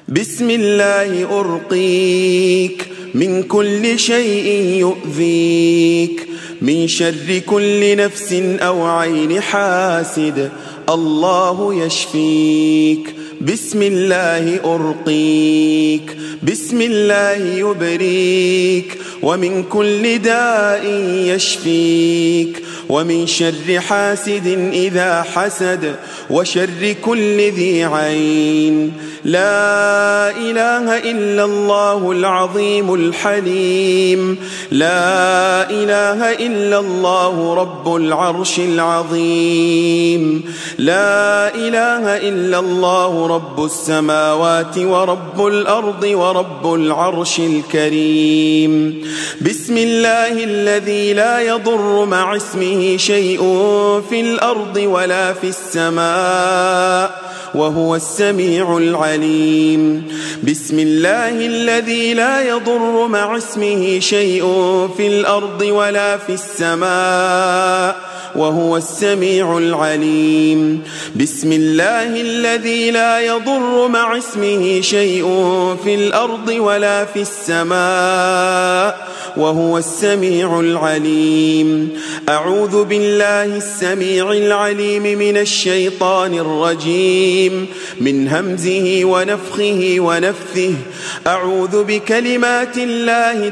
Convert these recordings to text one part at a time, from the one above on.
بسم الله أرقيك من كل شيء يؤذيك، من شر كل نفس أو عين حاسد، الله يشفيك. بسم الله أرقيك، بسم الله يبريك، ومن كل داء يشفيك، ومن شر حاسد إذا حسد، وشر كل ذي عين. لا إله إلا الله العظيم الحليم، لا إله إلا الله رب العرش العظيم، لا إله إلا الله رب السماوات ورب الأرض ورب العرش الكريم. بسم الله الذي لا يضر مع اسمه شيء في الأرض ولا في السماء وهو السميع العليم. بسم الله الذي لا يضر مع اسمه شيء في الأرض ولا في السماء وهو السميع العليم. بسم الله الذي لا يضر مع اسمه شيء في الأرض ولا في السماء وهو السميع العليم. أعوذ بالله السميع العليم من الشيطان الرجيم، من همزه ونفخه ونفثه. أعوذ بكلمات الله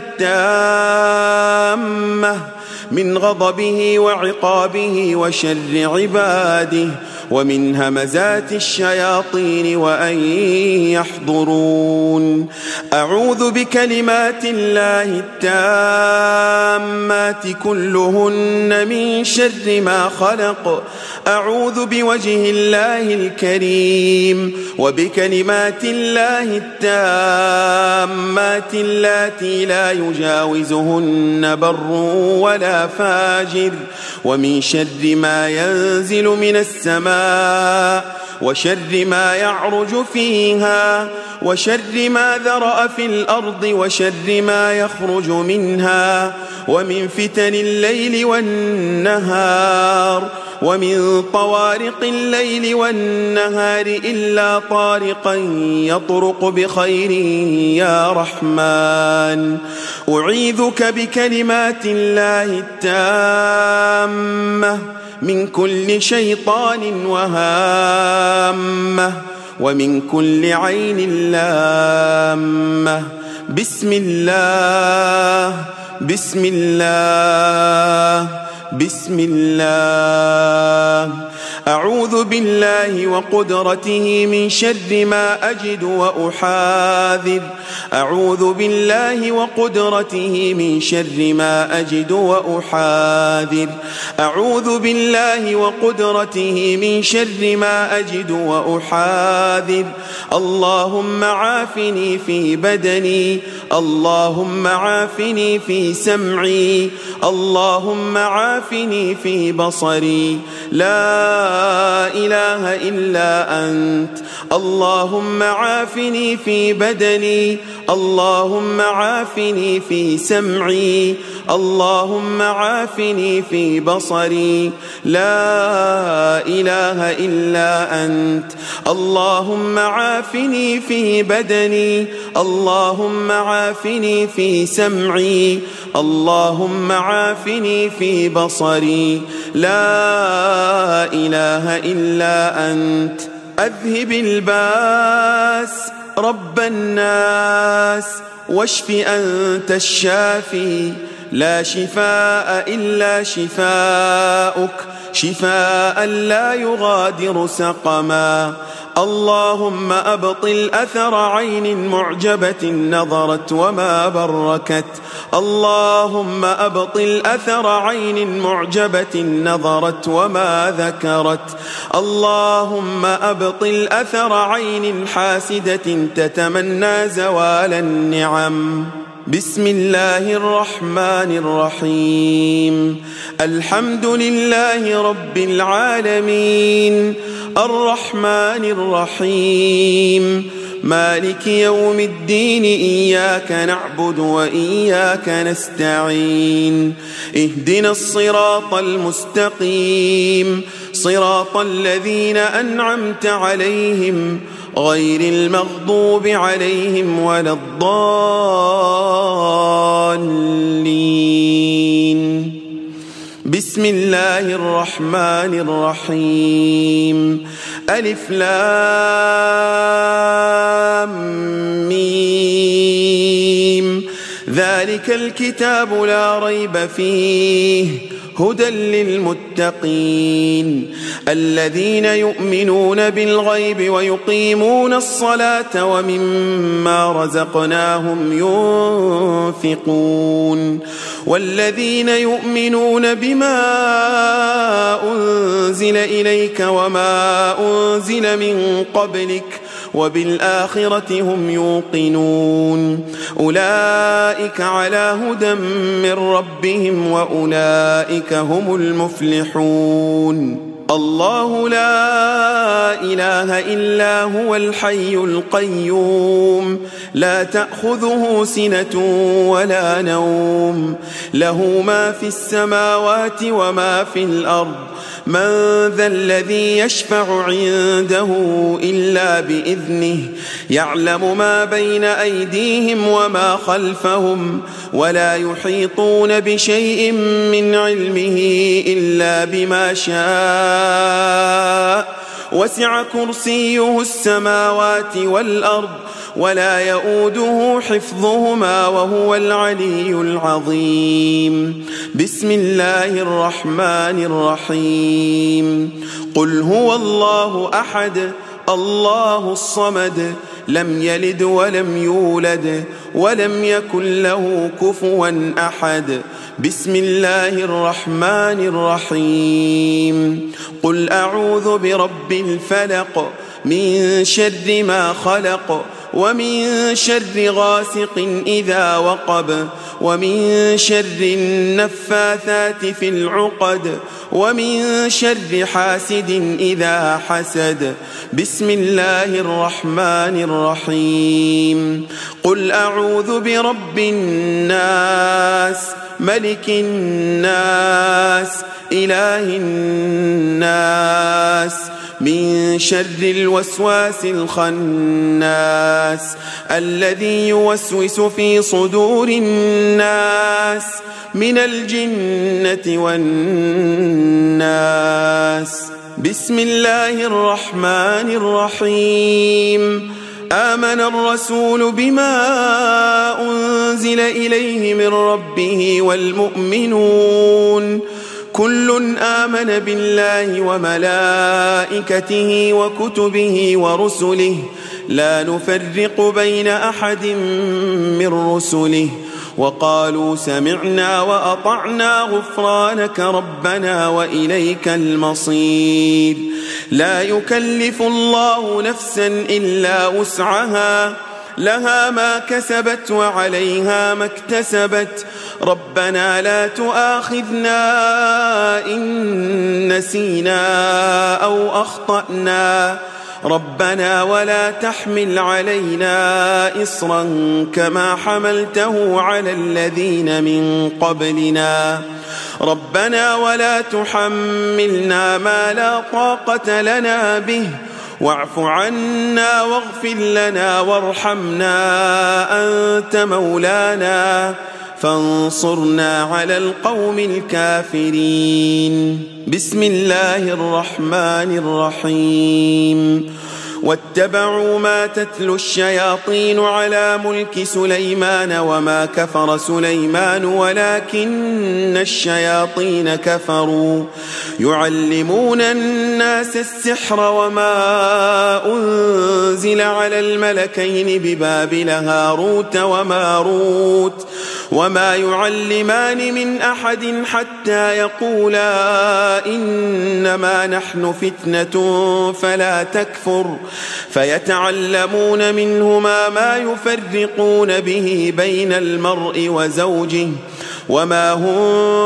التامة من غضبه وعقابه وشر عباده، ومن همزات الشياطين وأن يحضرون. أعوذ بكلمات الله التامات كلهن من شر ما خلق. أعوذ بوجه الله الكريم وبكلمات الله التامات اللاتي لا يجاوزهن بر ولا فاجر، ومن شر ما ينزل من السماء، وشر ما يعرج فيها، وشر ما ذرأ في الأرض، وشر ما يخرج منها، ومن فتن الليل والنهار، ومن طوارق الليل والنهار إلا طارقا يطرق بخير يا رحمن. أعيذك بكلمات الله التامة من كل شيطان وهامة، ومن كل عين لامة. بسم الله، بسم الله، بسم الله. أعوذ بالله وقدرته من شر ما أجد وأحاذر. أعوذ بالله وقدرته من شر ما أجد وأحاذر. أعوذ بالله وقدرته من شر ما أجد وأحاذر. اللهم عافني في بدني، اللهم عافني في سمعي، اللهم عافني في بصري. لا إله إلا أنت. اللهم عافني في بدني، اللهم عافني في سمعي، اللهم عافني في بصري. لا إله إلا أنت. اللهم عافني في بدني، اللهم عافني في سمعي، اللهم عافني في بصري. لا إله إلا أنت. أذهب الباس رب الناس، واشف أنت الشافي، لا شفاء إلا شفاؤك، شفاء لا يغادر سقما. اللهم أبطل أثر عين معجبة نظرت وما بركت. اللهم أبطل أثر عين معجبة نظرت وما ذكرت. اللهم أبطل أثر عين حاسدة تتمنى زوال النعم. بسم الله الرحمن الرحيم. الحمد لله رب العالمين، الرحمن الرحيم، مالك يوم الدين إياك نعبد وإياك نستعين اهدنا الصراط المستقيم صراط الذين أنعمت عليهم غير المغضوب عليهم ولا الضالين بسم الله الرحمن الرحيم ألف لام ميم ذلك الكتاب لا ريب فيه هدى للمتقين الذين يؤمنون بالغيب ويقيمون الصلاة ومما رزقناهم ينفقون والذين يؤمنون بما أنزل إليك وما أنزل من قبلك وبالآخرة هم يوقنون أولئك على هدى من ربهم وأولئك هم المفلحون الله لا إله إلا هو الحي القيوم لا تأخذه سنة ولا نوم له ما في السماوات وما في الأرض من ذا الذي يشفع عنده إلا بإذنه يعلم ما بين أيديهم وما خلفهم ولا يحيطون بشيء من علمه إلا بما شاء وسع كرسيه السماوات والأرض ولا يؤوده حفظهما وهو العلي العظيم بسم الله الرحمن الرحيم قل هو الله أحد الله الصمد لم يلد ولم يولد ولم يكن له كفوا أحد بسم الله الرحمن الرحيم قل أعوذ برب الفلق من شر ما خلق ومن شر غاسق إذا وقب ومن شر النفاثات في العقد ومن شر حاسد إذا حسد بسم الله الرحمن الرحيم قل أعوذ برب الناس ملك الناس إله الناس من شر الوسواس الخناس الذي يوسوس في صدور الناس من الجنة والناس بسم الله الرحمن الرحيم آمن الرسول بما أنزل إليه من ربه والمؤمنون كل آمن بالله وملائكته وكتبه ورسله لا نفرق بين أحد من رسله وقالوا سمعنا وأطعنا غفرانك ربنا وإليك المصير لا يكلف الله نفسا إلا وسعها لها ما كسبت وعليها ما اكتسبت ربنا لا تؤاخذنا إن نسينا أو أخطأنا ربنا ولا تحمل علينا إصرا كما حملته على الذين من قبلنا ربنا ولا تحملنا ما لا طاقة لنا به واعف عنا واغفر لنا وارحمنا أنت مولانا فانصرنا على القوم الكافرين بسم الله الرحمن الرحيم واتبعوا ما تتلو الشياطين على ملك سليمان وما كفر سليمان ولكن الشياطين كفروا يعلمون الناس السحر وما أنزل على الملكين ببابل هاروت وماروت وما يعلمان من أحد حتى يقولا إنما نحن فتنة فلا تكفر فيتعلمون منهما ما يفرقون به بين المرء وزوجه وما هم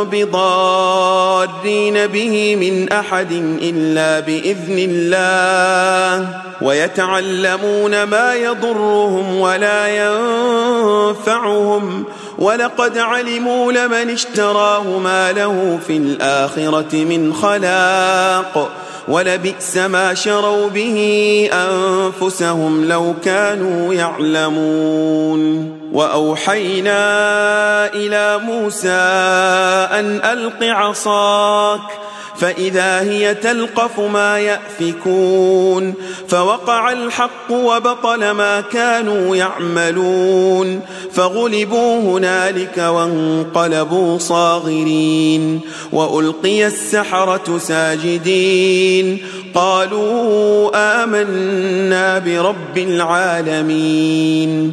بضارين به من أحد إلا بإذن الله ويتعلمون ما يضرهم ولا ينفعهم ولقد علموا لمن اشتراه ما له في الآخرة من خلاق ولبئس ما شروا به أنفسهم لو كانوا يعلمون وأوحينا إلى موسى أن ألق عصاك فإذا هي تلقف ما يأفكون فوقع الحق وبطل ما كانوا يعملون فغلبوا هنالك وانقلبوا صاغرين وألقي السحرة ساجدين قالوا آمنا برب العالمين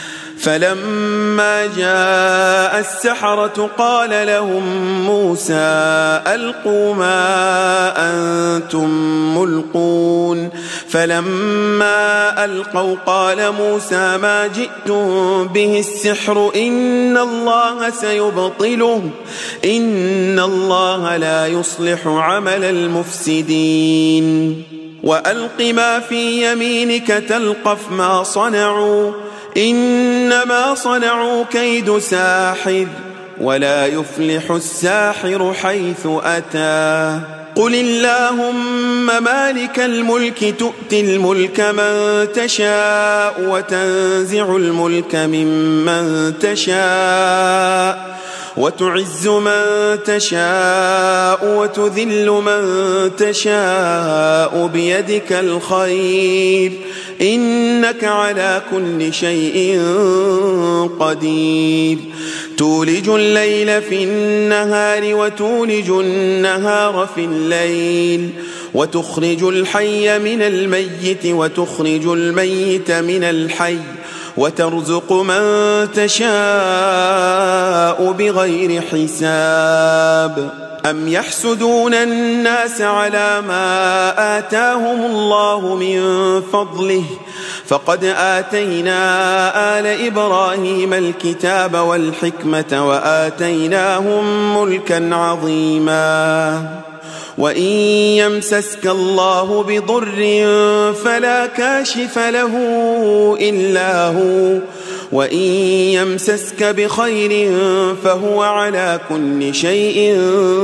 فلما جاء السحرة قال لهم موسى ألقوا ما أنتم ملقون فلما ألقوا قال موسى ما جئتم به السحر إن الله سيبطله إن الله لا يصلح عمل المفسدين وألق ما في يمينك تلقف ما صنعوا إنما صنعوا كيد ساحر ولا يفلح الساحر حيث أتى قل اللهم مالك الملك تؤتي الملك من تشاء وتنزع الملك ممن تشاء وتعز من تشاء وتذل من تشاء بيدك الخير إنك على كل شيء قدير تولج الليل في النهار وتولج النهار في الليل وتخرج الحي من الميت وتخرج الميت من الحي وترزق من تشاء بغير حساب أم يحسدون الناس على ما آتاهم الله من فضله فقد آتينا آل إبراهيم الكتاب والحكمة وآتيناهم ملكا عظيما وإن يمسسك الله بضر فلا كاشف له إلا هو وإن يمسسك بخير فهو على كل شيء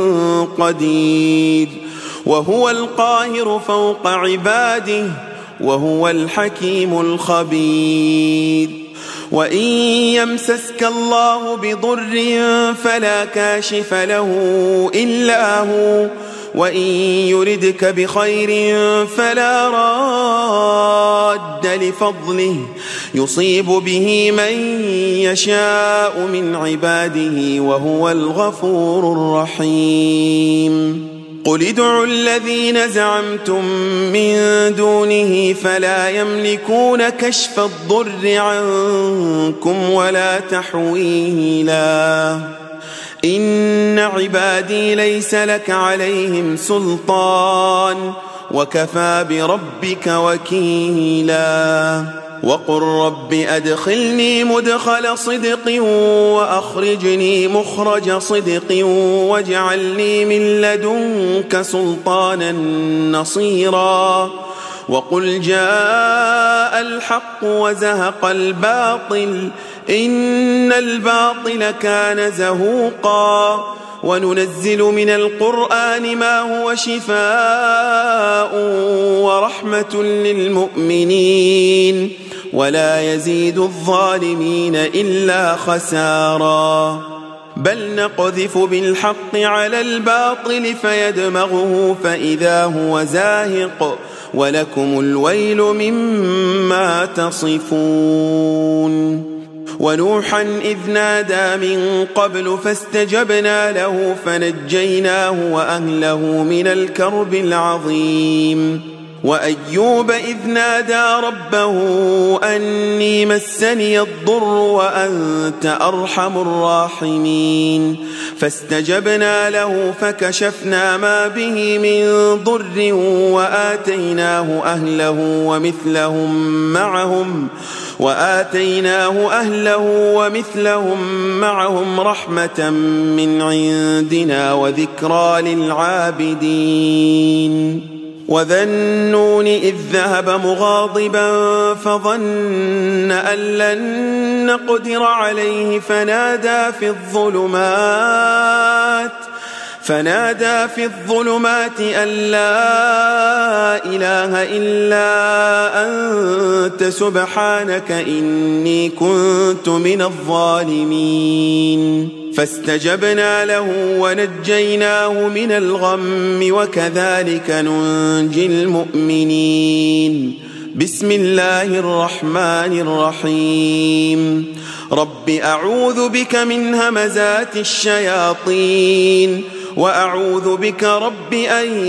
قدير وهو القاهر فوق عباده وهو الحكيم الخبير وإن يمسسك الله بضر فلا كاشف له إلا هو وإن يردك بخير فلا راد لفضله يصيب به من يشاء من عباده وهو الغفور الرحيم قل ادعوا الذين زعمتم من دونه فلا يملكون كشف الضر عنكم ولا تحويلا إن عبادي ليس لك عليهم سلطان وكفى بربك وكيلا وقل رب أدخلني مدخل صدق وأخرجني مخرج صدق واجعلني من لدنك سلطانا نصيرا وقل جاء الحق وزهق الباطل إن الباطل كان زهوقا وننزل من القرآن ما هو شفاء ورحمة للمؤمنين ولا يزيد الظالمين إلا خسارا بل نقذف بالحق على الباطل فيدمغه فإذا هو زاهق ولكم الويل مما تصفون ونوحا إذ نادى من قبل فاستجبنا له فنجيناه وأهله من الكرب العظيم وأيوب إذ نادى ربه أني مسني الضر وأنت أرحم الراحمين فاستجبنا له فكشفنا ما به من ضر وآتيناه أهله ومثلهم معهم رحمة من عندنا وذكرى للعابدين وذا النون إذ ذهب مغاضبا فظن أن لن نقدر عليه فنادى في الظلمات أن لا إله إلا أنت سبحانك إني كنت من الظالمين فاستجبنا له ونجيناه من الغم وكذلك ننجي المؤمنين بسم الله الرحمن الرحيم رب أعوذ بك من همزات الشياطين وأعوذ بك رب أن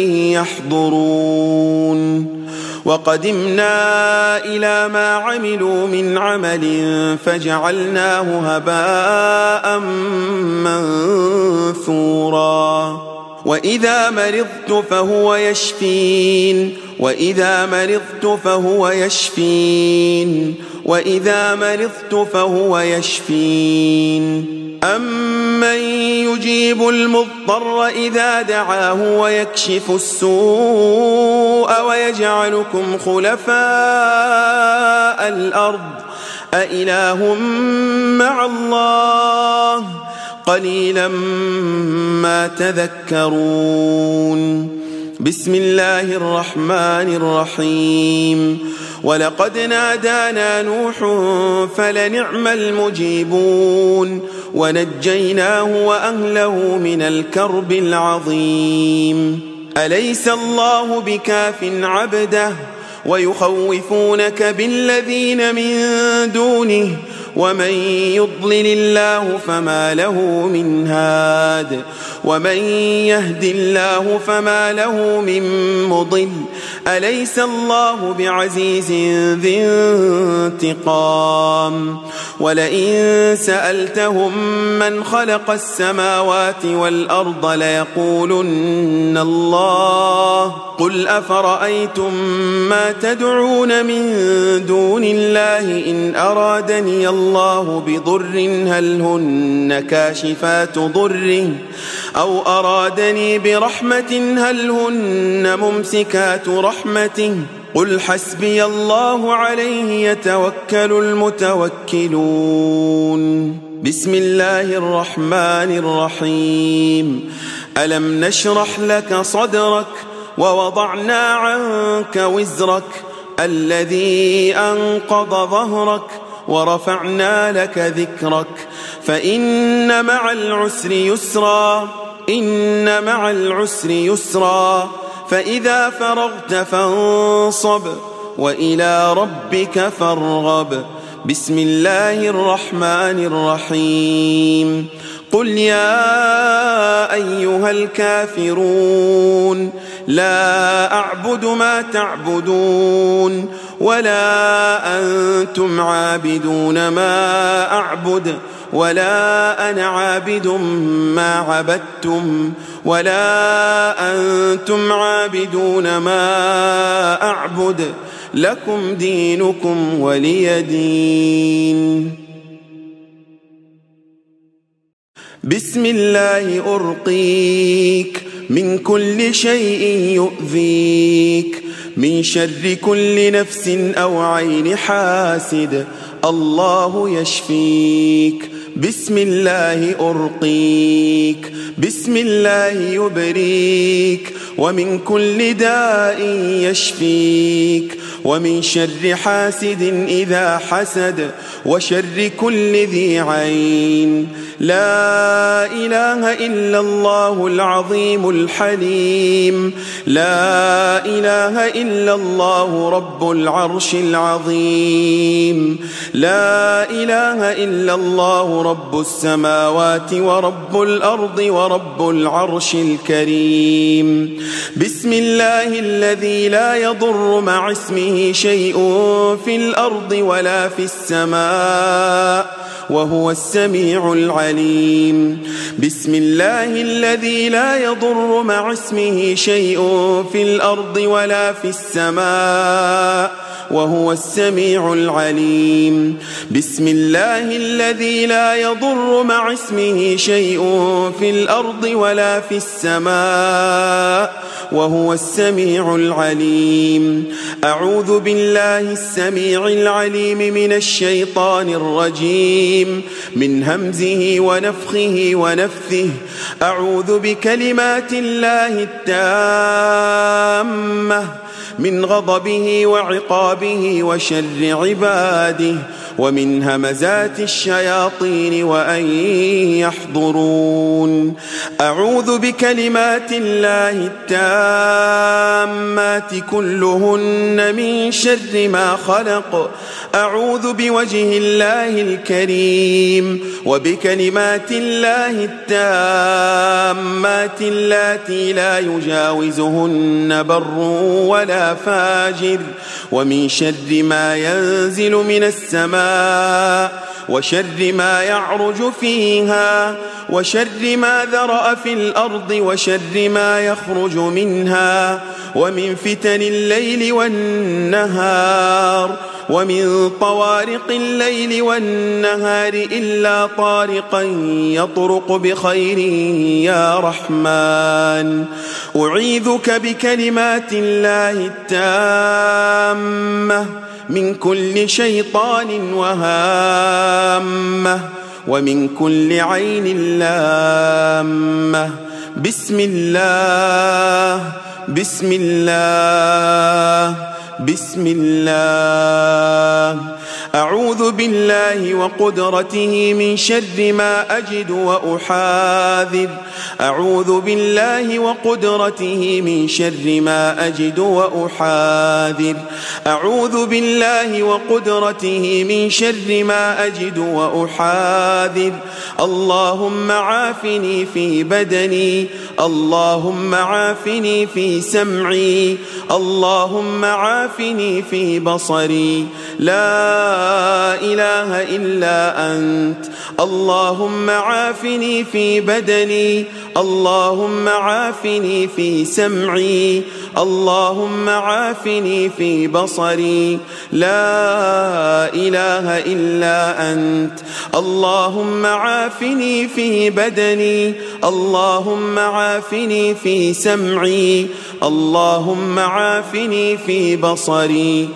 يحضرون وقدمنا إلى ما عملوا من عمل فجعلناه هباء منثورا وإذا مرضت فهو يشفين أمن يجيب المضطر إذا دعاه ويكشف السوء ويجعلكم خلفاء الأرض أإله مع الله قليلا ما تذكرون بسم الله الرحمن الرحيم ولقد نادانا نوح فلنعم المجيبون ونجيناه وأهله من الكرب العظيم أليس الله بكاف عبده ويخوفونك بالذين من دونه ومن يضلل الله فما له من هاد ومن يهد الله فما له من مضل أليس الله بعزيز ذي انتقام ولئن سألتهم من خلق السماوات والأرض ليقولن الله قل أفرأيتم ما تدعون من دون الله إن أرادني الله بضر هل هن كاشفات ضره أو أرادني برحمة هل هن ممسكات رحمته قل حسبي الله عليه يتوكل المتوكلون بسم الله الرحمن الرحيم ألم نشرح لك صدرك ووضعنا عنك وزرك الذي أنقض ظهرك ورفعنا لك ذكرك فإن مع العسر يسرا فإذا فرغت فانصب وإلى ربك فارغب بسم الله الرحمن الرحيم قل يا أيها الكافرون لا أعبد ما تعبدون ولا أنتم عابدون ما أعبد ولا أنا عابد ما عبدتم ولا أنتم عابدون ما أعبد لكم دينكم ولي دين بسم الله أرقيك من كل شيء يؤذيك من شر كل نفس أو عين حاسد الله يشفيك بسم الله أرقيك بسم الله يبريك ومن كل داء يشفيك ومن شر حاسد إذا حسد وشر كل ذي عين لا إله إلا الله العظيم الحليم لا إله إلا الله رب العرش العظيم لا إله إلا الله رب السماوات ورب الأرض ورب العرش الكريم. بسم الله الذي لا يضر مع اسمه شيء في الأرض ولا في السماء وهو السميع العليم. بسم الله الذي لا يضر مع اسمه شيء في الأرض ولا في السماء وهو السميع العليم. بسم الله الذي لا يضر مع اسمه شيء في الأرض ولا في السماء وهو السميع العليم. أعوذ بالله السميع العليم من الشيطان الرجيم، من همزه ونفخه ونفثه. أعوذ بكلمات الله التامة من غضبه وعقابه وشر عباده ومن همزات الشياطين وأن يحضرون. أعوذ بكلمات الله التامات كلهن من شر ما خلق. أعوذ بوجه الله الكريم وبكلمات الله التامات اللاتي لا يجاوزهن بر ولا فاجر، ومن شر ما ينزل من السماء وشر ما يعرج فيها وشر ما ذرأ في الأرض وشر ما يخرج منها ومن فتن الليل والنهار ومن طوارق الليل والنهار إلا طارقا يطرق بخير يا رحمن. أعيذك بكلمات الله التامة من كل شيطان وهامة ومن كل عين لامة. بسم الله بسم الله بسم الله. أعوذ بالله وقدرته من شر ما أجد وأحاذر. أعوذ بالله وقدرته من شر ما أجد وأحاذر. أعوذ بالله وقدرته من شر ما أجد وأحاذر. اللهم عافني في بدني، اللهم عافني في سمعي، اللهم عافني في بصري. لا إله إلا أنت. اللهم عافني في بدني، اللهم عافني في سمعي، اللهم عافني في بصري. لا إله إلا أنت. اللهم عافني في بدني، اللهم عافني في سمعي، اللهم عافني في بصري.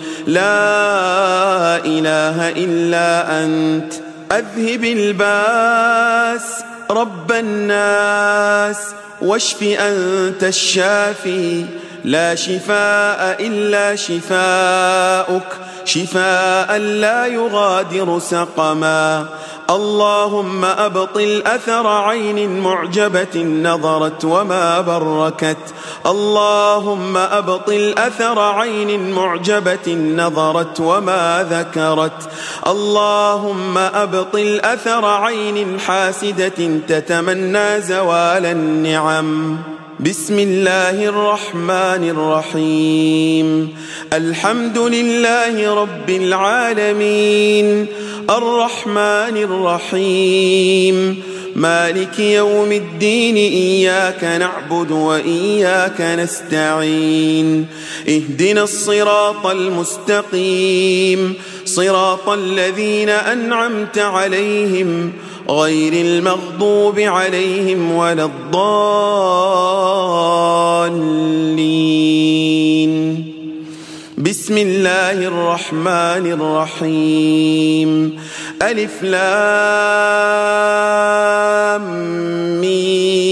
لا إله إلا أنت. أذهب الباس رب الناس واشف أنت الشافي، لا شفاء إلا شفاؤك، شفاء لا يغادر سقما. اللهم أبطل أثر عين معجبة نظرت وما بركت. اللهم أبطل أثر عين معجبة نظرت وما ذكرت. اللهم أبطل أثر عين حاسدة تتمنى زوال النعم. بسم الله الرحمن الرحيم. الحمد لله رب العالمين، الرحمن الرحيم، مالك يوم الدين. إياك نعبد وإياك نستعين. اهدنا الصراط المستقيم، صراط الذين أنعمت عليهم غير المغضوب عليهم ولا الضالين. بسم الله الرحمن الرحيم. ألف لام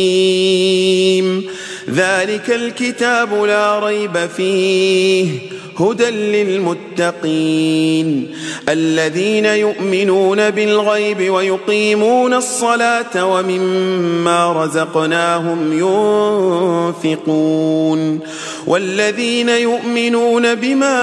ميم. ذلك الكتاب لا ريب فيه هدى للمتقين الذين يؤمنون بالغيب ويقيمون الصلاة ومما رزقناهم ينفقون والذين يؤمنون بما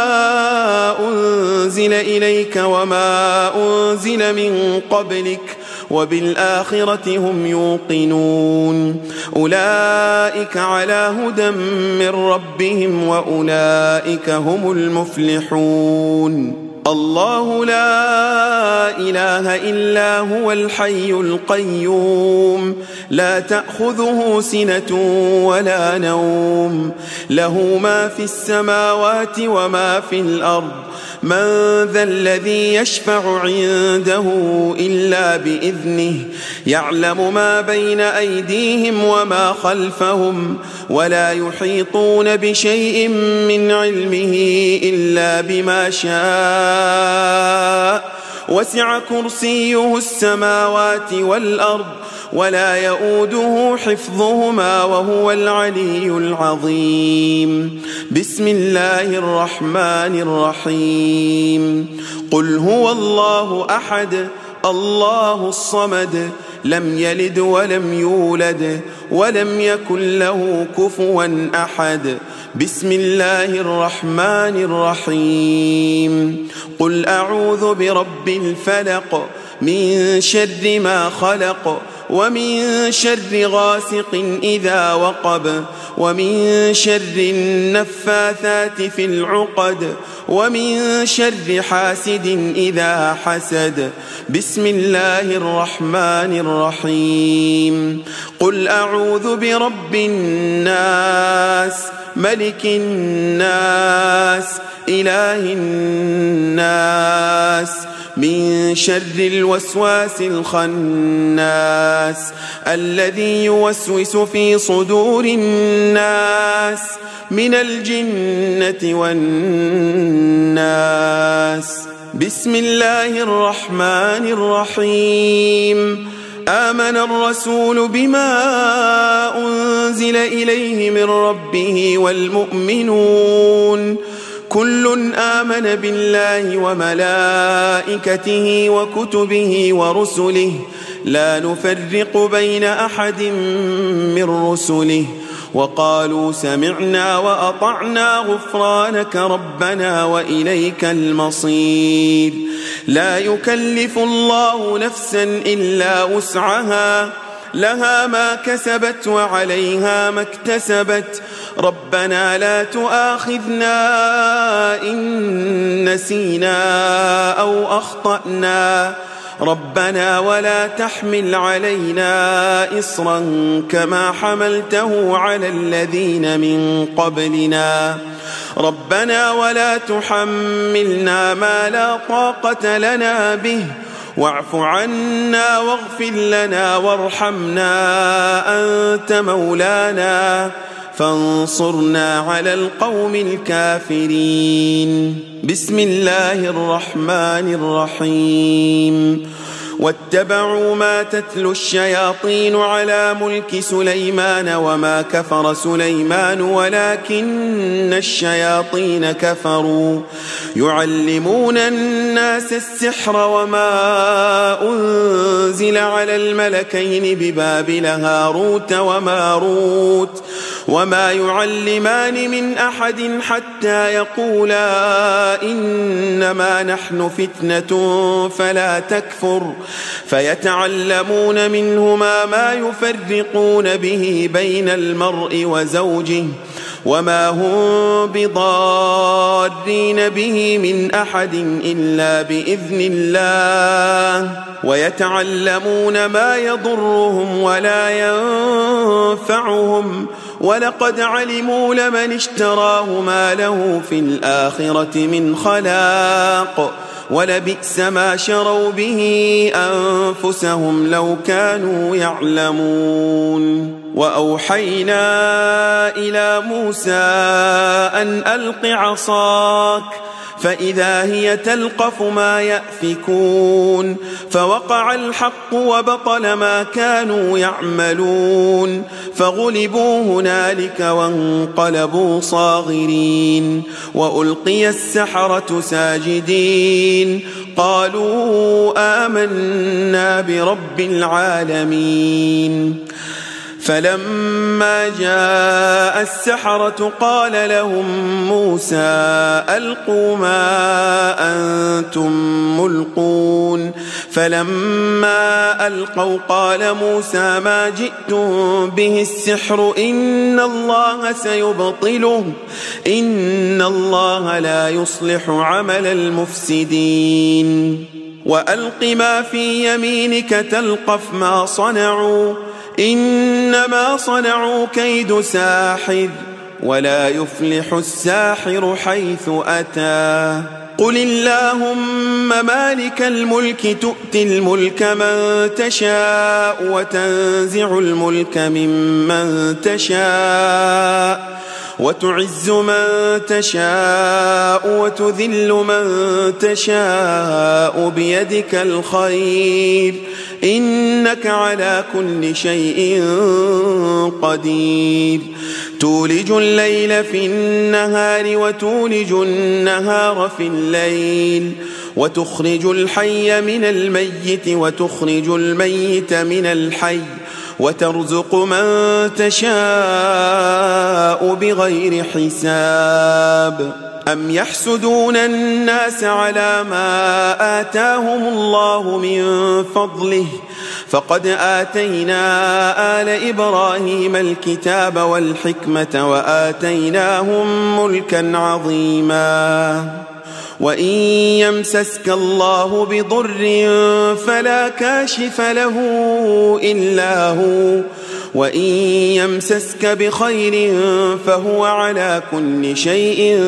أنزل إليك وما أنزل من قبلك وبالآخرة هم يوقنون أولئك على هدى من ربهم وأولئك هم المفلحون الله لا إله إلا هو الحي القيوم لا تأخذه سنة ولا نوم له ما في السماوات وما في الأرض من ذا الذي يشفع عنده إلا بإذنه يعلم ما بين أيديهم وما خلفهم ولا يحيطون بشيء من علمه إلا بما شاء وسع كرسيه السماوات والأرض ولا يؤوده حفظهما وهو العلي العظيم بسم الله الرحمن الرحيم قل هو الله أحد الله الصمد لم يلد ولم يولد ولم يكن له كفوا أحد بسم الله الرحمن الرحيم قل أعوذ برب الفلق من شر ما خلق ومن شر غاسق إذا وقب ومن شر النفاثات في العقد ومن شر حاسد إذا حسد بسم الله الرحمن الرحيم قل أعوذ برب الناس ملك الناس إله الناس من شر الوسواس الخناس الذي يوسوس في صدور الناس من الجنة والناس بسم الله الرحمن الرحيم آمن الرسول بما أنزل إليه من ربه والمؤمنون كل آمن بالله وملائكته وكتبه ورسله لا نفرق بين أحد من رسله وقالوا سمعنا وأطعنا غفرانك ربنا وإليك المصير لا يكلف الله نفسا إلا وسعها لها ما كسبت وعليها ما اكتسبت ربنا لا تؤاخذنا إن نسينا أو أخطأنا ربنا ولا تحمل علينا إصرا كما حملته على الذين من قبلنا ربنا ولا تحملنا ما لا طاقة لنا به واعف عنا واغفر لنا وارحمنا أنت مولانا فانصرنا على القوم الكافرين بسم الله الرحمن الرحيم واتبعوا ما تتلو الشياطين على ملك سليمان وما كفر سليمان ولكن الشياطين كفروا يعلمون الناس السحر وما أنزل على الملكين ببابل هاروت وماروت وما يعلمان من أحد حتى يقولا إنما نحن فتنة فلا تكفر فيتعلمون منهما ما يفرقون به بين المرء وزوجه وما هم بضارين به من أحد إلا بإذن الله ويتعلمون ما يضرهم ولا ينفعهم ولقد علموا لمن اشتراه ما له في الآخرة من خلاق ولبئس ما شروا به أنفسهم لو كانوا يعلمون وأوحينا إلى موسى أن ألق عصاك فإذا هي تلقف ما يأفكون فوقع الحق وبطل ما كانوا يعملون فغلبوا هنالك وانقلبوا صاغرين وألقي السحرة ساجدين قالوا آمنا برب العالمين فلما جاء السحرة قال لهم موسى ألقوا ما أنتم ملقون فلما ألقوا قال موسى ما جئتم به السحر إن الله سيبطله إن الله لا يصلح عمل المفسدين وألق ما في يمينك تلقف ما صنعوا إنما صنعوا كيد ساحر ولا يفلح الساحر حيث أتى قل اللهم مالك الملك تؤتي الملك من تشاء وتنزع الملك ممن تشاء وتعز من تشاء وتذل من تشاء بيدك الخير إنك على كل شيء قدير تولج الليل في النهار وتولج النهار في الليل وتخرج الحي من الميت وتخرج الميت من الحي وترزق من تشاء بغير حساب أم يحسدون الناس على ما آتاهم الله من فضله فقد آتينا آل إبراهيم الكتاب والحكمة وآتيناهم ملكا عظيما وإن يمسسك الله بضر فلا كاشف له إلا هو وإن يمسسك بخير فهو على كل شيء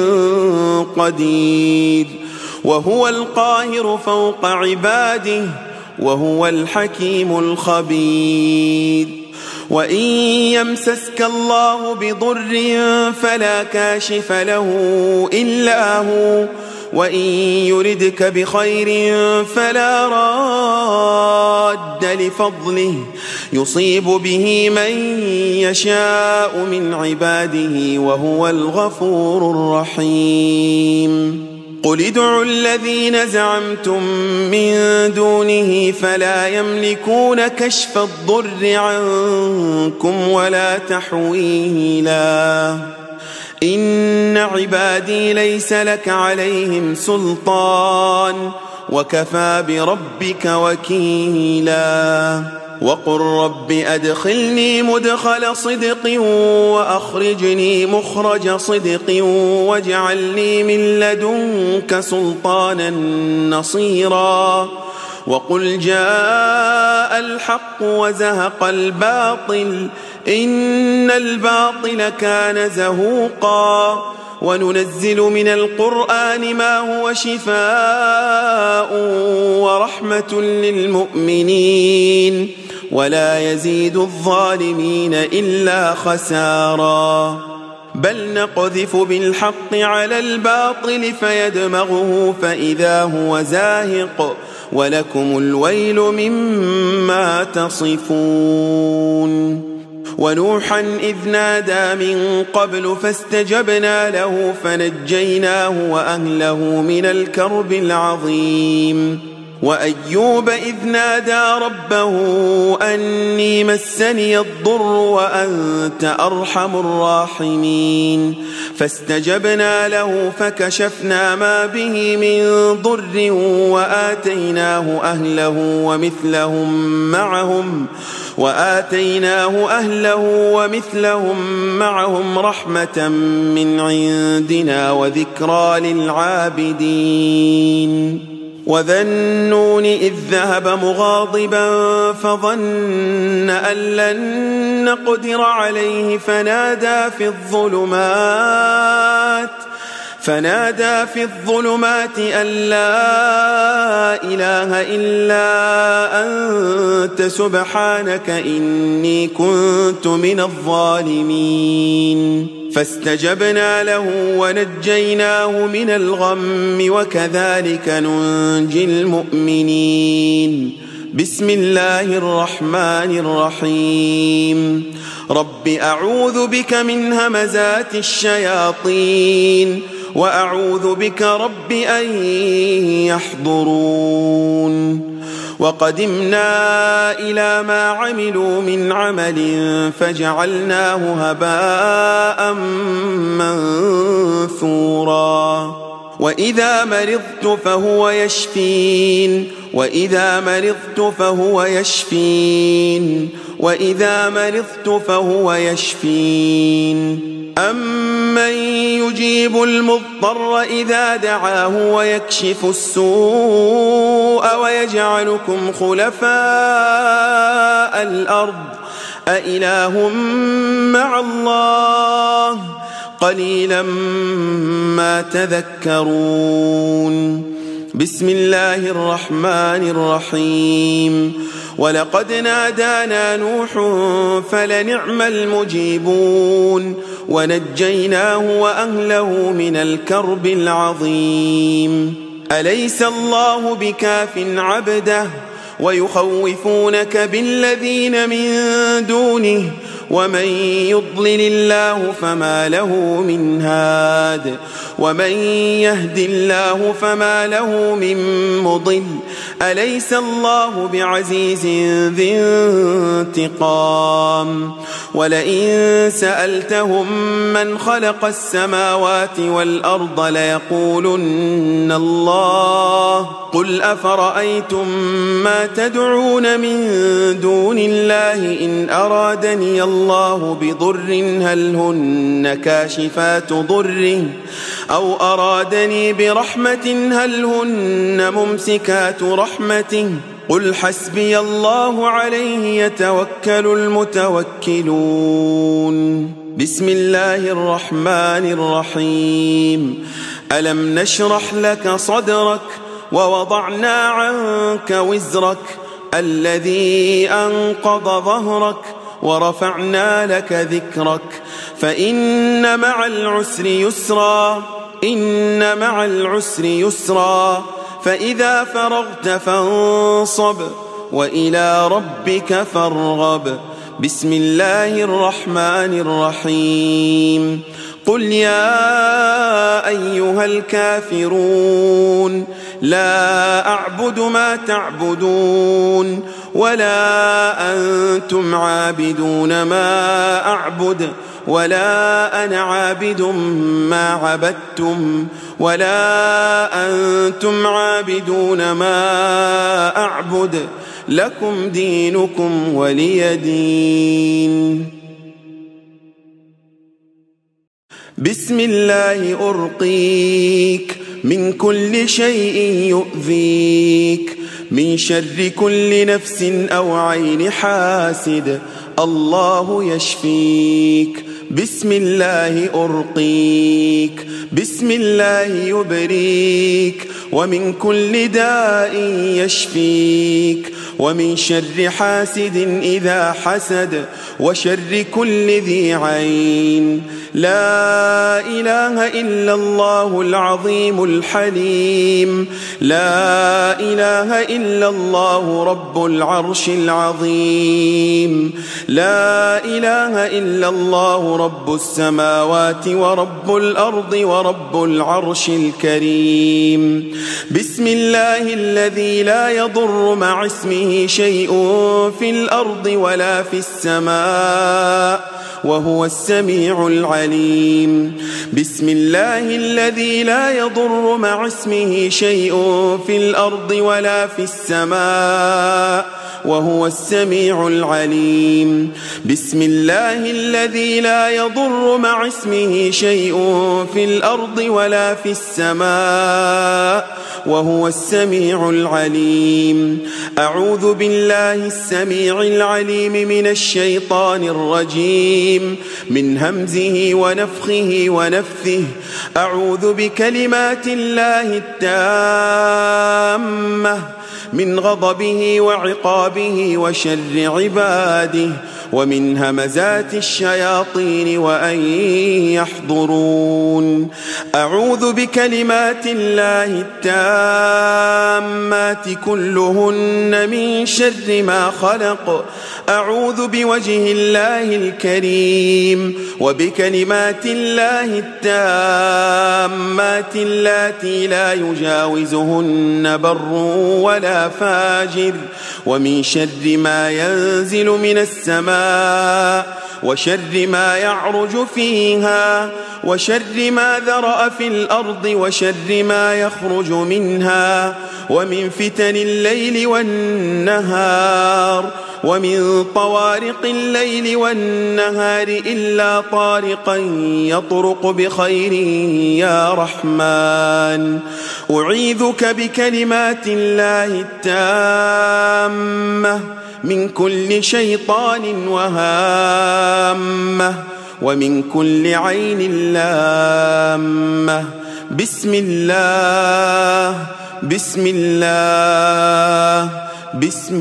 قدير وهو القاهر فوق عباده وهو الحكيم الخبير وإن يمسسك الله بضر فلا كاشف له إلا هو وإن يردك بخير فلا راد لفضله يصيب به من يشاء من عباده وهو الغفور الرحيم قل ادعوا الذين زعمتم من دونه فلا يملكون كشف الضر عنكم ولا تحويلا إن عبادي ليس لك عليهم سلطان وكفى بربك وكيلا وقل رب أدخلني مدخل صدق وأخرجني مخرج صدق واجعل لي من لدنك سلطانا نصيرا وقل جاء الحق وزهق الباطل إن الباطل كان زهوقا وننزل من القرآن ما هو شفاء ورحمة للمؤمنين ولا يزيد الظالمين إلا خسارا بل نقذف بالحق على الباطل فيدمغه فإذا هو زاهق ولكم الويل مما تصفون ونوحا إذ نادى من قبل فاستجبنا له فنجيناه وأهله من الكرب العظيم وأيوب إذ نادى ربه أني مسني الضر وأنت أرحم الراحمين فاستجبنا له فكشفنا ما به من ضر وآتيناه أهله ومثلهم معهم رحمة من عندنا وذكرى للعابدين وذا النون إذ ذهب مغاضبا فظن أن لن نقدر عليه فنادى في الظلمات أن لا إله إلا أنت سبحانك إني كنت من الظالمين فاستجبنا له ونجيناه من الغم وكذلك ننجي المؤمنين. بسم الله الرحمن الرحيم. رب أعوذ بك من همزات الشياطين وأعوذ بك رب أن يحضرون. وقدمنا إلى ما عملوا من عمل فجعلناه هباء منثورا. وإذا مرضت فهو يشفين وإذا مرضت فهو يشفين وإذا مرضت فهو يشفين. أمن يجيب المضطر إذا دعاه ويكشف السوء ويجعلكم خلفاء الأرض أإله مع الله قليلا ما تذكرون. بسم الله الرحمن الرحيم. ولقد نادانا نوح فلنعم المجيبون ونجيناه وأهله من الكرب العظيم. أليس الله بكاف عبده ويخوفونك بالذين من دونه ومن يضلل الله فما له من هاد ومن يهد الله فما له من مضل. أليس الله بعزيز ذي انتقام. ولئن سألتهم من خلق السماوات والأرض ليقولن الله قل أفرأيتم ما تدعون من دون الله إن أرادني الله بضر هل هن كاشفات ضره أو أرادني برحمة هل هن ممسكات رحمته قل حسبي الله عليه يتوكل المتوكلون. بسم الله الرحمن الرحيم. ألم نشرح لك صدرك ووضعنا عنك وزرك الذي أنقض ظهرك ورفعنا لك ذكرك فإن مع العسر يسرا إن مع العسر يسرا فإذا فرغت فانصب وإلى ربك فارغب. بسم الله الرحمن الرحيم. قل يا أيها الكافرون لا أعبد ما تعبدون ولا أنتم عابدون ما أعبد ولا أنا عابد ما عبدتم ولا أنتم عابدون ما أعبد لكم دينكم ولي دين. بسم الله أرقيك من كل شيء يؤذيك من شر كل نفس أو عين حاسد الله يشفيك. بسم الله أرقيك بسم الله يبريك ومن كل داء يشفيك ومن شر حاسد إذا حسد وشر كل ذي عين. لا إله إلا الله العظيم الحليم. لا إله إلا الله رب العرش العظيم. لا إله إلا الله رب السماوات ورب الأرض ورب العرش الكريم. بسم الله الذي لا يضر مع اسمه شيء في الأرض ولا في السماء وهو السميع العليم. بسم الله الذي لا يضر مع اسمه شيء في الأرض ولا في السماء وهو السميع العليم. بسم الله الذي لا يضر مع اسمه شيء في الأرض ولا في السماء وهو السميع العليم. أعوذ بالله السميع العليم من الشيطان الرجيم من همزه ونفخه ونفثه. أعوذ بكلمات الله التامة من غضبه وعقابه وشر عباده ومن همزات الشياطين وأن يحضرون. أعوذ بكلمات الله التامات كلهن من شر ما خلق. أعوذ بوجه الله الكريم وبكلمات الله التامات اللاتي لا يجاوزهن بر ولا فاجر ومن شر ما ينزل من السماء وشر ما يعرج فيها وشر ما ذرأ في الأرض وشر ما يخرج منها ومن فتن الليل والنهار ومن طوارق الليل والنهار إلا طارقا يطرق بخير يا رحمن. أعيذك بكلمات الله التامة من كل شيطان وهامة ومن كل عين لامة. بسم الله بسم الله بسم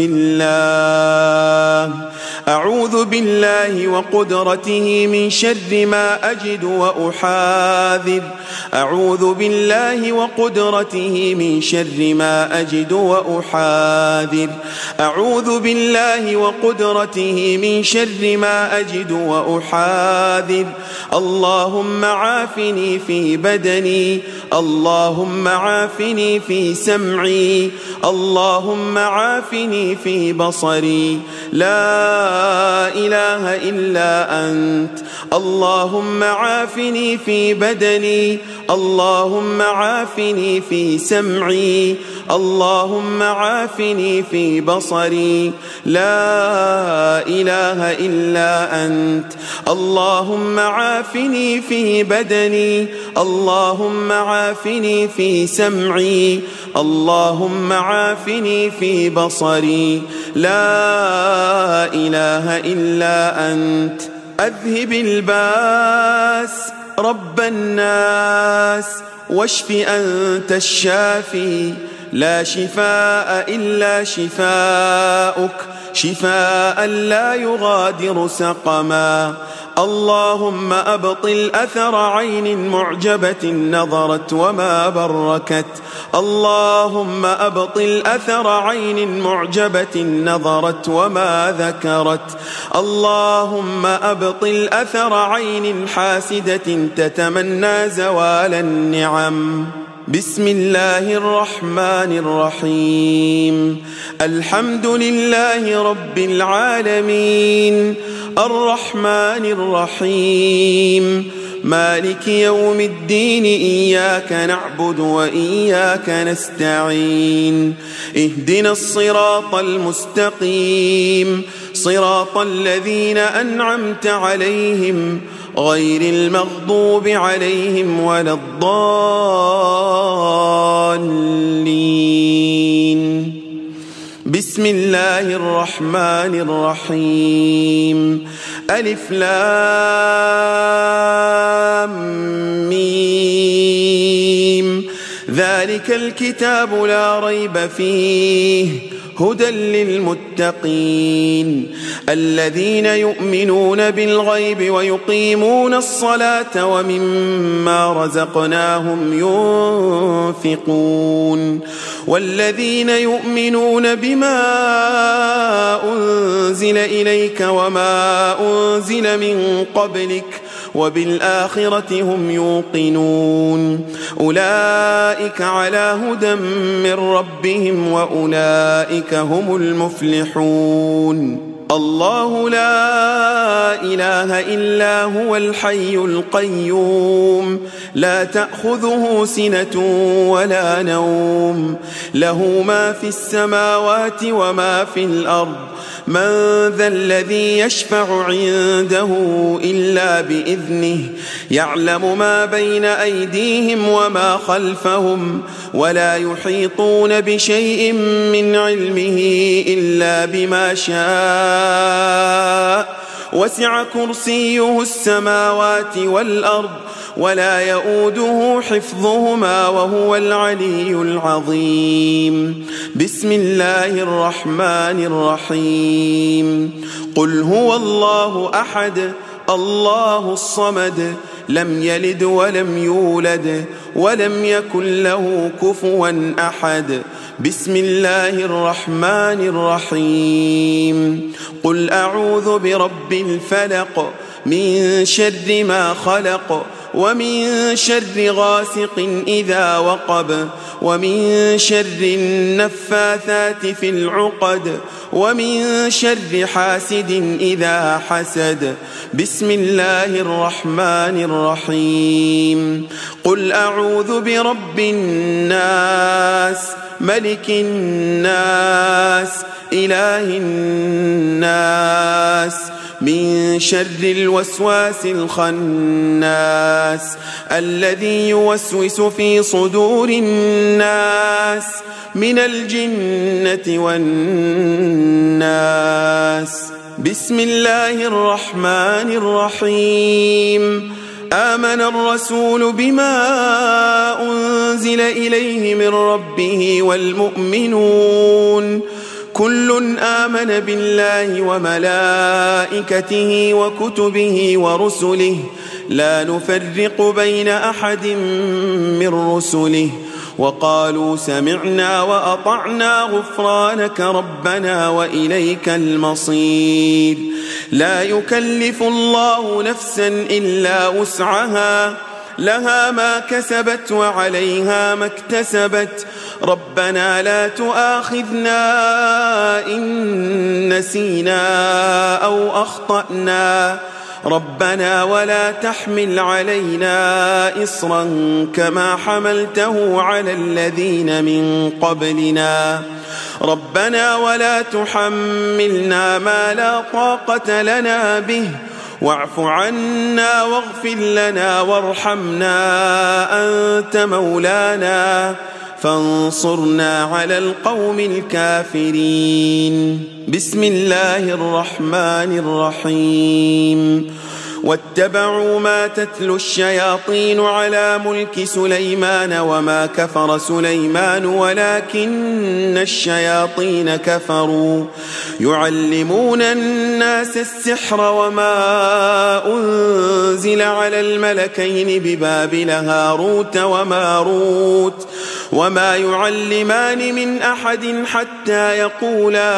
الله. أعوذ بالله وقدرته من شر ما أجد وأحاذر. أعوذ بالله وقدرته من شر ما أجد وأحاذر. أعوذ بالله وقدرته من شر ما أجد وأحاذر. اللهم عافني في بدني اللهم عافني في سمعي اللهم عافني في بصري لا إله إلا أنت. اللهم عافني في بدني اللهم عافني في سمعي اللهم عافني في بصري لا إله إلا أنت. اللهم عافني في بدني اللهم عافني في سمعي اللهم عافني في بصري لا إله إلا أنت. أذهب الباس رب الناس واشف أنت الشافي لا شفاء إلا شفاؤك شفاء لا يغادر سقما. اللهم أبطل أثر عين معجبة نظرت وما بركت. اللهم أبطل أثر عين معجبة نظرت وما ذكرت. اللهم أبطل أثر عين حاسدة تتمنى زوال النعم. بسم الله الرحمن الرحيم. الحمد لله رب العالمين الرحمن الرحيم مالك يوم الدين. إياك نعبد وإياك نستعين. اهدنا الصراط المستقيم صراط الذين أنعمت عليهم غير المغضوب عليهم ولا الضالين. بسم الله الرحمن الرحيم. ألف لام ميم. ذلك الكتاب لا ريب فيه هدى للمتقين الذين يؤمنون بالغيب ويقيمون الصلاة ومما رزقناهم ينفقون والذين يؤمنون بما أنزل إليك وما أنزل من قبلك وبالآخرة هم يوقنون. أولئك على هدى من ربهم وأولئك هم المفلحون. الله لا إله إلا هو الحي القيوم لا تأخذه سنة ولا نوم له ما في السماوات وما في الأرض. من ذا الذي يشفع عنده إلا بإذنه يعلم ما بين أيديهم وما خلفهم ولا يحيطون بشيء من علمه إلا بما شاء وسع كرسيه السماوات والأرض ولا يؤوده حفظهما وهو العلي العظيم. بسم الله الرحمن الرحيم. قل هو الله أحد الله الصمد لم يلد ولم يولد ولم يكن له كفوا أحد. بسم الله الرحمن الرحيم. قل أعوذ برب الفلق من شر ما خلق ومن شر غاسق إذا وقب ومن شر النفاثات في العقد ومن شر حاسد إذا حسد. بسم الله الرحمن الرحيم. قل أعوذ برب الناس ملك الناس إله الناس من شر الوسواس الخناس الذي يوسوس في صدور الناس من الجنة والناس. بسم الله الرحمن الرحيم. آمن الرسول بما أنزل إليه من ربه والمؤمنون كل آمن بالله وملائكته وكتبه ورسله لا نفرق بين أحد من رسله وقالوا سمعنا وأطعنا غفرانك ربنا وإليك المصير. لا يكلف الله نفسا إلا وسعها لها ما كسبت وعليها ما اكتسبت. ربنا لا تؤاخذنا إن نسينا أو أخطأنا ربنا ولا تحمل علينا إصرا كما حملته على الذين من قبلنا ربنا ولا تحملنا ما لا طاقة لنا به واعف عنا واغفر لنا وارحمنا أنت مولانا فانصرنا على القوم الكافرين. بسم الله الرحمن الرحيم. واتبعوا ما تتلو الشياطين على ملك سليمان وما كفر سليمان ولكن الشياطين كفروا يعلمون الناس السحر وما أنزل على الملكين ببابل هاروت وماروت وما يعلمان من أحد حتى يقولا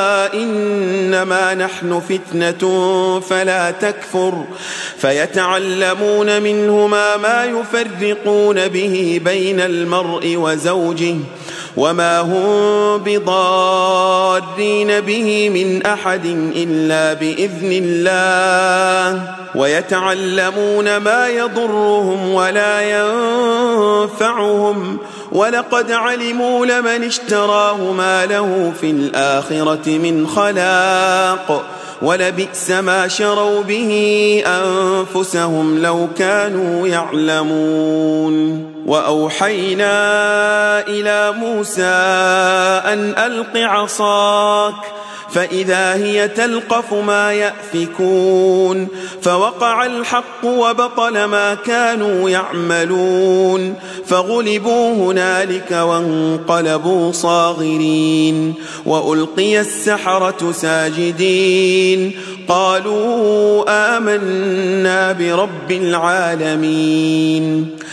إنما نحن فتنة فلا تكفر فيتعلمون منهما ما يفرقون به بين المرء وزوجه وما هم بضارين به من أحد إلا بإذن الله ويتعلمون ما يضرهم ولا ينفعهم ولقد علموا لمن اشتراه ما له في الآخرة من خلاق ولبئس ما شروا به أنفسهم لو كانوا يعلمون. وأوحينا إلى موسى أن ألق عصاك فإذا هي تلقف ما يأفكون فوقع الحق وبطل ما كانوا يعملون فغلبوا هنالك وانقلبوا صاغرين وألقي السحرة ساجدين قالوا آمنا برب العالمين.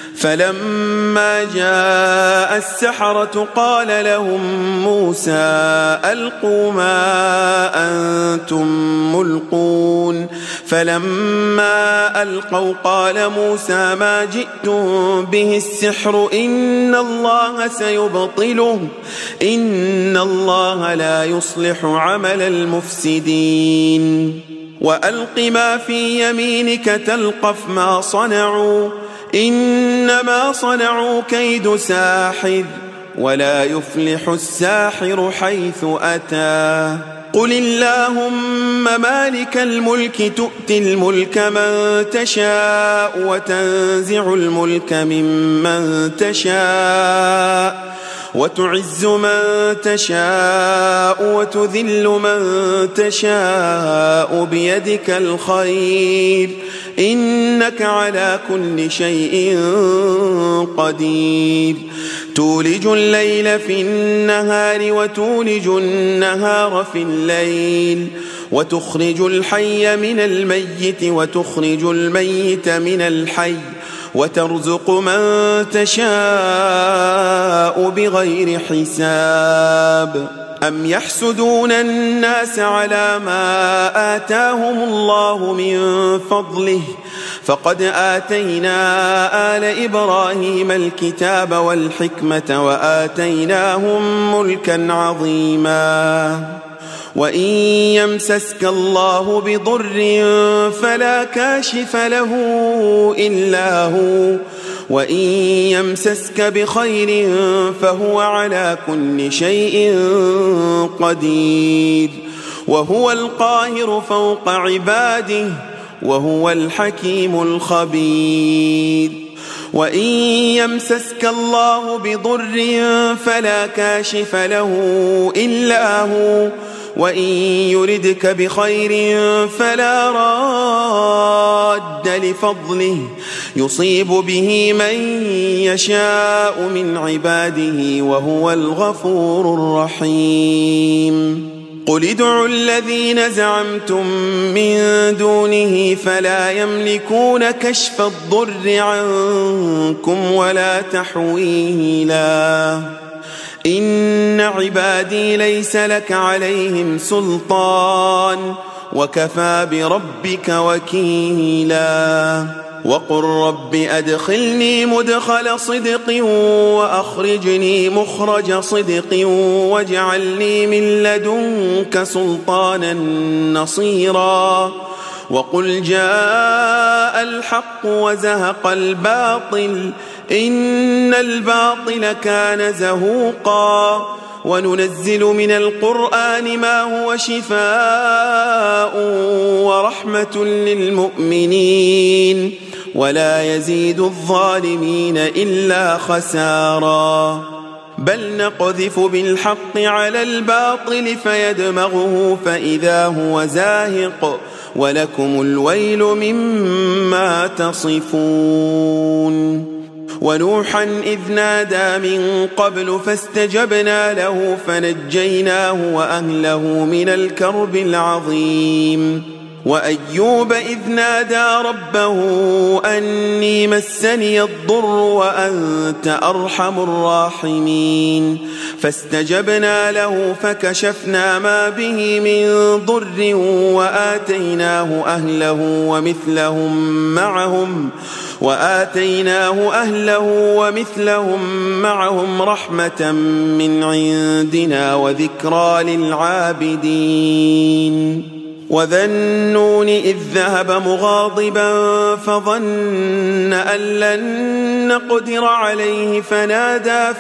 فلما جاء السحرة قال لهم موسى ألقوا ما أنتم ملقون فلما ألقوا قال موسى ما جئتم به السحر إن الله سيبطله إن الله لا يصلح عمل المفسدين. وألق ما في يمينك تلقف ما صنعوا إنما صنعوا كيد ساحر ولا يفلح الساحر حيث أتى. قل اللهم مالك الملك تؤتي الملك من تشاء وتنزع الملك ممن تشاء وتعز من تشاء وتذل من تشاء بيدك الخير إنك على كل شيء قدير تولج الليل في النهار وتولج النهار في الليل وتخرج الحي من الميت وتخرج الميت من الحي وترزق من تشاء بغير حساب أم يحسدون الناس على ما آتاهم الله من فضله فقد آتينا آل إبراهيم الكتاب والحكمة وآتيناهم ملكا عظيما وإن يمسسك الله بضر فلا كاشف له إلا هو وإن يمسسك بخير فهو على كل شيء قدير وهو القاهر فوق عباده وهو الحكيم الخبير وإن يمسسك الله بضر فلا كاشف له إلا هو وإن يردك بخير فلا راد لفضله يصيب به من يشاء من عباده وهو الغفور الرحيم قل ادعوا الذين زعمتم من دونه فلا يملكون كشف الضر عنكم ولا تحويلا إن عبادي ليس لك عليهم سلطان وكفى بربك وكيلا وقل رب أدخلني مدخل صدق وأخرجني مخرج صدق واجعلني من لدنك سلطانا نصيرا وقل جاء الحق وزهق الباطل إن الباطل كان زهوقا وننزل من القرآن ما هو شفاء ورحمة للمؤمنين ولا يزيد الظالمين إلا خسارا بل نقذف بالحق على الباطل فيدمغه فإذا هو زاهق ولكم الويل مما تصفون ونوحا إذ نادى من قبل فاستجبنا له فنجيناه وأهله من الكرب العظيم وأيوب إذ نادى ربه أني مسني الضر وأنت أرحم الراحمين فاستجبنا له فكشفنا ما به من ضر وآتيناه أهله ومثلهم معهم رحمة من عندنا وذكرى للعابدين وذا النون إذ ذهب مغاضبا فظن أن لن نقدر عليه فنادى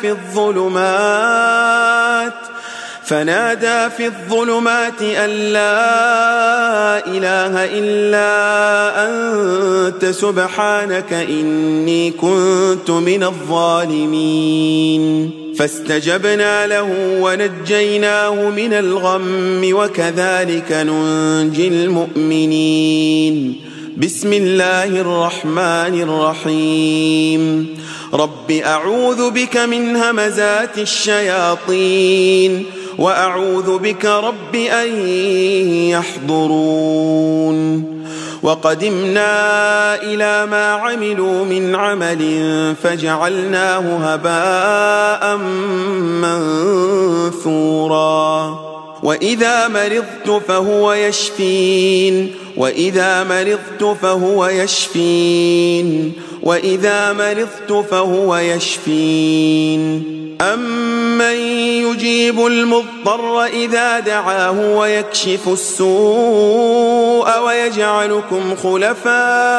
في الظلمات أن لا إله إلا أنت سبحانك إني كنت من الظالمين فاستجبنا له ونجيناه من الغم وكذلك ننجي المؤمنين بسم الله الرحمن الرحيم رب أعوذ بك من همزات الشياطين وأعوذ بك رب أن يحضرون وقدمنا إلى ما عملوا من عمل فجعلناه هباء منثورا وإذا مرضت فهو يشفين أمن يجيب المضطر إذا دعاه ويكشف السوء ويجعلكم خلفاء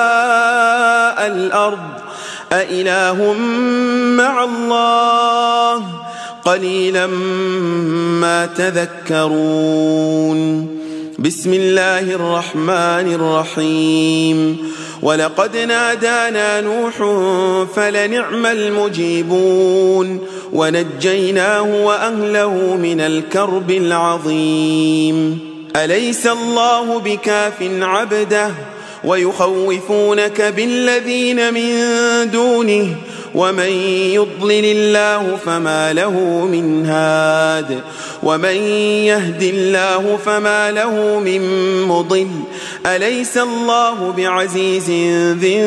الأرض أإله مع الله قليلا ما تذكرون بسم الله الرحمن الرحيم ولقد نادانا نوح فلنعم المجيبون ونجيناه وأهله من الكرب العظيم أليس الله بكاف عبده ويخوفونك بالذين من دونه ومن يضلل الله فما له من هاد ومن يهد الله فما له من مضل أليس الله بعزيز ذي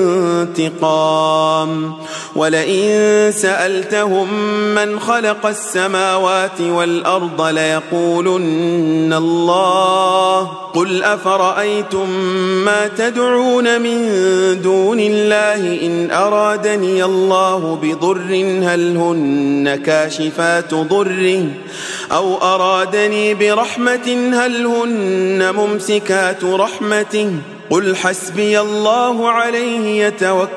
انتقام ولئن سألتهم من خلق السماوات والأرض ليقولن الله قل أفرأيتم ما تدعون من دون الله إن أرادني الله بضر هل هن كاشفات ضره أو أرادني برحمة هل هن ممسكات رحمته قل حسبي الله عليه يتوكل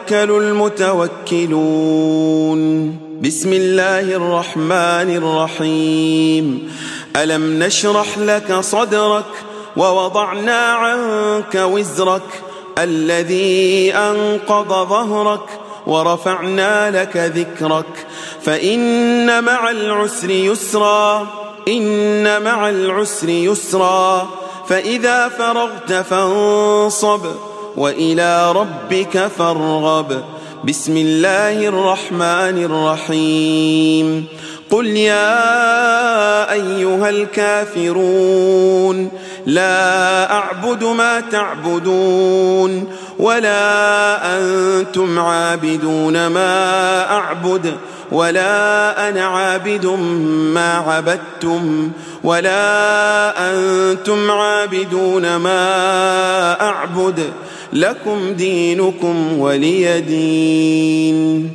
المتوكلون بسم الله الرحمن الرحيم ألم نشرح لك صدرك ووضعنا عنك وزرك الذي أنقض ظهرك ورفعنا لك ذكرك فإن مع العسر يسرا إن مع العسر يسرا فإذا فرغت فانصب وإلى ربك فارغب بسم الله الرحمن الرحيم قل يا أيها الكافرون لا أعبد ما تعبدون ولا أنتم عابدون ما أعبد ولا أنا عابد ما عبدتم ولا أنتم عابدون ما أعبد لكم دينكم ولي دين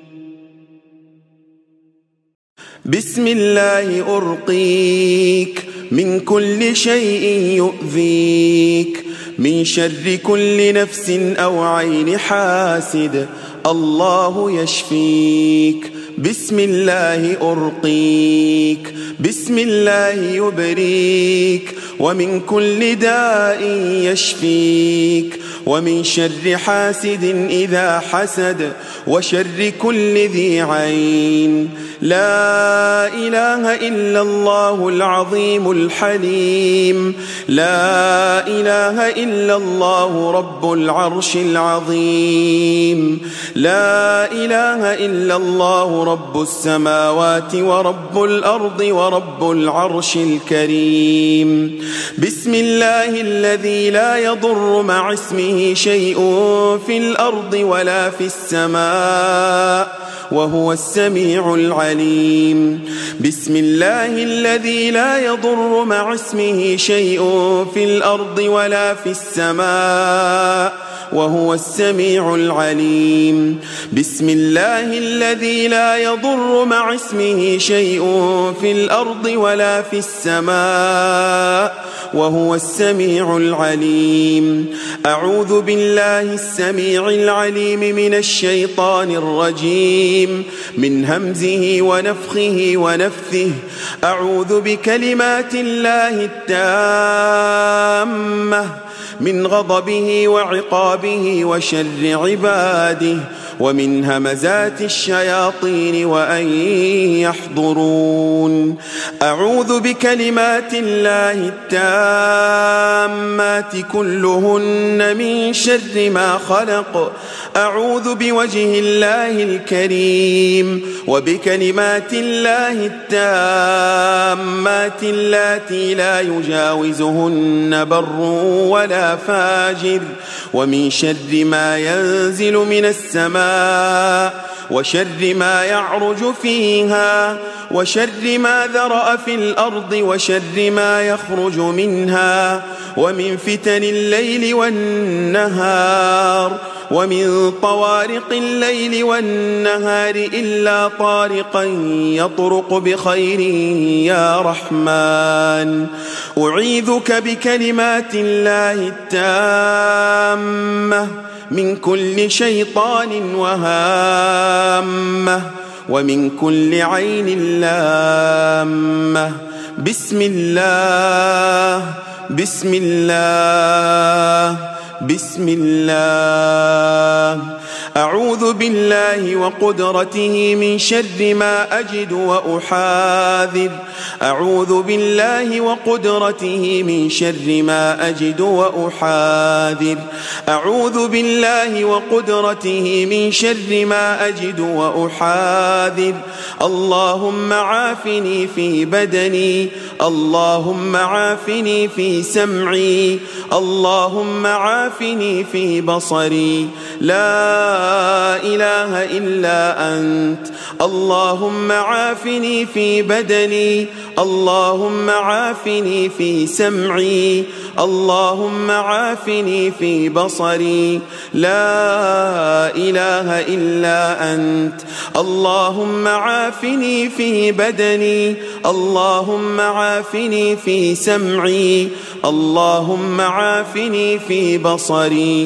بسم الله أرقيك من كل شيء يؤذيك من شر كل نفس أو عين حاسد الله يشفيك بسم الله أرقيك بسم الله يبريك ومن كل داء يشفيك ومن شر حاسد إذا حسد وشر كل ذي عين لا إله إلا الله العظيم الحليم لا إله إلا الله رب العرش العظيم لا إله إلا الله رب السماوات ورب الأرض ورب العرش الكريم بسم الله الذي لا يضر مع اسمه شيء في الأرض ولا في السماء وهو السميع العليم بسم الله الذي لا يضر مع اسمه شيء في الأرض ولا في السماء وهو السميع العليم بسم الله الذي لا يضر مع اسمه شيء في الأرض ولا في السماء وهو السميع العليم أعوذ بالله السميع العليم من الشيطان الرجيم من همزه ونفخه ونفثه أعوذ بكلمات الله التامة من غضبه وعقابه وشر عباده ومن همزات الشياطين وأن يحضرون أعوذ بكلمات الله التامات كلهن من شر ما خلق أعوذ بوجه الله الكريم وبكلمات الله التامات اللاتي لا يجاوزهن بر ولا فاجر ومن شر ما ينزل من السماء وشر ما يعرج فيها وشر ما ذرأ في الأرض وشر ما يخرج منها ومن فتن الليل والنهار ومن طوارق الليل والنهار إلا طارقا يطرق بخير يا رحمن أعيذك بكلمات الله التامة من كل شيطان وهامة ومن كل عين لامة بسم الله بسم الله بسم الله. أعوذ بالله وقدرته من شر ما أجد وأحاذر. أعوذ بالله وقدرته من شر ما أجد وأحاذر. أعوذ بالله وقدرته من شر ما أجد وأحاذر. اللهم عافني في بدني، اللهم عافني في سمعي، اللهم عافني في بصري، لا إله إلا أنت. اللهم عافني في بدني، اللهم عافني في سمعي، اللهم عافني في بصري، لا إله إلا أنت. اللهم عافني في بدني، اللهم عافني في سمعي، اللهم عافني في بصري،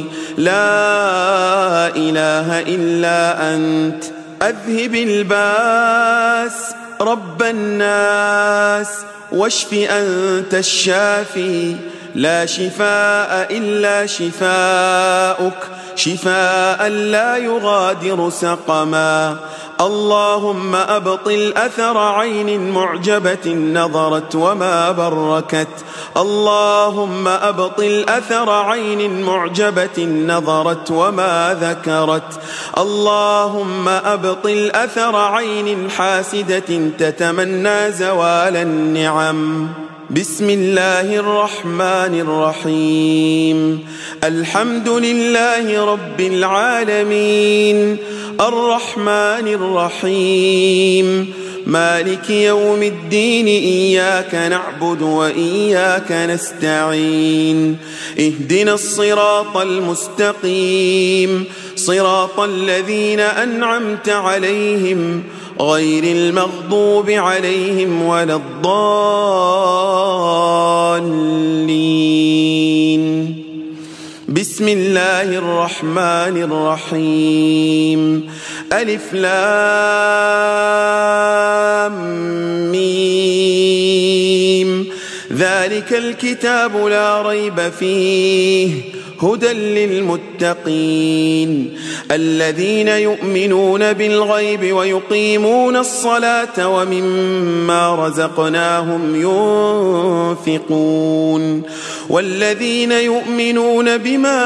لا إله إلا أنت. أذهب الباس رب الناس واشف أنت الشافي، لا شفاء إلا شفاؤك، شفاء لا يغادر سقما. اللهم أبطل أثر عين معجبة نظرت وما بركت. اللهم أبطل أثر عين معجبة نظرت وما ذكرت. اللهم أبطل أثر عين حاسدة تتمنى زوال النعم. بسم الله الرحمن الرحيم. الحمد لله رب العالمين، الرحمن الرحيم، مالك يوم الدين. إياك نعبد وإياك نستعين. اهدنا الصراط المستقيم، صراط الذين أنعمت عليهم غير المغضوب عليهم ولا الضالين. بسم الله الرحمن الرحيم. ألف لام ميم. ذلك الكتاب لا ريب فيه هدى للمتقين الذين يؤمنون بالغيب ويقيمون الصلاة ومما رزقناهم ينفقون والذين يؤمنون بما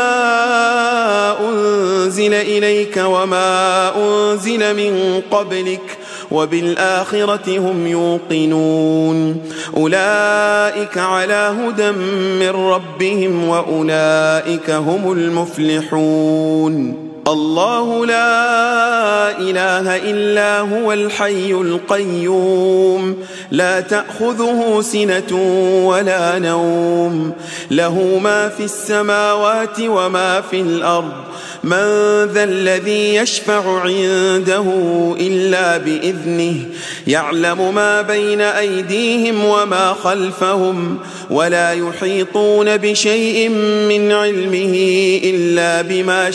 أنزل إليك وما أنزل من قبلك وبالآخرة هم يوقنون أولئك على هدى من ربهم وأولئك هم المفلحون. الله لا إله إلا هو الحي القيوم لا تأخذه سنة ولا نوم له ما في السماوات وما في الأرض من ذا الذي يشفع عنده إلا بإذنه يعلم ما بين أيديهم وما خلفهم ولا يحيطون بشيء من علمه إلا بما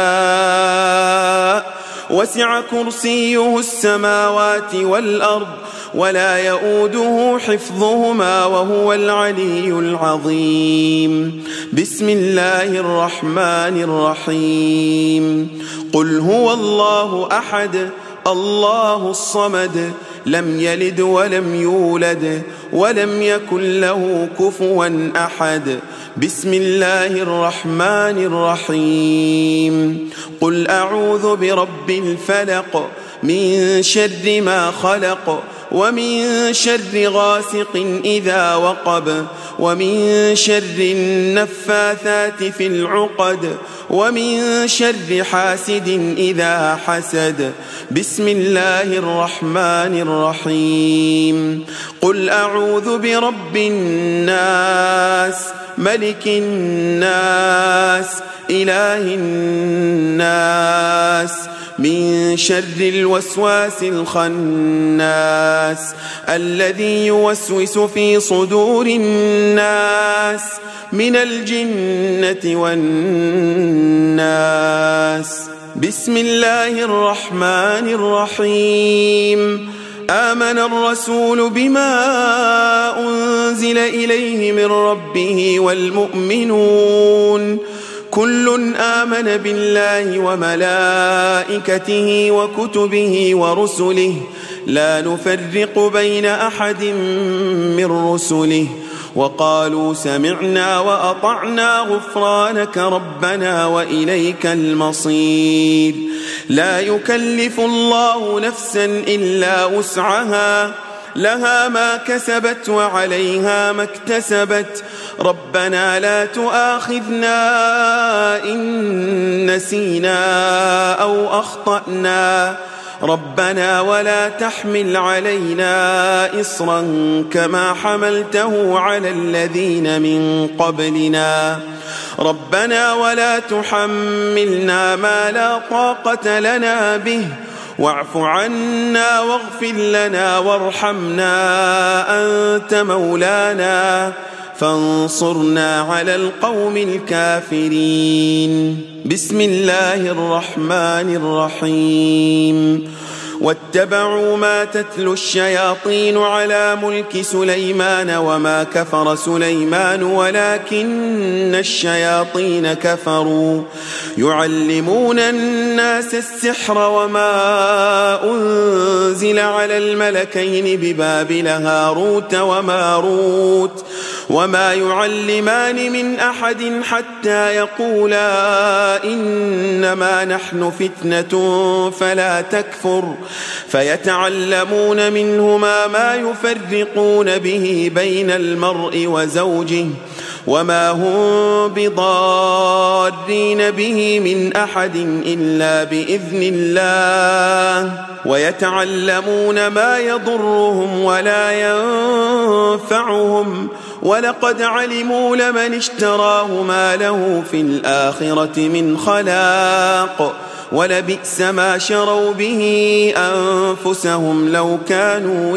شاء وسع كرسيه السماوات والأرض ولا يؤوده حفظهما وهو العلي العظيم. بسم الله الرحمن الرحيم. قل هو الله أحد الله الصمد لم يلد ولم يولد ولم يكن له كفوا أحد. بسم الله الرحمن الرحيم. قل أعوذ برب الفلق من شر ما خلق ومن شر غاسق إذا وقب ومن شر النفاثات في العقد ومن شر حاسد إذا حسد. بسم الله الرحمن الرحيم. قل أعوذ برب الناس ملك الناس إله الناس من شر الوسواس الخناس الذي يوسوس في صدور الناس من الجنة والناس. بسم الله الرحمن الرحيم. آمن الرسول بما أنزل أنزل إليه من ربه والمؤمنون كل آمن بالله وملائكته وكتبه ورسله لا نفرق بين أحد من رسله وقالوا سمعنا وأطعنا غفرانك ربنا وإليك المصير لا يكلف الله نفسا إلا وسعها لها ما كسبت وعليها ما اكتسبت ربنا لا تؤاخذنا إن نسينا أو أخطأنا ربنا ولا تحمل علينا إصرا كما حملته على الذين من قبلنا ربنا ولا تحملنا ما لا طاقة لنا به واعف عنا واغفر لنا وارحمنا أنت مولانا فانصرنا على القوم الكافرين بسم الله الرحمن الرحيم واتبعوا ما تتلو الشياطين على ملك سليمان وما كفر سليمان ولكن الشياطين كفروا يعلمون الناس السحر وما أنزل على الملكين ببابل هاروت وماروت وما يعلمان من أحد حتى يقولا إنما نحن فتنة فلا تكفر فيتعلمون منهما ما يفرقون به بين المرء وزوجه وما هم بضارين به من أحد إلا بإذن الله ويتعلمون ما يضرهم ولا ينفعهم ولقد علموا لمن اشتراه ما له في الآخرة من خلاق ولبئس ما شروا به أنفسهم لو كانوا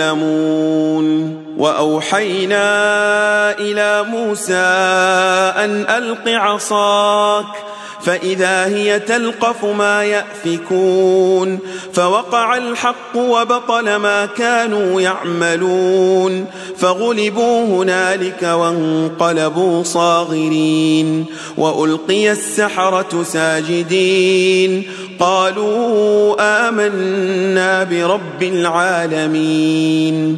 يعلمون وأوحينا إلى موسى أن ألق عصاك فإذا هي تلقف ما يأفكون فوقع الحق وبطل ما كانوا يعملون فغلبوا هنالك وانقلبوا صاغرين وألقي السحرة ساجدين قالوا آمنا برب العالمين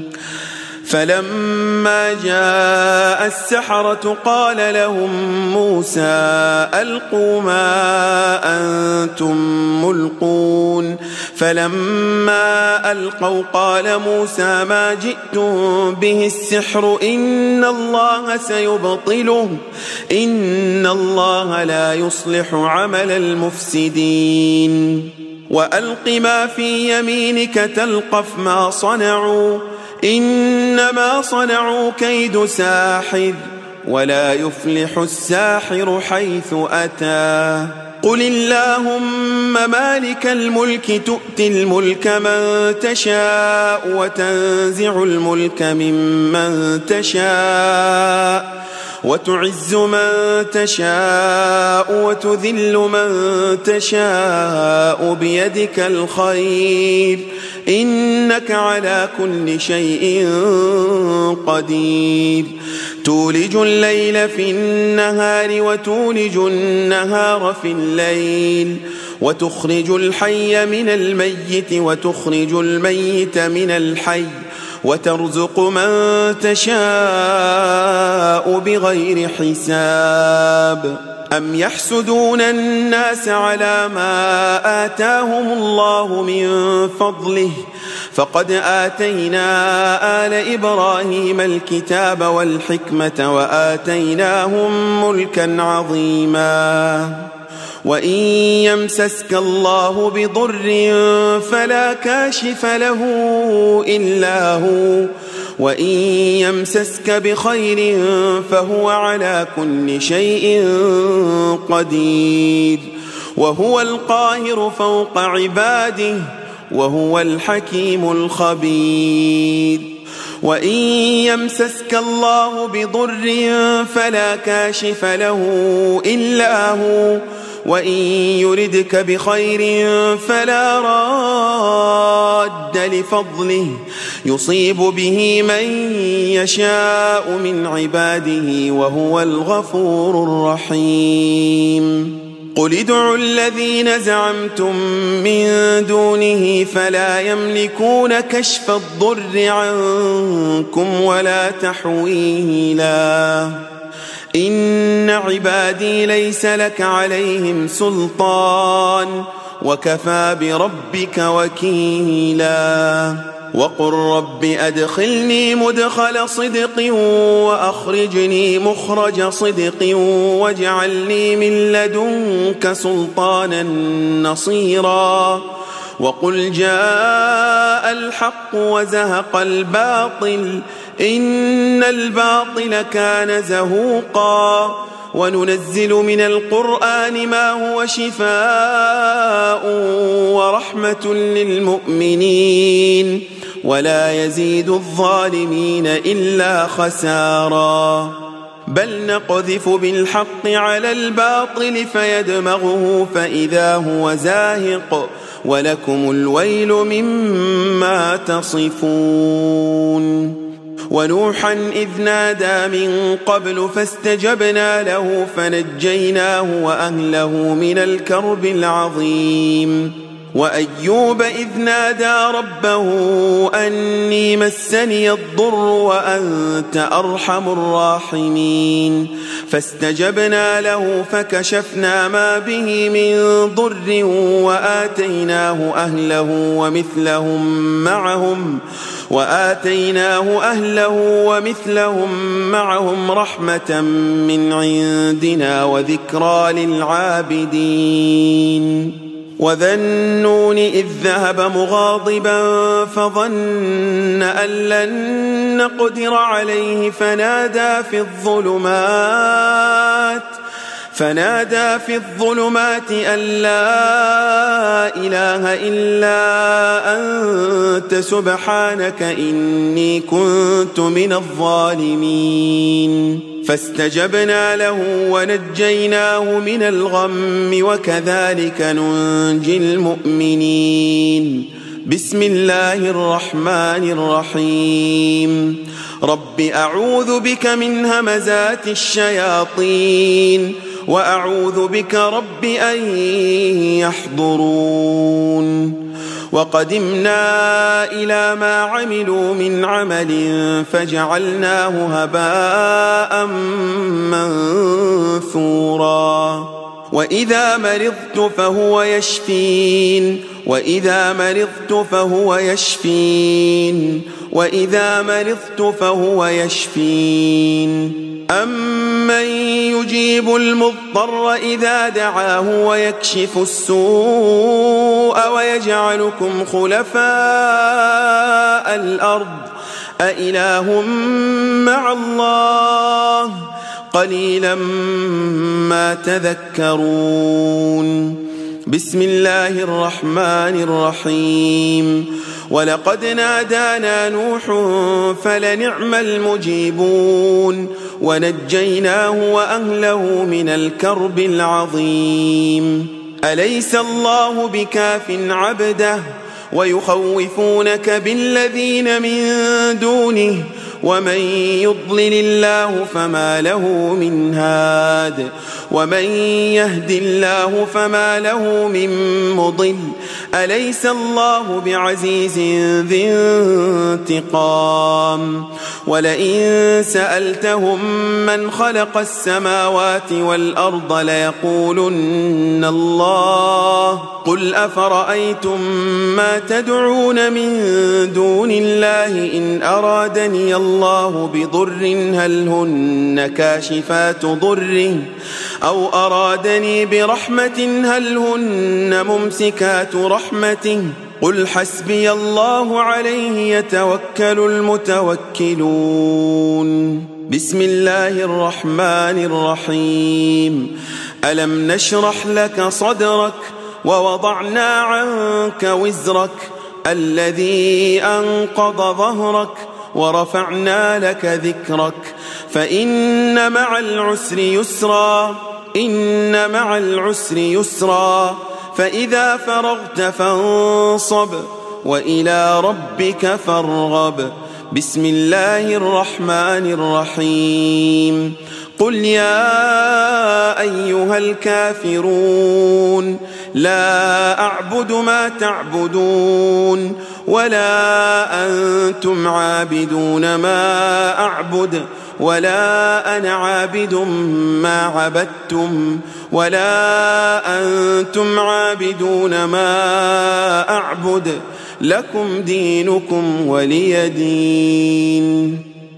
فلما جاء السحرة قال لهم موسى ألقوا ما أنتم ملقون فلما ألقوا قال موسى ما جئتم به السحر إن الله سيبطله إن الله لا يصلح عمل المفسدين وألق ما في يمينك تلقف ما صنعوا إنما صنعوا كيد ساحر ولا يفلح الساحر حيث أتى قل اللهم مالك الملك تؤتي الملك من تشاء وتنزع الملك ممن تشاء وتعز من تشاء وتذل من تشاء بيدك الخير إنك على كل شيء قدير تولج الليل في النهار وتولج النهار في الليل وتخرج الحي من الميت وتخرج الميت من الحي وترزق من تشاء بغير حساب أم يحسدون الناس على ما آتاهم الله من فضله فقد آتينا آل إبراهيم الكتاب والحكمة وآتيناهم ملكا عظيما وإن يمسسك الله بضر فلا كاشف له إلا هو وإن يمسسك بخير فهو على كل شيء قدير وهو القاهر فوق عباده وهو الحكيم الخبير وإن يمسسك الله بضر فلا كاشف له إلا هو وإن يردك بخير فلا راد لفضله يصيب به من يشاء من عباده وهو الغفور الرحيم. قل ادعوا الذين زعمتم من دونه فلا يملكون كشف الضر عنكم ولا تحويلا. إن عبادي ليس لك عليهم سلطان وكفى بربك وكيلا. وقل رب أدخلني مدخل صدق وأخرجني مخرج صدق واجعلني من لدنك سلطانا نصيرا. وقل جاء الحق وزهق الباطل إن الباطل كان زهوقا. وننزل من القرآن ما هو شفاء ورحمة للمؤمنين ولا يزيد الظالمين إلا خسارا. بل نقذف بالحق على الباطل فيدمغه فإذا هو زاهق ولكم الويل مما تصفون. ونوحا إذ نادى من قبل فاستجبنا له فنجيناه وأهله من الكرب العظيم. وأيوب إذ نادى ربه أني مسني الضر وأنت أرحم الراحمين فاستجبنا له فكشفنا ما به من ضر وآتيناه أهله ومثلهم معهم رحمة من عندنا وذكرى للعابدين. وذا النون إذ ذهب مغاضبا فظن أن لن نقدر عليه فنادى في الظلمات أن لا إله إلا أنت سبحانك إني كنت من الظالمين. فاستجبنا له ونجيناه من الغم وكذلك ننجي المؤمنين. بسم الله الرحمن الرحيم. رب أعوذ بك من همزات الشياطين وأعوذ بك رب أن يحضرون. وقدمنا إلى ما عملوا من عمل فجعلناه هباء منثورا. وإذا مرضت فهو يشفين. أمن يجيب المضطر إذا دعاه ويكشف السوء ويجعلكم خلفاء الأرض أإله مع الله قليلا ما تذكرون. بسم الله الرحمن الرحيم. ولقد نادانا نوح فلنعم المجيبون ونجيناه وأهله من الكرب العظيم. أليس الله بكاف عبده ويخوفونك بالذين من دونه ومن يضلل الله فما له من هاد ومن يهد الله فما له من مضل. أليس الله بعزيز ذي انتقام. ولئن سألتهم من خلق السماوات والأرض ليقولن الله قل أفرأيتم ما تدعون من دون الله إن أرادني الله بضر هل هن كاشفات ضره أو أرادني برحمة هل هن ممسكات رحمته قل حسبي الله عليه يتوكل المتوكلون. بسم الله الرحمن الرحيم. ألم نشرح لك صدرك ووضعنا عنك وزرك الذي أنقض ظهرك ورفعنا لك ذكرك فإن مع العسر يسرا إن مع العسر يسرا فإذا فرغت فانصب وإلى ربك فارغب. بسم الله الرحمن الرحيم. قل يا أيها الكافرون لا أعبد ما تعبدون ولا أنتم عابدون ما أعبد ولا أنا عابد ما عبدتم ولا أنتم عابدون ما أعبد لكم دينكم ولي دين.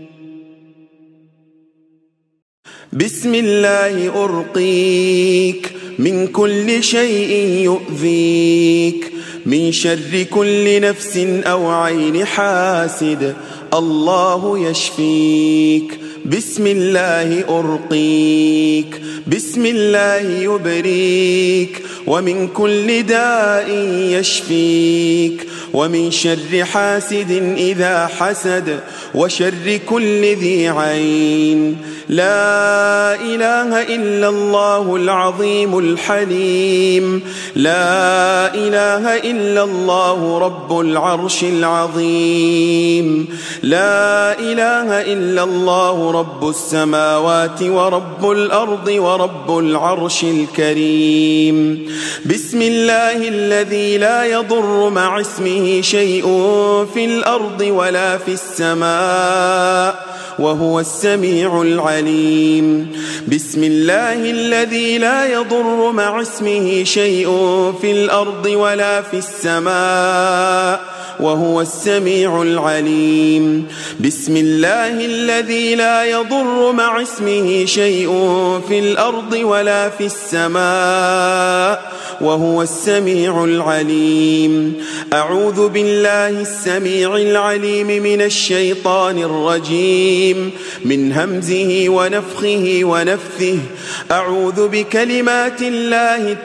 بسم الله أرقيك من كل شيء يؤذيك من شر كل نفس أو عين حاسد الله يشفيك. بسم الله أرقيك بسم الله يبريك ومن كل داء يشفيك ومن شر حاسد إذا حسد وشر كل ذي عين. لا إله إلا الله العظيم الحليم. لا إله إلا الله رب العرش العظيم. لا إله إلا الله رب السماوات ورب الأرض ورب العرش الكريم. بسم الله الذي لا يضر مع اسمه شيء في الأرض ولا في السماء وهو السميع العليم. بسم الله الذي لا يضر مع اسمه شيء في الأرض ولا في السماء وهو السميع العليم. بسم الله الذي لا يضر مع اسمه شيء في الأرض ولا في السماء وهو السميع العليم. أعوذ بالله السميع العليم من الشيطان الرجيم من همزه ونفخه ونفثه. أعوذ بكلمات الله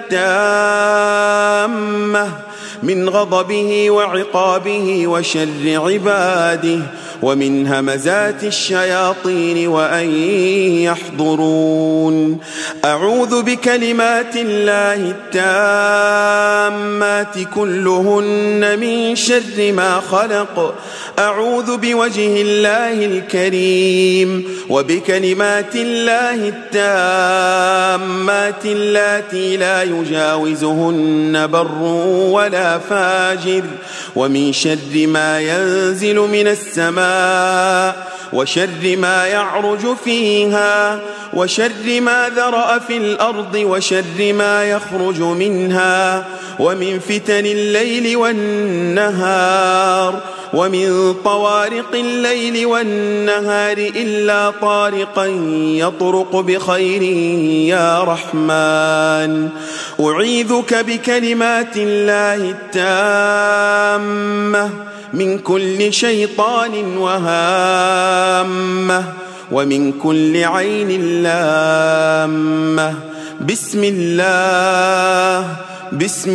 التامة من غضبه وعقابه وشر عباده ومن همزات الشياطين وأن يحضرون. أعوذ بكلمات الله التامات كلهن من شر ما خلق. أعوذ بوجه الله الكريم وبكلمات الله التامات اللاتي لا يجاوزهن بر ولا فاجر ومن شر ما ينزل من السماء وشر ما يعرج فيها وشر ما ذرأ في الأرض وشر ما يخرج منها ومن فتن الليل والنهار ومن طوارق الليل والنهار إلا طارقا يطرق بخير يا رحمن. أعيذك بكلمات الله التامة من كل شيطان وهامة ومن كل عين لامة. بسم الله بسم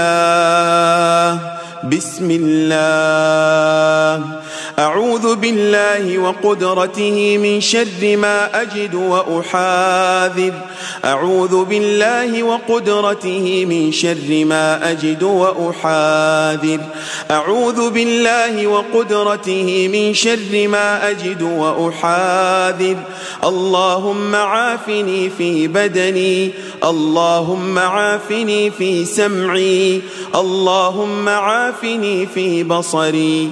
الله بسم الله. أعوذ بالله وقدرته من شر ما أجد وأحاذر. أعوذ بالله وقدرته من شر ما أجد وأحاذر. أعوذ بالله وقدرته من شر ما أجد وأحاذر. اللهم عافني في بدني اللهم عافني في سمعي اللهم عافني في بصري.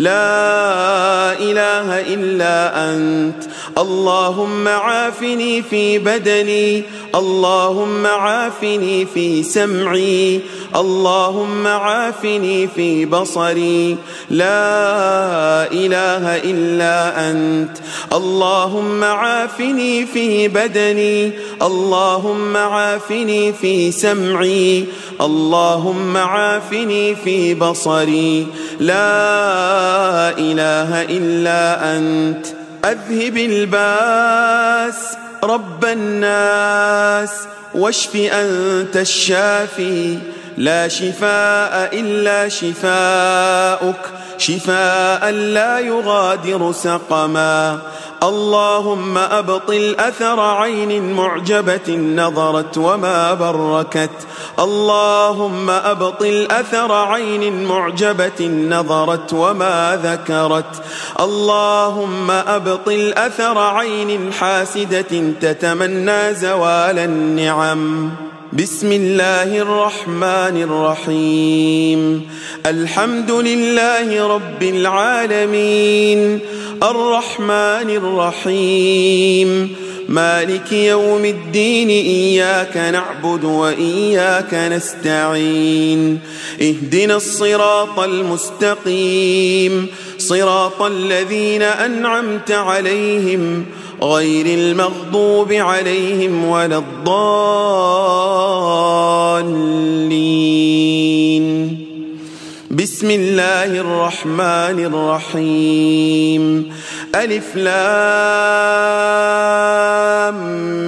لا إله إلا أنت. اللهم عافني في بدني اللهم عافني في سمعي اللهم عافني في بصري. لا إله إلا أنت. اللهم عافني في بدني اللهم عافني في سمعي اللهم عافني في بصري. لا إله إلا أنت. أذهب الباس رب الناس واشف أنت الشافي لا شفاء إلا شفاؤك شفاء لا يغادر سقما. اللهم أبطل أثر عين معجبة نظرت وما بركت. اللهم أبطل أثر عين معجبة نظرت وما ذكرت. اللهم أبطل أثر عين حاسدة تتمنى زوال النعم. بسم الله الرحمن الرحيم. الحمد لله رب العالمين الرحمن الرحيم مالك يوم الدين. إياك نعبد وإياك نستعين. اهدنا الصراط المستقيم صراط الذين أنعمت عليهم غير المغضوب عليهم ولا الضالين. بسم الله الرحمن الرحيم. ألف لام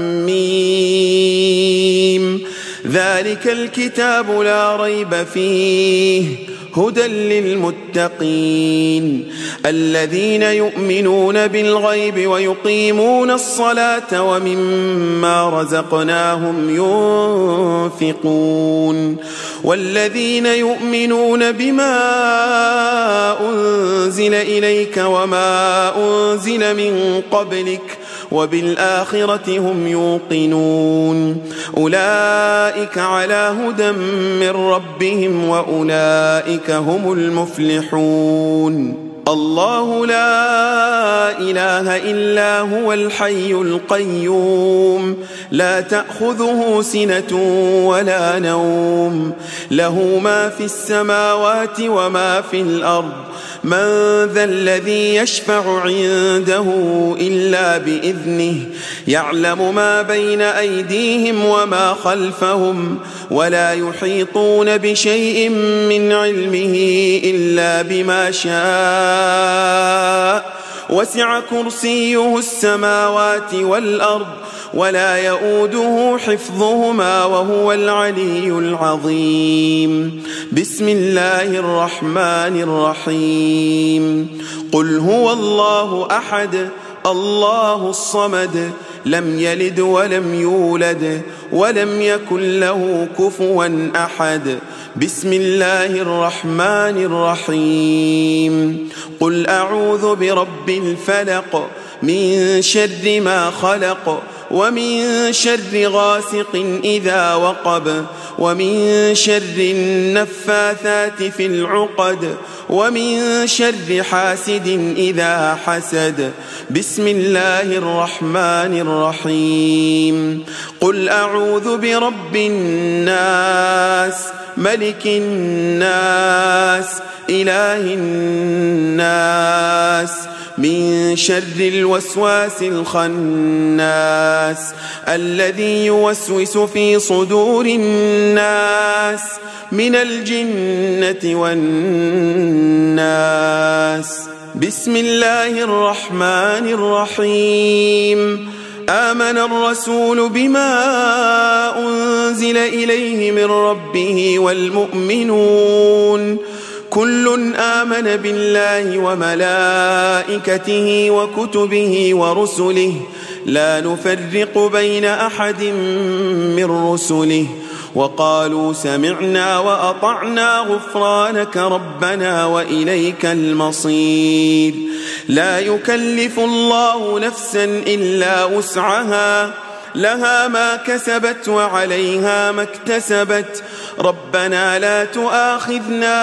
ميم. ذلك الكتاب لا ريب فيه هدى للمتقين الذين يؤمنون بالغيب ويقيمون الصلاة ومما رزقناهم ينفقون. والذين يؤمنون بما أنزل إليك وما أنزل من قبلك وبالآخرة هم يوقنون. أولئك على هدى من ربهم وأولئك هم المفلحون. الله لا إله إلا هو الحي القيوم لا تأخذه سنة ولا نوم له ما في السماوات وما في الأرض. من ذا الذي يشفع عنده إلا بإذنه يعلم ما بين أيديهم وما خلفهم ولا يحيطون بشيء من علمه إلا بما شاء. وسع كرسيه السماوات والأرض ولا يؤوده حفظهما وهو العلي العظيم. بسم الله الرحمن الرحيم. قل هو الله أحد الله الصمد لم يلد ولم يولد ولم يكن له كفوا أحد. بسم الله الرحمن الرحيم. قل أعوذ برب الفلق من شر ما خلق ومن شر غاسق إذا وقب ومن شر النفاثات في العقد ومن شر حاسد إذا حسد. بسم الله الرحمن الرحيم. قل أعوذ برب الناس ملك الناس إله الناس من شر الوسواس الخناس الذي يوسوس في صدور الناس من الجنة والناس. بسم الله الرحمن الرحيم. آمن الرسول بما أنزل إليه من ربه والمؤمنون كل آمن بالله وملائكته وكتبه ورسله لا نفرق بين أحد من رسله وقالوا سمعنا وأطعنا غفرانك ربنا وإليك المصير. لا يكلف الله نفسا إلا وسعها لها ما كسبت وعليها ما اكتسبت. ربنا لا تؤاخذنا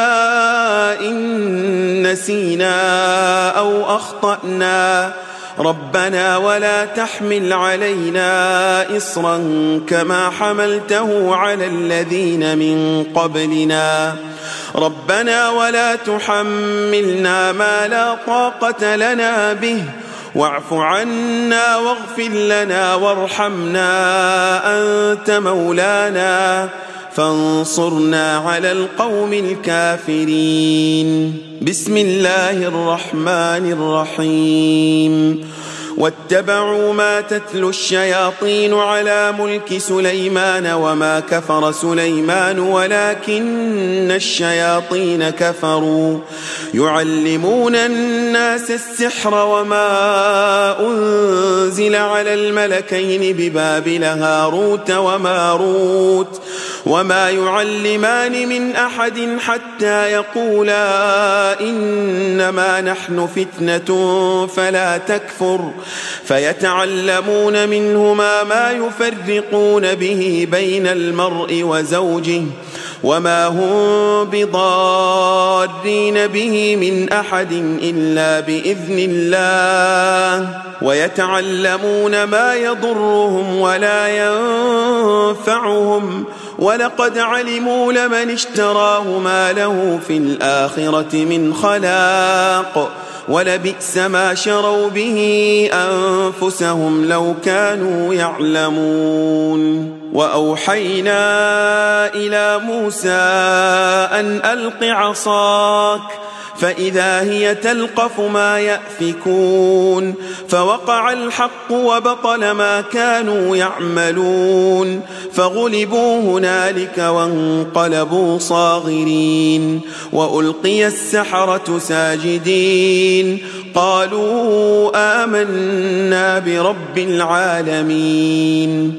إن نسينا أو أخطأنا ربنا ولا تحمل علينا إصرا كما حملته على الذين من قبلنا ربنا ولا تحملنا ما لا طاقة لنا به واعف عنا واغفر لنا وارحمنا أنت مولانا فانصرنا على القوم الكافرين. بسم الله الرحمن الرحيم. واتبعوا ما تتلو الشياطين على ملك سليمان وما كفر سليمان ولكن الشياطين كفروا يعلمون الناس السحر وما أنزل على الملكين ببابل هاروت وماروت وما يعلمان من أحد حتى يقولا إنما نحن فتنة فلا تكفر فيتعلمون منهما ما يفرقون به بين المرء وزوجه وما هم بضارين به من أحد إلا بإذن الله ويتعلمون ما يضرهم ولا ينفعهم ولقد علموا لمن اشتراه ما له في الآخرة من خلاق ولبئس ما شروا به أنفسهم لو كانوا يعلمون وأوحينا إلى موسى أن ألق عصاك فإذا هي تلقف ما يأفكون فوقع الحق وبطل ما كانوا يعملون فغلبوا هنالك وانقلبوا صاغرين وألقي السحرة ساجدين قالوا آمنا برب العالمين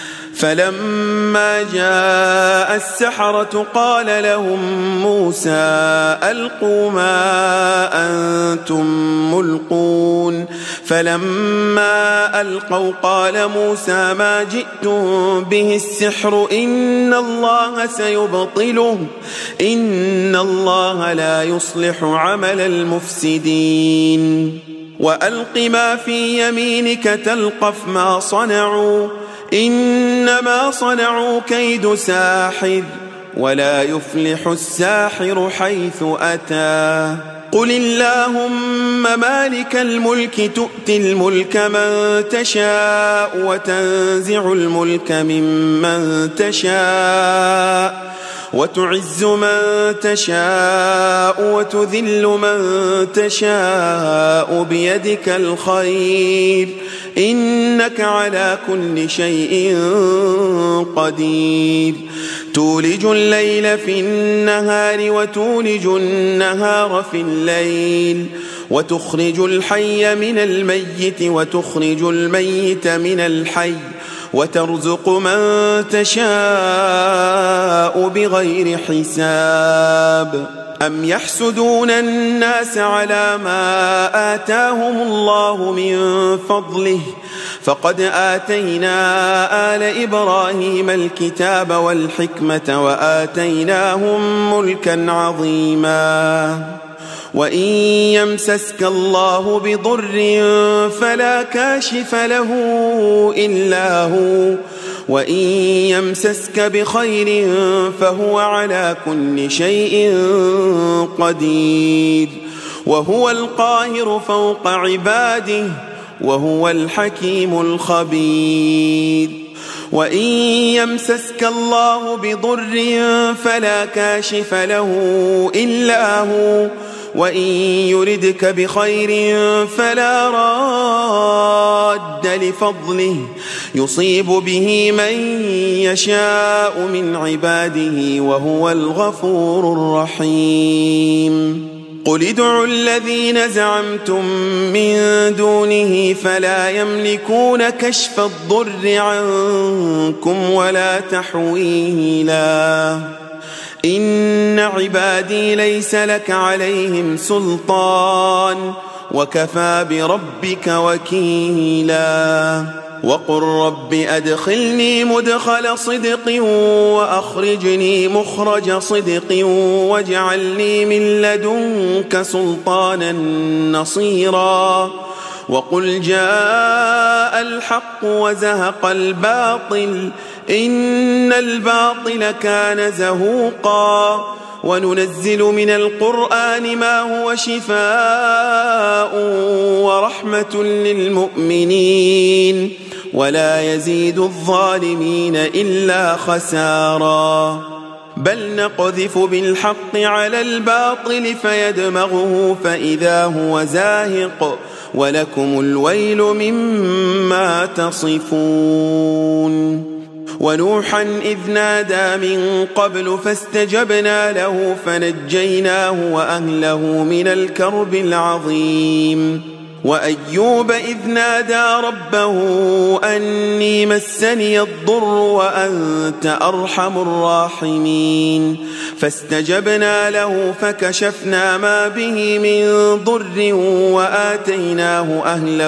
فلما جاء السحرة قال لهم موسى ألقوا ما أنتم ملقون فلما ألقوا قال موسى ما جئتم به السحر إن الله سيبطله إن الله لا يصلح عمل المفسدين وألق ما في يمينك تلقف ما صنعوا إنما صنعوا كيد ساحر ولا يفلح الساحر حيث أتى قل اللهم مالك الملك تؤتي الملك من تشاء وتنزع الملك ممن تشاء وتعز من تشاء وتذل من تشاء بيدك الخير إنك على كل شيء قدير تولج الليل في النهار وتولج النهار في الليل وتخرج الحي من الميت وتخرج الميت من الحي وترزق من تشاء بغير حساب أم يحسدون الناس على ما آتاهم الله من فضله فقد آتينا آل إبراهيم الكتاب والحكمة وآتيناهم ملكا عظيما وإن يمسسك الله بضر فلا كاشف له إلا هو وإن يمسسك بخير فهو على كل شيء قدير وهو القاهر فوق عباده وهو الحكيم الخبير وإن يمسسك الله بضر فلا كاشف له إلا هو وإن يردك بخير فلا راد لفضله يصيب به من يشاء من عباده وهو الغفور الرحيم قل ادعوا الذين زعمتم من دونه فلا يملكون كشف الضر عنكم ولا تحويلا إن عبادي ليس لك عليهم سلطان وكفى بربك وكيلا وقل رب أدخلني مدخل صدق وأخرجني مخرج صدق واجعل لي من لدنك سلطانا نصيرا وقل جاء الحق وزهق الباطل إن الباطل كان زهوقا وننزل من القرآن ما هو شفاء ورحمة للمؤمنين ولا يزيد الظالمين إلا خسارا بل نقذف بالحق على الباطل فيدمغه فإذا هو زاهق ولكم الويل مما تصفون ونوحا إذ نادى من قبل فاستجبنا له فنجيناه وأهله من الكرب العظيم وأيوب إذ نادى ربه أني مسني الضر وأنت أرحم الراحمين فاستجبنا له فكشفنا ما به من ضر وآتيناه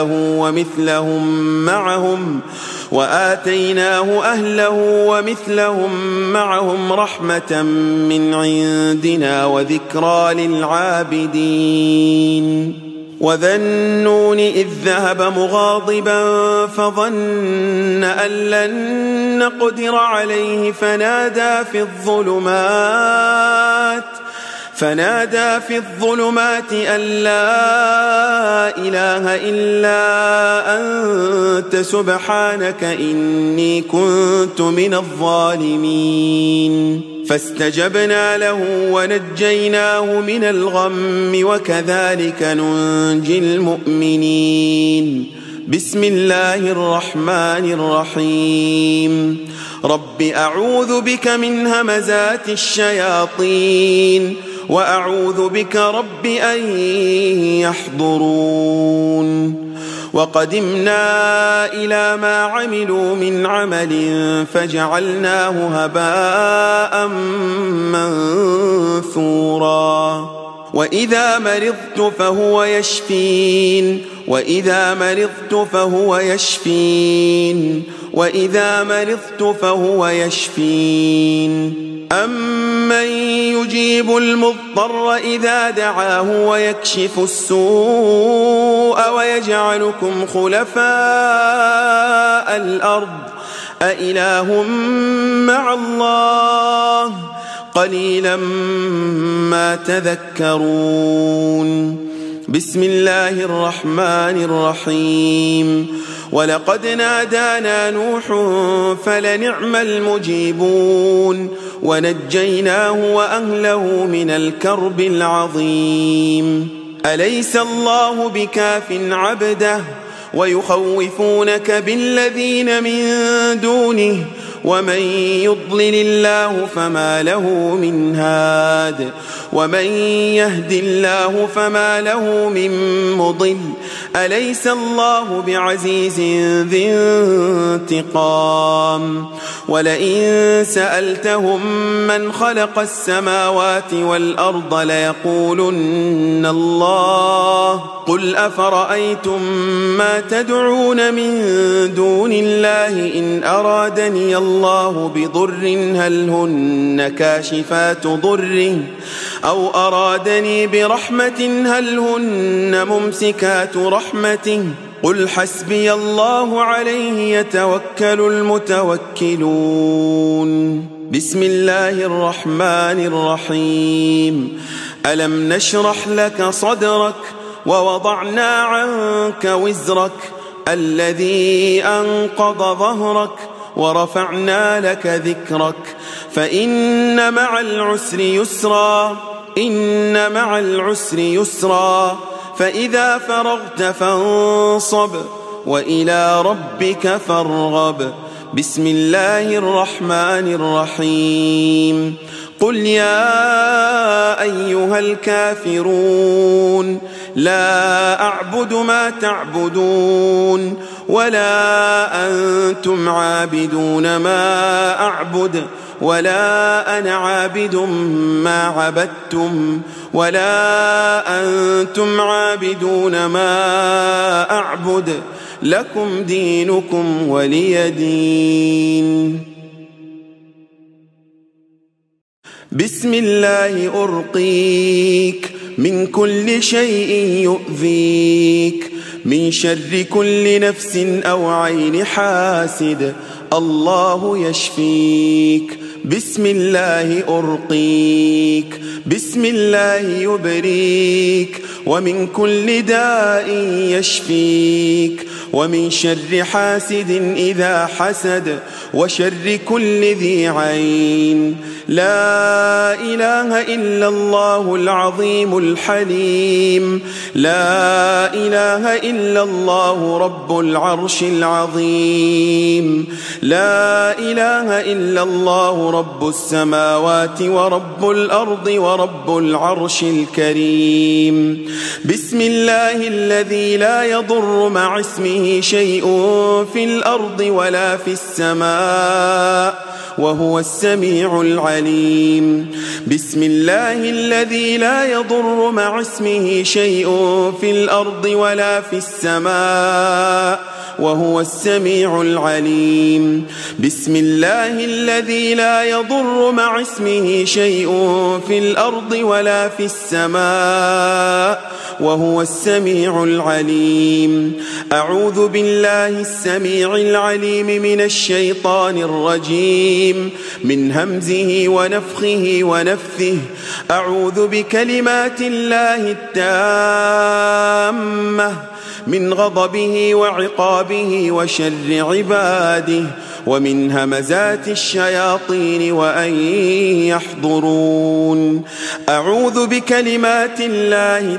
أهله ومثلهم معهم رحمة من عندنا وذكرى للعابدين وذا النون إذ ذهب مغاضبا فظن أن لن نقدر عليه فنادى في الظلمات أن لا إله إلا أنت سبحانك إني كنت من الظالمين فاستجبنا له ونجيناه من الغم وكذلك ننجي المؤمنين بسم الله الرحمن الرحيم رب أعوذ بك من همزات الشياطين وأعوذ بك رب أن يحضرون وقدمنا إلى ما عملوا من عمل فجعلناه هباء منثورا وإذا مرضت فهو يشفين أمن يجيب المضطر إذا دعاه ويكشف السوء ويجعلكم خلفاء الأرض أإله مع الله قليلا ما تذكرون بسم الله الرحمن الرحيم ولقد نادانا نوح فلنعم المجيبون ونجيناه وأهله من الكرب العظيم أليس الله بكاف عبده ويخوفونك بالذين من دونه ومن يضلل الله فما له من هاد ومن يهد الله فما له من مضل أليس الله بعزيز ذي انتقام ولئن سألتهم من خلق السماوات والأرض ليقولن الله قل أفرأيتم ما تدعون من دون الله إن أرادني الله بضر هل هن كاشفات ضره أو أرادني برحمة هل هن ممسكات رحمته قل حسبي الله عليه يتوكل المتوكلون بسم الله الرحمن الرحيم ألم نشرح لك صدرك ووضعنا عنك وزرك الذي أنقض ظهرك ورفعنا لك ذكرك فإن مع العسر يسرا فإذا فرغت فانصب وإلى ربك فارغب بسم الله الرحمن الرحيم قل يا أيها الكافرون لا أعبد ما تعبدون ولا أنتم عابدون ما أعبد ولا أنا عابد ما عبدتم ولا أنتم عابدون ما أعبد لكم دينكم ولي دين بسم الله أرقيك من كل شيء يؤذيك من شر كل نفس أو عين حاسد الله يشفيك بسم الله أرقيك بسم الله يبريك ومن كل داء يشفيك ومن شر حاسد إذا حسد وشر كل ذي عين. لا إله إلا الله العظيم الحليم. لا إله إلا الله رب العرش العظيم. لا إله إلا الله رب السماوات ورب الأرض ورب العرش الكريم. بسم الله الذي لا يضر مع اسمه شيء في الأرض ولا في السماء وهو السميع العليم. بسم الله الذي لا يضر مع اسمه شيء في الأرض ولا في السماء وهو السميع العليم. بسم الله الذي لا يضر مع اسمه شيء في الأرض ولا في السماء وهو السميع العليم. أعوذ بالله السميع العليم من الشيطان الرجيم من همزه ونفخه ونفثه. أعوذ بكلمات الله التامة من غضبه وعقابه وشر عباده ومن همزات الشياطين وأن يحضرون. أعوذ بكلمات الله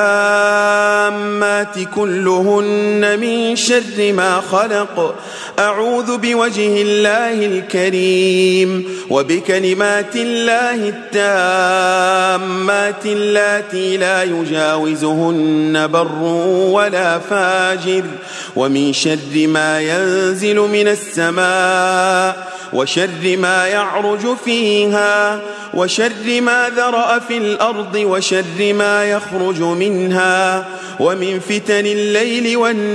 التامات كلهن من شر ما خلق. أعوذ بوجه الله الكريم وبكلمات الله التامات اللاتي لا يجاوزهن بر ولا فاجر ومن شر ما ينزل من السماء وشر ما يعرج فيها وشر ما ذرأ في الأرض وشر ما يخرج منها ومن فتن الليل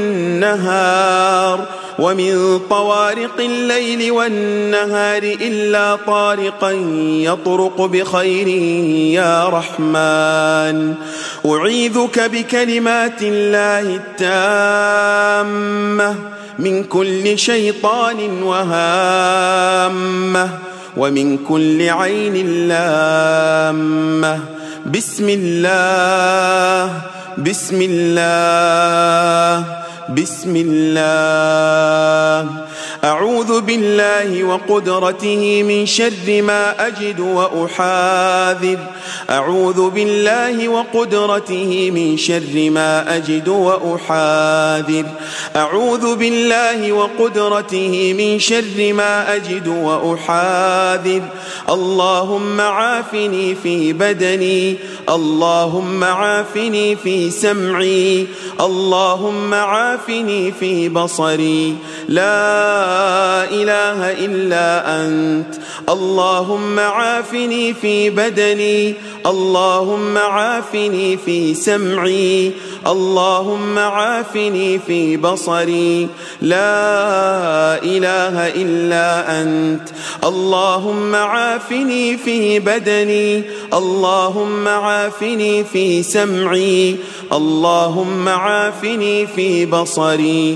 والنهار ومن طوارق الليل والنهار إلا طارقا يطرق بخير يا رحمن. أعيذك بكلمات الله التامة من كل شيطان وهامة ومن كل عين لامة. بسم الله بسم الله بسم الله. أعوذ بالله وقدرته من شر ما أجد وأحاذر. أعوذ بالله وقدرته من شر ما أجد وأحاذر. أعوذ بالله وقدرته من شر ما أجد وأحاذر. اللهم عافني في بدني. اللهم عافني في سمعي. اللهم عافني في بصري. لا إله إلا أنت. اللهم عافني في بدني. اللهم عافني في سمعي. اللهم عافني في بصري. لا إله إلا أنت. اللهم عافني في بدني. اللهم عافني في سمعي. اللهم عافني في بصري.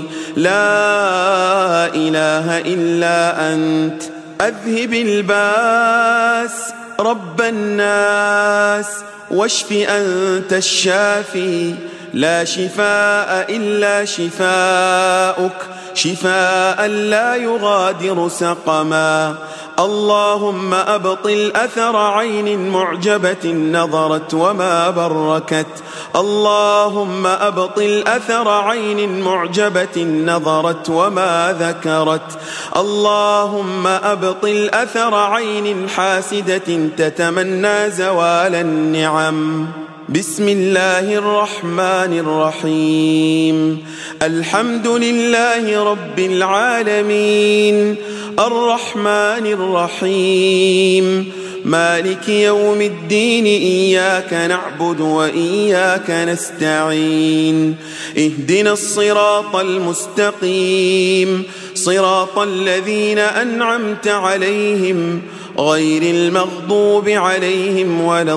لا إله إلا أنت. أذهب الباس رب الناس واشف أنت الشافي. لا شفاء إلا شفاؤك شفاء لا يغادر سقما. اللهم أبطل أثر عين معجبة نظرت وما بركت. اللهم أبطل أثر عين معجبة نظرت وما ذكرت. اللهم أبطل أثر عين حاسدة تتمنى زوال النعم. بسم الله الرحمن الرحيم. الحمد لله رب العالمين الرحمن الرحيم مالك يوم الدين. إياك نعبد وإياك نستعين. اهدنا الصراط المستقيم صراط الذين أنعمت عليهم غير المغضوب عليهم ولا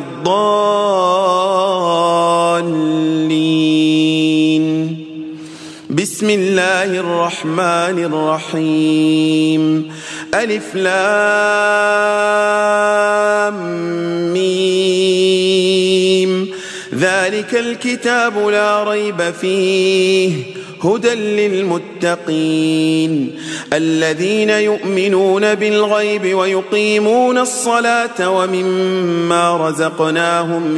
الضالين. بسم الله الرحمن الرحيم. ألف لام ميم. ذلك الكتاب لا ريب فيه هدى للمتقين الذين يؤمنون بالغيب ويقيمون الصلاة ومما رزقناهم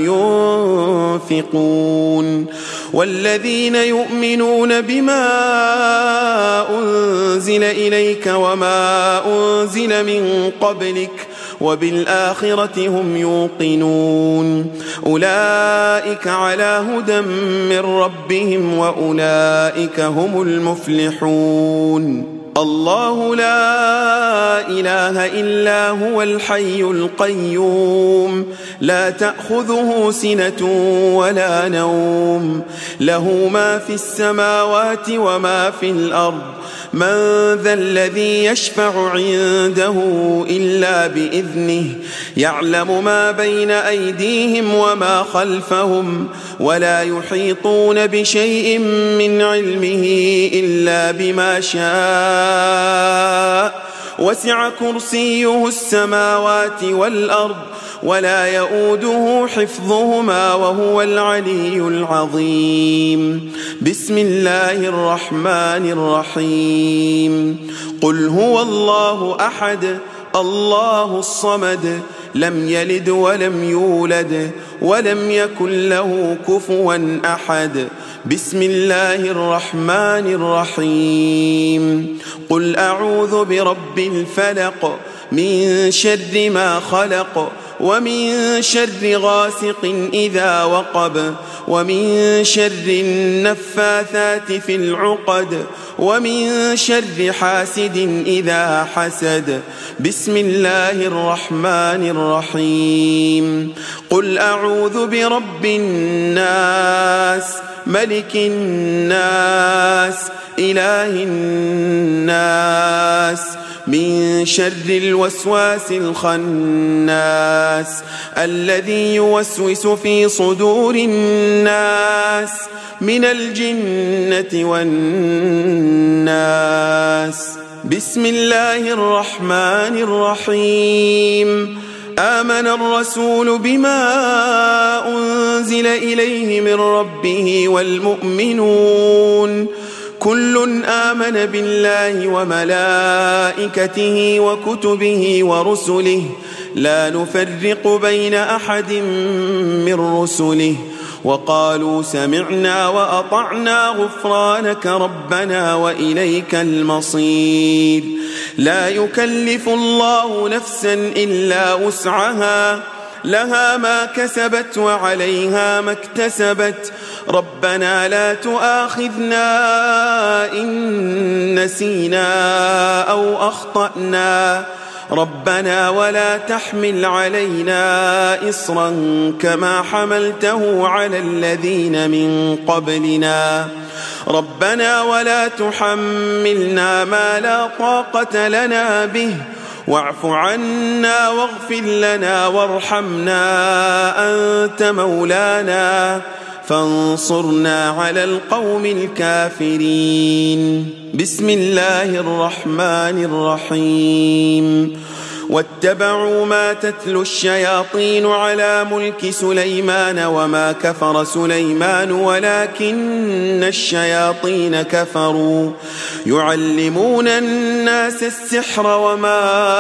ينفقون والذين يؤمنون بما أنزل إليك وما أنزل من قبلك وبالآخرة هم يوقنون أولئك على هدى من ربهم وأولئك هم المفلحون الله لا إله إلا هو الحي القيوم لا تأخذه سنة ولا نوم له ما في السماوات وما في الأرض من ذا الذي يشفع عنده إلا بإذنه يعلم ما بين أيديهم وما خلفهم ولا يحيطون بشيء من علمه إلا بما شاء وسع كرسيه السماوات والأرض ولا يؤوده حفظهما وهو العلي العظيم بسم الله الرحمن الرحيم قل هو الله أحد الله الصمد لم يلد ولم يولد ولم يكن له كفوا أحد بسم الله الرحمن الرحيم قل أعوذ برب الفلق من شر ما خلق ومن شر غاسق إذا وقب ومن شر النفاثات في العقد ومن شر حاسد إذا حسد بسم الله الرحمن الرحيم قل أعوذ برب الناس ملك الناس إله الناس من شر الوسواس الخناس الذي يوسوس في صدور الناس من الجنة والناس بسم الله الرحمن الرحيم آمن الرسول بما أنزل إليه من ربه والمؤمنون كل آمن بالله وملائكته وكتبه ورسله لا نفرق بين أحد من رسله وقالوا سمعنا وأطعنا غفرانك ربنا وإليك المصير لا يكلف الله نفسا إلا وسعها لها ما كسبت وعليها ما اكتسبت ربنا لا تؤاخذنا إن نسينا أو أخطأنا ربنا ولا تحمل علينا إصرا كما حملته على الذين من قبلنا ربنا ولا تحملنا ما لا طاقة لنا به واعف عنا واغفر لنا وارحمنا أنت مولانا فانصرنا على القوم الكافرين بسم الله الرحمن الرحيم واتبعوا ما تتلو الشياطين على ملك سليمان وما كفر سليمان ولكن الشياطين كفروا يعلمون الناس السحر وما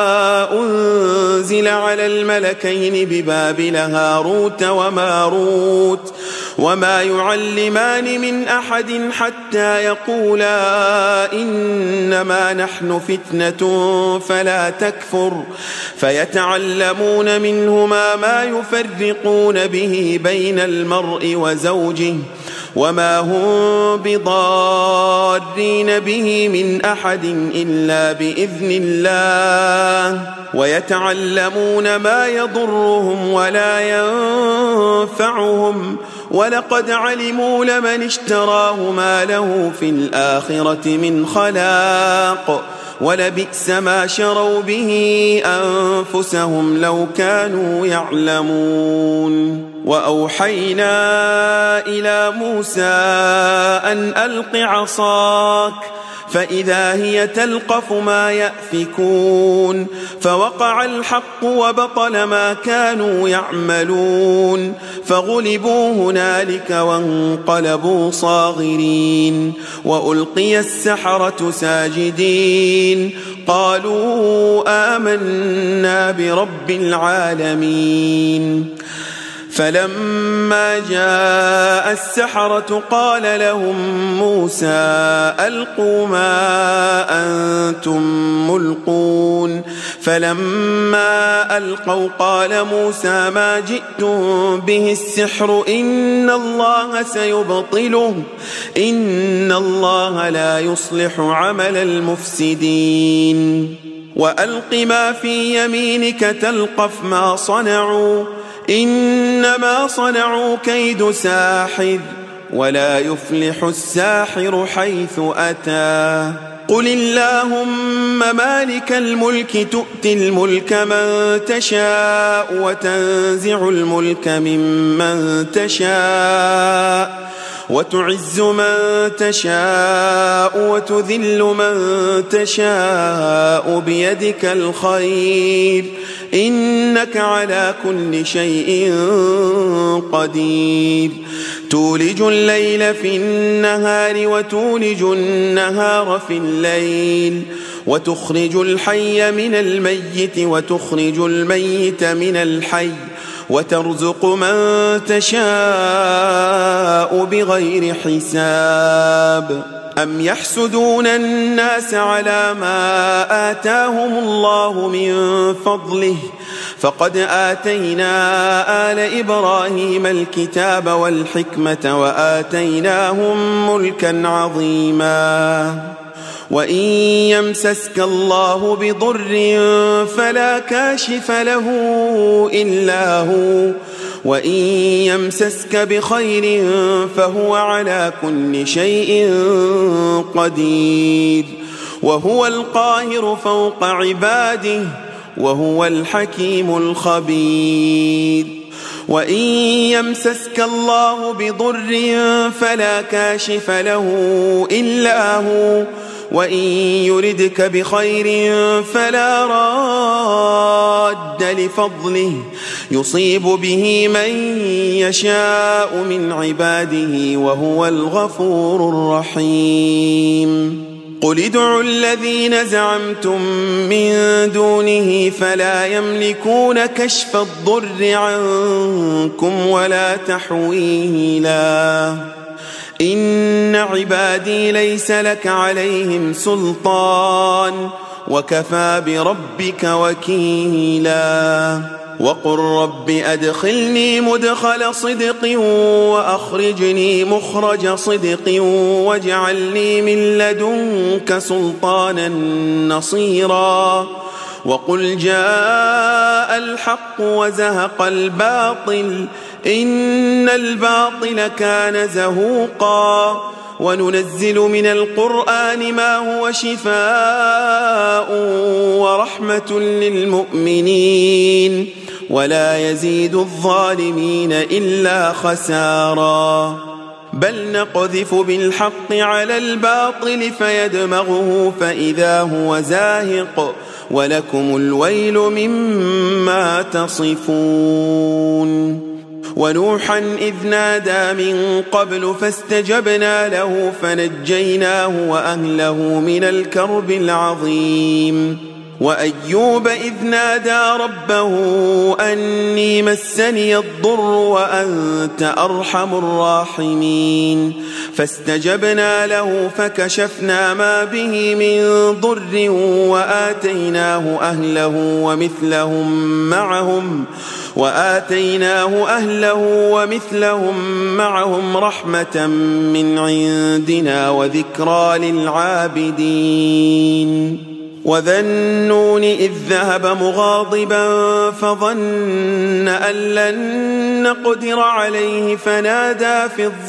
أنزل على الملكين ببابل هاروت وماروت وما يعلمان من أحد حتى يقولا إنما نحن فتنة فلا تكفر فيتعلمون منهما ما يفرقون به بين المرء وزوجه وما هم بضارين به من أحد إلا بإذن الله ويتعلمون ما يضرهم ولا ينفعهم ولقد علموا لمن اشتراه ما له في الآخرة من خلاق ولبئس ما شروا به أنفسهم لو كانوا يعلمون وأوحينا إلى موسى أن ألق عصاك فإذا هي تلقف ما يأفكون فوقع الحق وبطل ما كانوا يعملون فغلبوا هنالك وانقلبوا صاغرين وألقي السحرة ساجدين قالوا آمنا برب العالمين فلما جاء السحرة قال لهم موسى ألقوا ما أنتم ملقون فلما ألقوا قال موسى ما جئتم به السحر إن الله سيبطله إن الله لا يصلح عمل المفسدين وألق ما في يمينك تلقف ما صنعوا إنما صنعوا كيد ساحر ولا يفلح الساحر حيث أتى قل اللهم مالك الملك تؤتي الملك من تشاء وتنزع الملك ممن تشاء وتعز من تشاء وتذل من تشاء بيدك الخير إنك على كل شيء قدير تولج الليل في النهار وتولج النهار في الليل وتخرج الحي من الميت وتخرج الميت من الحي وترزق من تشاء بغير حساب أم يحسدون الناس على ما آتاهم الله من فضله فقد آتينا آل إبراهيم الكتاب والحكمة وآتيناهم ملكا عظيما وإن يمسسك الله بضر فلا كاشف له إلا هو وإن يمسسك بخير فهو على كل شيء قدير وهو القاهر فوق عباده وهو الحكيم الخبير وإن يمسسك الله بضر فلا كاشف له إلا هو وإن يردك بخير فلا راد لفضله يصيب به من يشاء من عباده وهو الغفور الرحيم قل ادعوا الذين زعمتم من دونه فلا يملكون كشف الضر عنكم ولا تحويلا إن عبادي ليس لك عليهم سلطان وكفى بربك وكيلا وقل رب أدخلني مدخل صدق وأخرجني مخرج صدق واجعل لي من لدنك سلطانا نصيرا وقل جاء الحق وزهق الباطل إن الباطل كان زهوقا وننزل من القرآن ما هو شفاء ورحمة للمؤمنين ولا يزيد الظالمين إلا خسارا بل نقذف بالحق على الباطل فيدمغه فإذا هو زاهق ولكم الويل مما تصفون ونوحا إذ نادى من قبل فاستجبنا له فنجيناه وأهله من الكرب العظيم وأيوب إذ نادى ربه أني مسني الضر وأنت أرحم الراحمين فاستجبنا له فكشفنا ما به من ضر وآتيناه أهله ومثلهم معهم رحمة من عندنا وذكرى للعابدين وذا النون إذ ذهب مغاضبا فظن أن لن نقدر عليه فنادى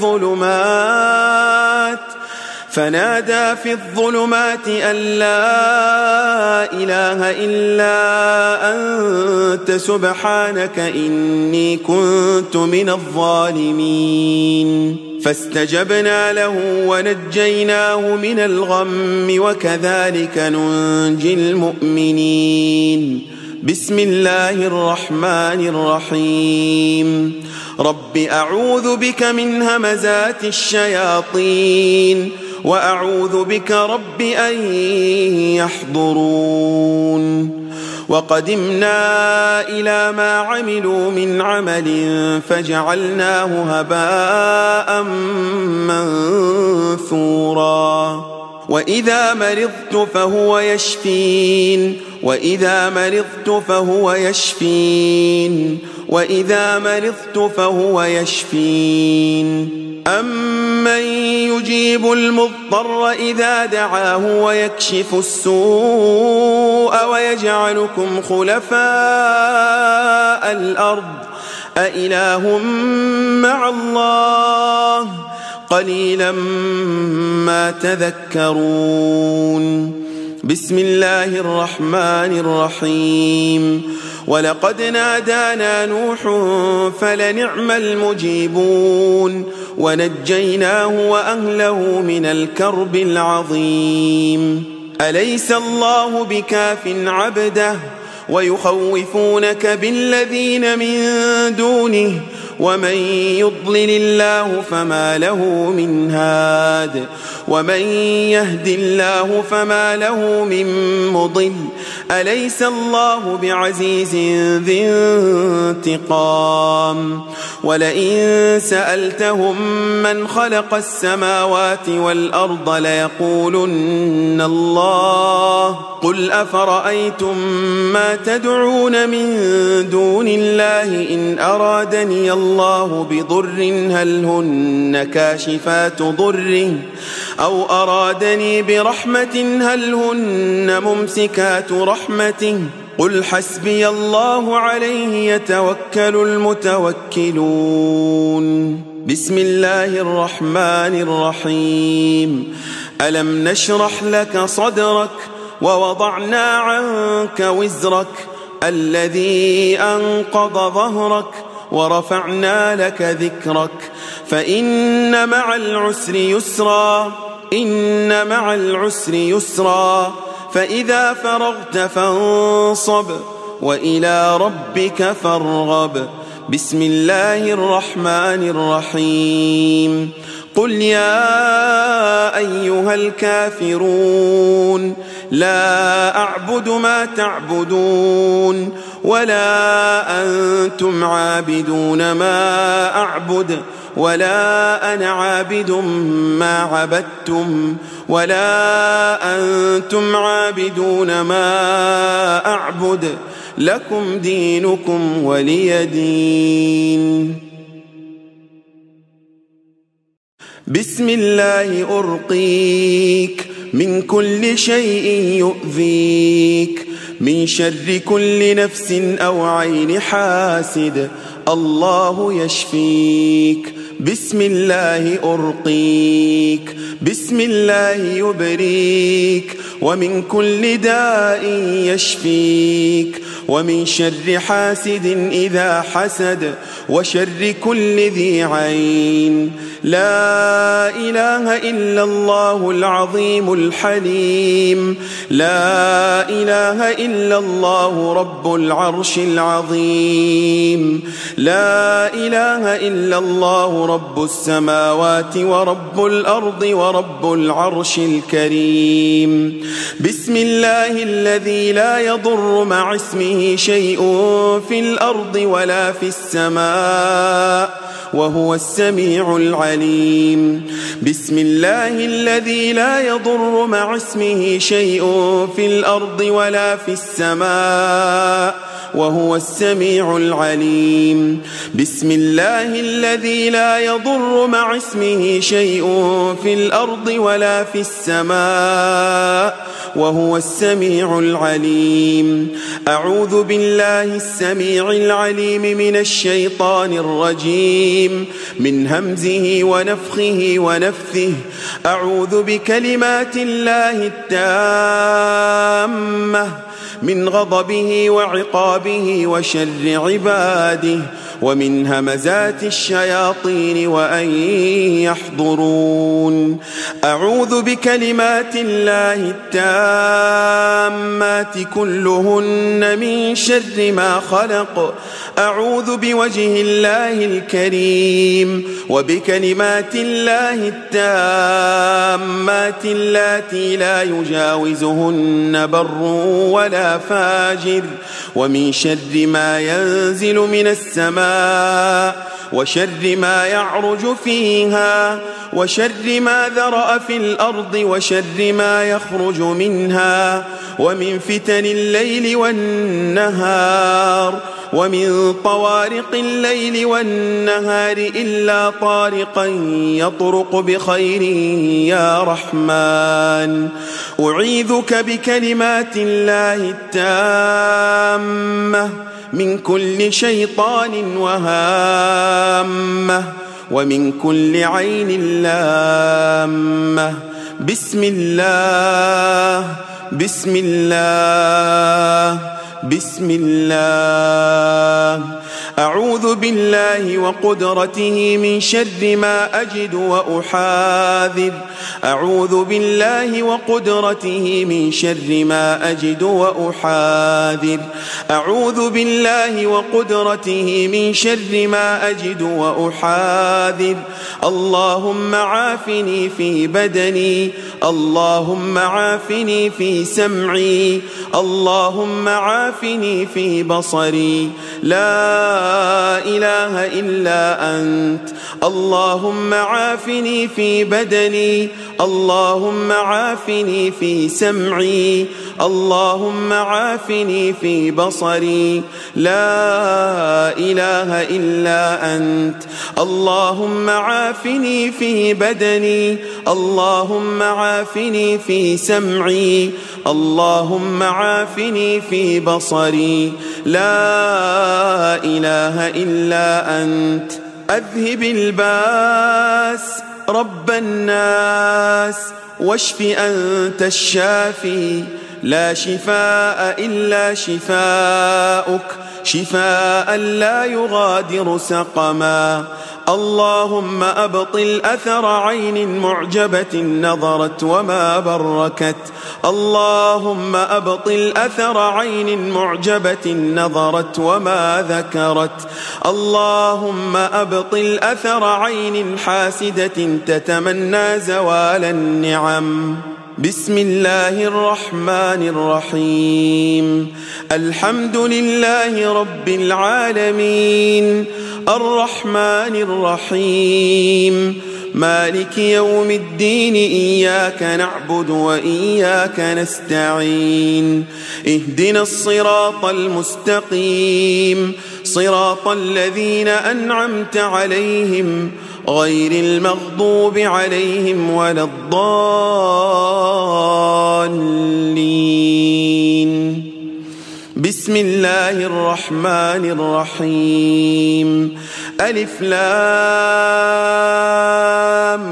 في الظلمات أن لا إله إلا أنت سبحانك إني كنت من الظالمين فاستجبنا له ونجيناه من الغم وكذلك ننجي المؤمنين. بسم الله الرحمن الرحيم. رب أعوذ بك من همزات الشياطين وأعوذ بك رب أن يحضرون. وقدمنا إلى ما عملوا من عمل فجعلناه هباء منثورا. وإذا مرضت فهو يشفين وإذا مرضت فهو يشفين وإذا مرضت فهو يشفين. أمن يجيب المضطر إذا دعاه ويكشف السوء ويجعلكم خلفاء الأرض أإله مع الله قليلا ما تذكرون. بسم الله الرحمن الرحيم. ولقد نادانا نوح فلنعم المجيبون ونجيناه وأهله من الكرب العظيم. أليس الله بكاف عبده ويخوفونك بالذين من دونه ومن يضلل الله فما له من هاد ومن يهد الله فما له من مضل. أليس الله بعزيز ذي انتقام. ولئن سألتهم من خلق السماوات والأرض ليقولن الله قل أفرأيتم ما تدعون من دون الله إن أرادني الله بضر هل هن كاشفات ضره أو أرادني برحمة هل هن ممسكات رحمته قل حسبي الله عليه يتوكل المتوكلون. بسم الله الرحمن الرحيم. ألم نشرح لك صدرك ووضعنا عنك وزرك الذي أنقض ظهرك ورفعنا لك ذكرك فإن مع العسر يسرا إن مع العسر يسرا فإذا فرغت فانصب وإلى ربك فارغب. بسم الله الرحمن الرحيم. قل يا أيها الكافرون لا أعبد ما تعبدون ولا أنتم عابدون ما أعبد ولا أنا عابد ما عبدتم ولا أنتم عابدون ما أعبد لكم دينكم ولي دين. بسم الله أرقيك من كل شيء يؤذيك من شر كل نفس أو عين حاسد الله يشفيك. بسم الله أرقيك بسم الله يبريك ومن كل داء يشفيك ومن شر حاسد إذا حسد وشر كل ذي عين. لا إله إلا الله العظيم الحليم. لا إله إلا الله رب العرش العظيم. لا إله إلا الله رب السماوات ورب الأرض ورب العرش الكريم. بسم الله الذي لا يضر مع اسمه شيء في الأرض ولا في السماء وهو السميع العليم. بسم الله الذي لا يضر مع اسمه شيء في الأرض ولا في السماء وهو السميع العليم. بسم الله الذي لا يضر مع اسمه شيء في الأرض ولا في السماء وهو السميع العليم. أعوذ بالله السميع العليم من الشيطان الرجيم من همزه ونفخه ونفثه. أعوذ بكلمات الله التامة من غضبه وعقابه وشر عباده ومن همزات الشياطين وأن يحضرون. أعوذ بكلمات الله التامات كلهن من شر ما خلق. أعوذ بوجه الله الكريم وبكلمات الله التامات اللاتي لا يجاوزهن بر ولا فاجر ومن شر ما ينزل من السماء وشر ما يعرج فيها وشر ما ذرأ في الأرض وشر ما يخرج منها ومن فتن الليل والنهار ومن طوارق الليل والنهار إلا طارقا يطرق بخير يا رحمن. أعيذك بكلمات الله التامة من كل شيطان وهامة ومن كل عين لامة. بسم الله بسم الله بسم الله. أعوذ بالله وقدرته من شر ما أجد وأحاذر. أعوذ بالله وقدرته من شر ما أجد وأحاذر. أعوذ بالله وقدرته من شر ما أجد وأحاذر. اللهم عافني في بدني اللهم عافني في سمعي اللهم عافني في بصري لا إله إلا أنت. اللهم عافني في بدني اللهم عافني في سمعي اللهم عافني في بصري لا إله إلا أنت. اللهم عافني في بدني اللهم عافني في سمعي اللهم عافني في بصري لا إله إلا أنت. أذهب الباس رب الناس واشف أنت الشافي لا شفاء إلا شفاؤك شفاء لا يغادر سقما. اللهم أبطل أثر عين معجبة نظرت وما بركت. اللهم أبطل أثر عين معجبة نظرت وما ذكرت. اللهم أبطل أثر عين حاسدة تتمنى زوال النعم. بسم الله الرحمن الرحيم. الحمد لله رب العالمين الرحمن الرحيم مالك يوم الدين. إياك نعبد وإياك نستعين. اهدنا الصراط المستقيم صراط الذين أنعمت عليهم غير المغضوب عليهم ولا الضالين. بسم الله الرحمن الرحيم. ألف لام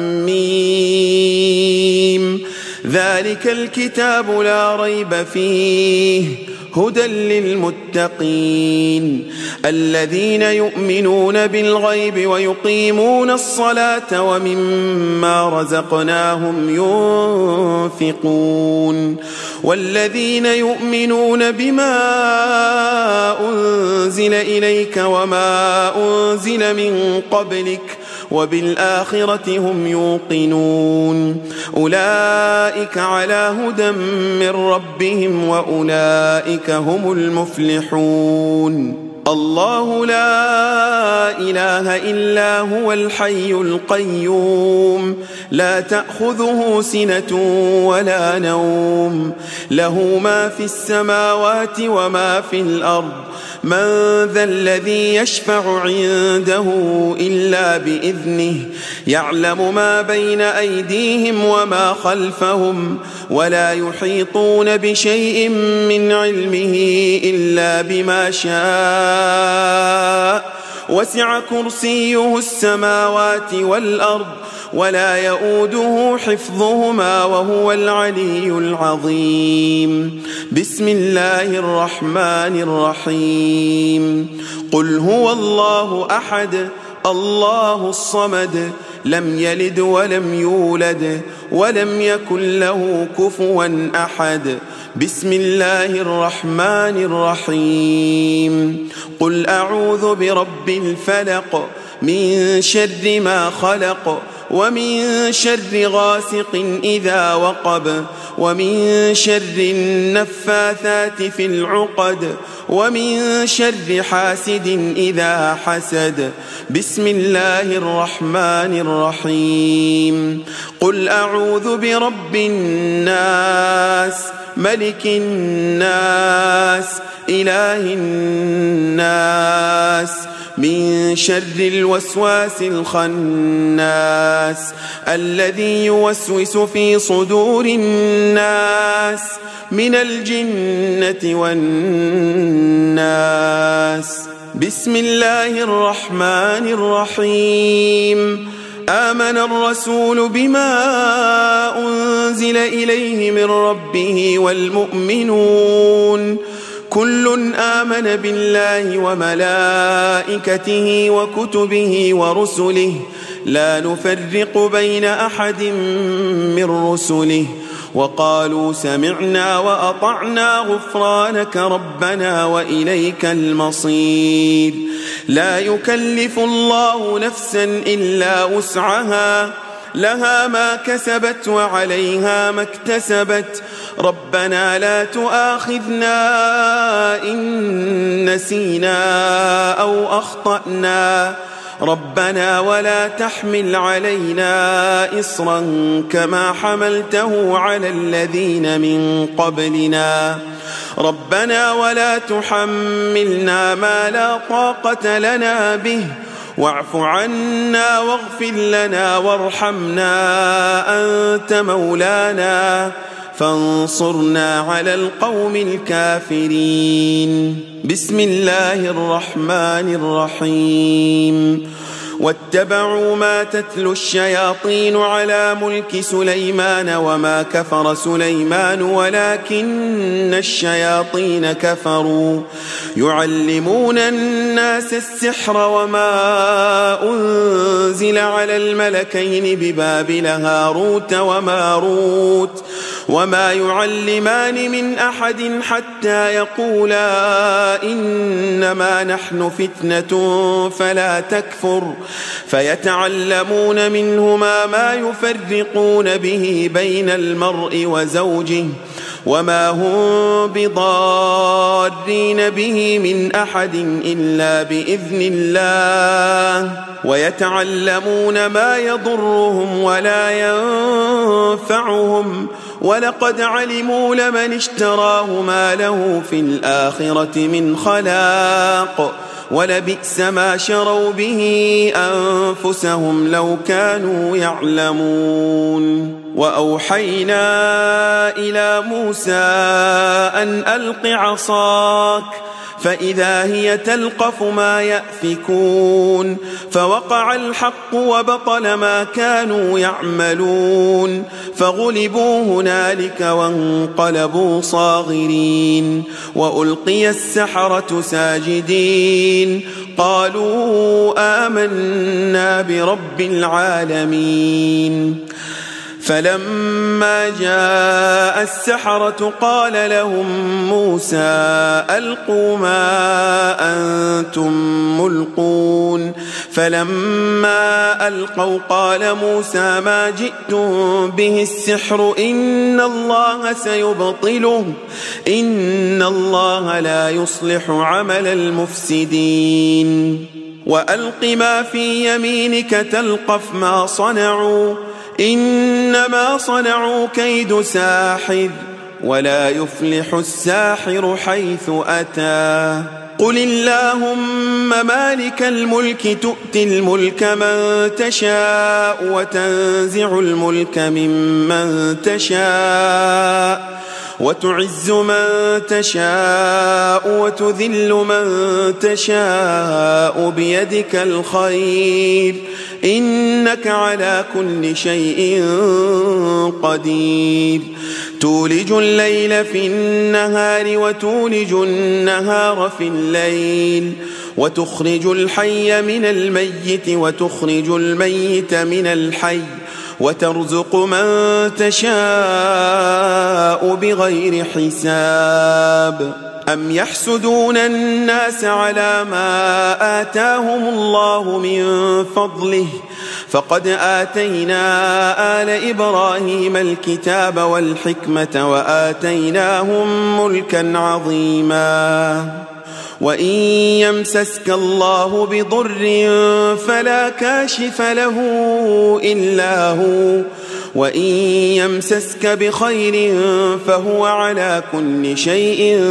ميم. ذلك الكتاب لا ريب فيه هدى للمتقين الذين يؤمنون بالغيب ويقيمون الصلاة ومما رزقناهم ينفقون. والذين يؤمنون بما أنزل إليك وما أنزل من قبلك وبالآخرة هم يوقنون. أولئك على هدى من ربهم وأولئك هم المفلحون. الله لا إله إلا هو الحي القيوم لا تأخذه سنة ولا نوم له ما في السماوات وما في الأرض. من ذا الذي يشفع عنده إلا بإذنه يعلم ما بين أيديهم وما خلفهم ولا يحيطون بشيء من علمه إلا بما شاء. وسع كرسيه السماوات والأرض ولا يؤوده حفظهما وهو العلي العظيم. بسم الله الرحمن الرحيم. قل هو الله أحد الله الصمد لم يلد ولم يولد ولم يكن له كفوا أحد. بسم الله الرحمن الرحيم. قل أعوذ برب الفلق من شر ما خلق ومن شر غاسق إذا وقب ومن شر النفاثات في العقد ومن شر حاسد إذا حسد. بسم الله الرحمن الرحيم. قل أعوذ برب الناس ملك الناس إله الناس من شر الوسواس الخناس الذي يوسوس في صدور الناس من الجنة والناس. بسم الله الرحمن الرحيم. آمن الرسول بما أنزل إليه من ربه والمؤمنون كل آمن بالله وملائكته وكتبه ورسله لا نفرق بين أحد من رسله وقالوا سمعنا وأطعنا غفرانك ربنا وإليك المصير. لا يكلف الله نفسا إلا وسعها لها ما كسبت وعليها ما اكتسبت. ربنا لا تؤاخذنا إن نسينا أو أخطأنا ربنا ولا تحمل علينا إصرا كما حملته على الذين من قبلنا ربنا ولا تحملنا ما لا طاقة لنا به واعف عنا واغفر لنا وارحمنا أنت مولانا فانصرنا على القوم الكافرين. بسم الله الرحمن الرحيم. واتبعوا ما تتلو الشياطين على ملك سليمان وما كفر سليمان ولكن الشياطين كفروا يعلمون الناس السحر وما أنزل على الملكين ببابل هاروت وماروت وما يعلمان من أحد حتى يقولا إنما نحن فتنة فلا تكفر فيتعلمون منهما ما يفرقون به بين المرء وزوجه وما هم بضارين به من أحد إلا بإذن الله ويتعلمون ما يضرهم ولا ينفعهم ولقد علموا لمن اشتراه ما له في الآخرة من خلاق ولبئس ما شروا به أنفسهم لو كانوا يعلمون. وأوحينا إلى موسى أن ألق عصاك فإذا هي تلقف ما يأفكون فوقع الحق وبطل ما كانوا يعملون فغلبوا هنالك وانقلبوا صاغرين وألقي السحرة ساجدين قالوا آمنا برب العالمين. فلما جاء السحرة قال لهم موسى ألقوا ما أنتم ملقون فلما ألقوا قال موسى ما جئتم به السحر إن الله سيبطله إن الله لا يصلح عمل المفسدين. وألق ما في يمينك تلقف ما صنعوا إنما صنعوا كيد ساحر ولا يفلح الساحر حيث أتى. قل اللهم مالك الملك تؤتي الملك من تشاء وتنزع الملك ممن تشاء وتعز من تشاء وتذل من تشاء بيدك الخير إنك على كل شيء قدير تولج الليل في النهار وتولج النهار في الليل وتخرج الحي من الميت وتخرج الميت من الحي وترزق من تشاء بغير حساب أم يحسدون الناس على ما آتاهم الله من فضله فقد آتينا آل إبراهيم الكتاب والحكمة وآتيناهم ملكا عظيما وإن يمسسك الله بضر فلا كاشف له إلا هو وإن يمسسك بخير فهو على كل شيء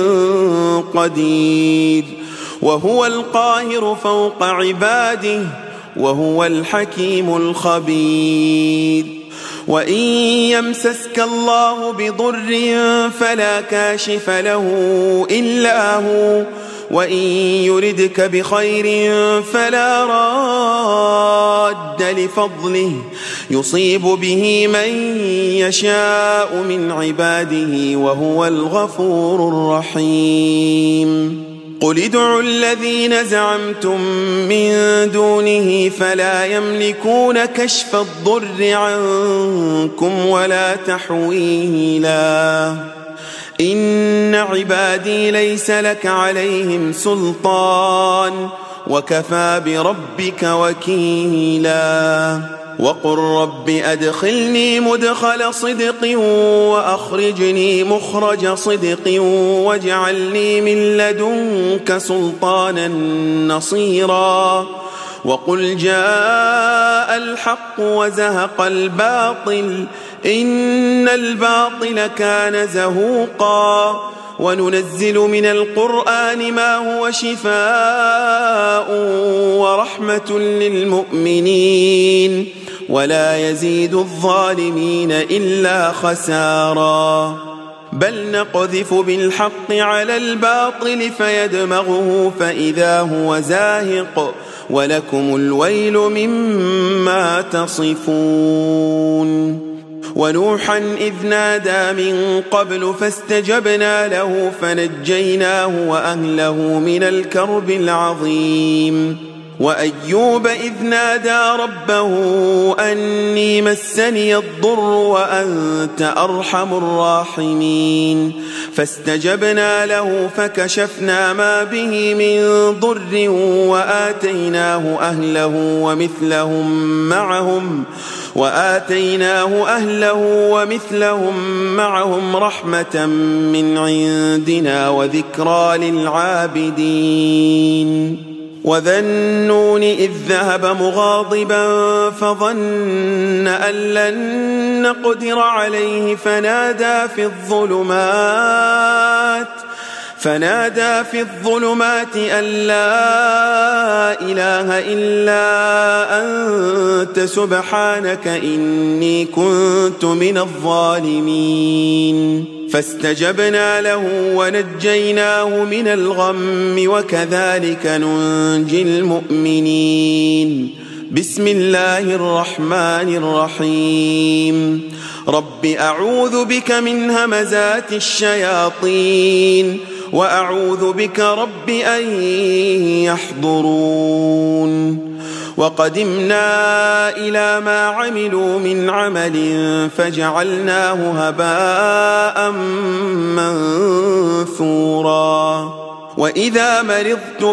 قدير وهو القاهر فوق عباده وهو الحكيم الخبير وإن يمسسك الله بضر فلا كاشف له إلا هو وإن يردك بخير فلا راد لفضله يصيب به من يشاء من عباده وهو الغفور الرحيم قل ادعوا الذين زعمتم من دونه فلا يملكون كشف الضر عنكم ولا تحويلا إن عبادي ليس لك عليهم سلطان وكفى بربك وكيلا وقل رب أدخلني مدخل صدق وأخرجني مخرج صدق واجعلني من لدنك سلطانا نصيرا وقل جاء الحق وزهق الباطل إن الباطل كان زهوقا وننزل من القرآن ما هو شفاء ورحمة للمؤمنين ولا يزيد الظالمين إلا خسارا بل نقذف بالحق على الباطل فيدمغه فإذا هو زاهق ولكم الويل مما تصفون ونوحا إذ نادى من قبل فاستجبنا له فنجيناه وأهله من الكرب العظيم وأيوب إذ نادى ربه أني مسني الضر وأنت أرحم الراحمين فاستجبنا له فكشفنا ما به من ضر وآتيناه أهله ومثلهم معهم رحمة من عندنا وذكرى للعابدين وذا النون إذ ذهب مغاضبا فظن أن لن نقدر عليه فنادى في الظلمات أن لا إله إلا أنت سبحانك إني كنت من الظالمين فاستجبنا له ونجيناه من الغم وكذلك ننجي المؤمنين بسم الله الرحمن الرحيم رب أعوذ بك من همزات الشياطين وأعوذ بك رب أن يحضرون وقدمنا إلى ما عملوا من عمل فجعلناه هباء منثورا وإذا مرضت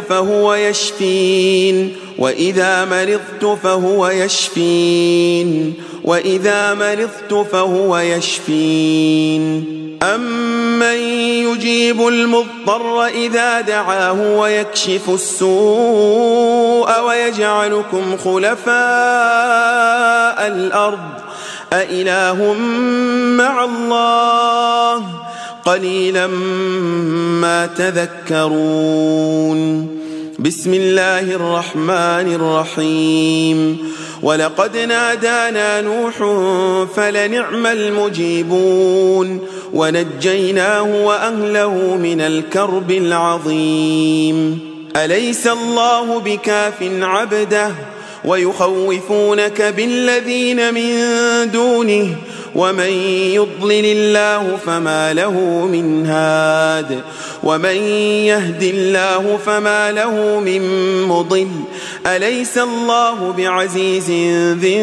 فهو يشفين أمن يجيب المضطر إذا دعاه ويكشف السوء ويجعلكم خلفاء الأرض أإله مع الله قليلا ما تذكرون بسم الله الرحمن الرحيم ولقد نادانا نوح فلنعم المجيبون ونجيناه وأهله من الكرب العظيم. أليس الله بكاف عبده ويخوفونك بالذين من دونه ومن يضلل الله فما له من هاد ومن يهد الله فما له من مضل. أليس الله بعزيز ذي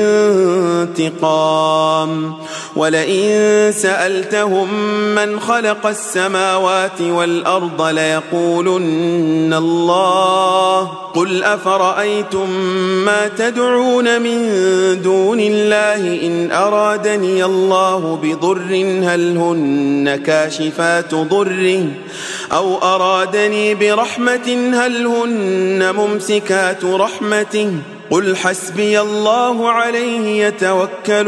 انتقام. ولئن سألتهم من خلق السماوات والأرض ليقولن الله قل أفرأيتم ما تدعون من دون الله إن أرادني الله بضر هل هن كاشفات ضره أو أرادني برحمة هل هن ممسكات رحمته قل حسبي الله عليه يتوكل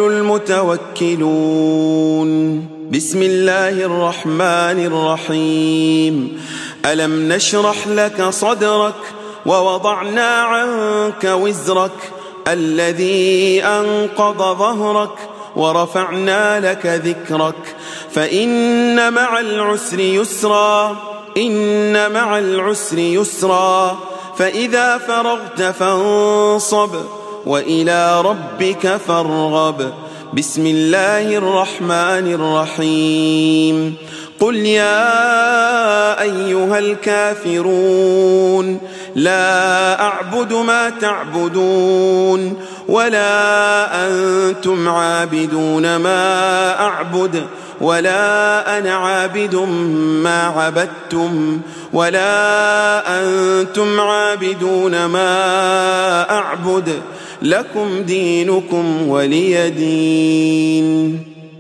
المتوكلون. بسم الله الرحمن الرحيم. ألم نشرح لك صدرك ووضعنا عنك وزرك الذي أنقض ظهرك ورفعنا لك ذكرك فإن مع العسر يسرا إن مع العسر يسرا فإذا فرغت فانصب وإلى ربك فارغب. بسم الله الرحمن الرحيم. قل يا أيها الكافرون لا أعبد ما تعبدون ولا أنتم عابدون ما أعبد ولا أنا عابد ما عبدتم ولا أنتم عابدون ما أعبد لكم دينكم ولي دين.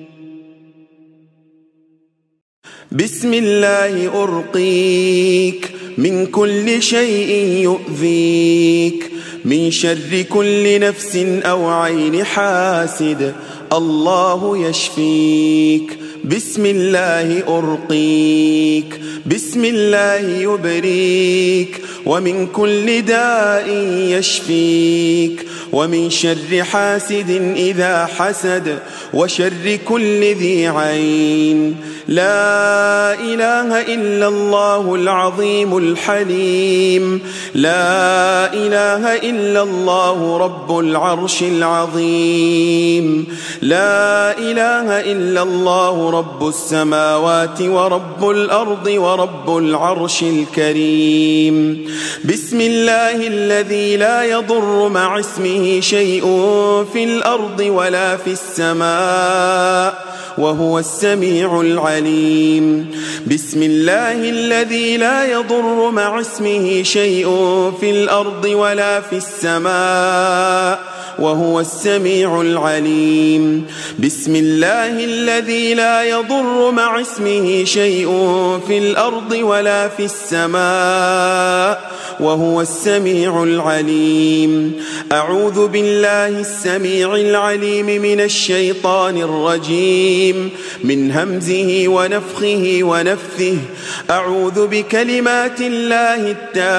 بسم الله أرقيك من كل شيء يؤذيك من شر كل نفس أو عين حاسد الله يشفيك. بسم الله أرقيك بسم الله يبريك ومن كل داء يشفيك ومن شر حاسد إذا حسد وشر كل ذي عين. لا إله إلا الله العظيم الحليم. لا إله إلا الله رب العرش العظيم. لا إله إلا الله رب السماوات ورب الأرض ورب العرش الكريم. بسم الله الذي لا يضر مع اسمه شيء في الأرض ولا في السماء وهو السميع العليم. بسم الله الذي لا يضر مع اسمه شيء في الأرض ولا في السماء وهو السميع العليم. بسم الله الذي لا يضر مع اسمه شيء في الأرض ولا في السماء وهو السميع العليم. أعوذ بالله السميع العليم من الشيطان الرجيم من همزه ونفخه ونفثه. أعوذ بكلمات الله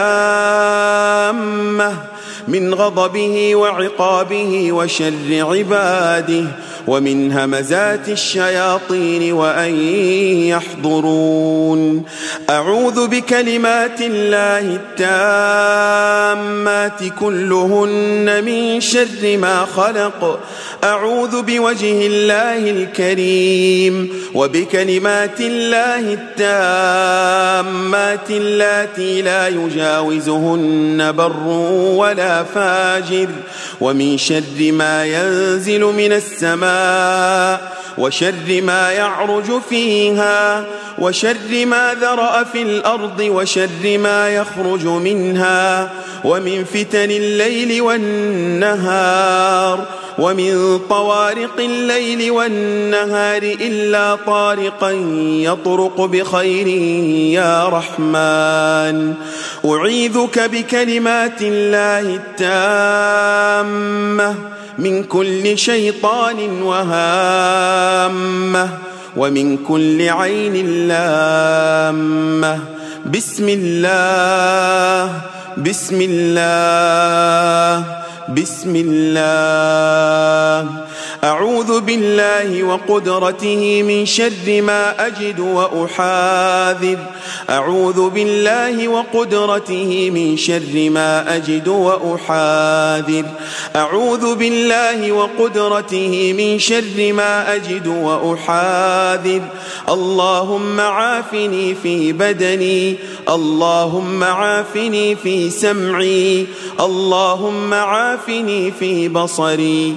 التامة من غضبه وعقابه وشر عباده ومن همزات الشياطين وأن يحضرون. أعوذ بكلمات الله التامات كلهن من شر ما خلق. أعوذ بوجه الله الكريم وبكلمات الله التامات اللاتي لا يجاوزهن بر ولا فاجر ومن شر ما ينزل من السماء وشر ما يعرج فيها وشر ما ذرأ في الأرض وشر ما يخرج منها ومن فتن الليل والنهار ومن طوارق الليل والنهار إلا طارقا يطرق بخير يا رحمن. أعيذك بكلمات الله التامة من كل شيطان وهامة ومن كل عين لامة. بسم الله بسم الله بسم الله. أعوذ بالله وقدرته من شر ما أجد وأحاذر أعوذ بالله وقدرته من شر ما أجد وأحاذر أعوذ بالله وقدرته من شر ما أجد وأحاذر اللهم عافني في بدني اللهم عافني في سمعي اللهم عافني في بصري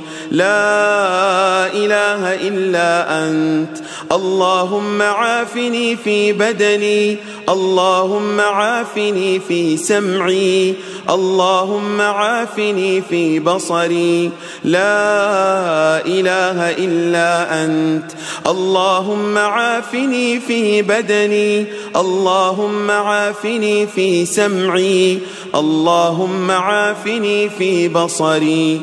لا إله إلا أنت اللهم عافني في بدني اللهم عافني في سمعي اللهم عافني في بصري لا إله إلا أنت اللهم عافني في بدني اللهم عافني في سمعي اللهم عافني في بصري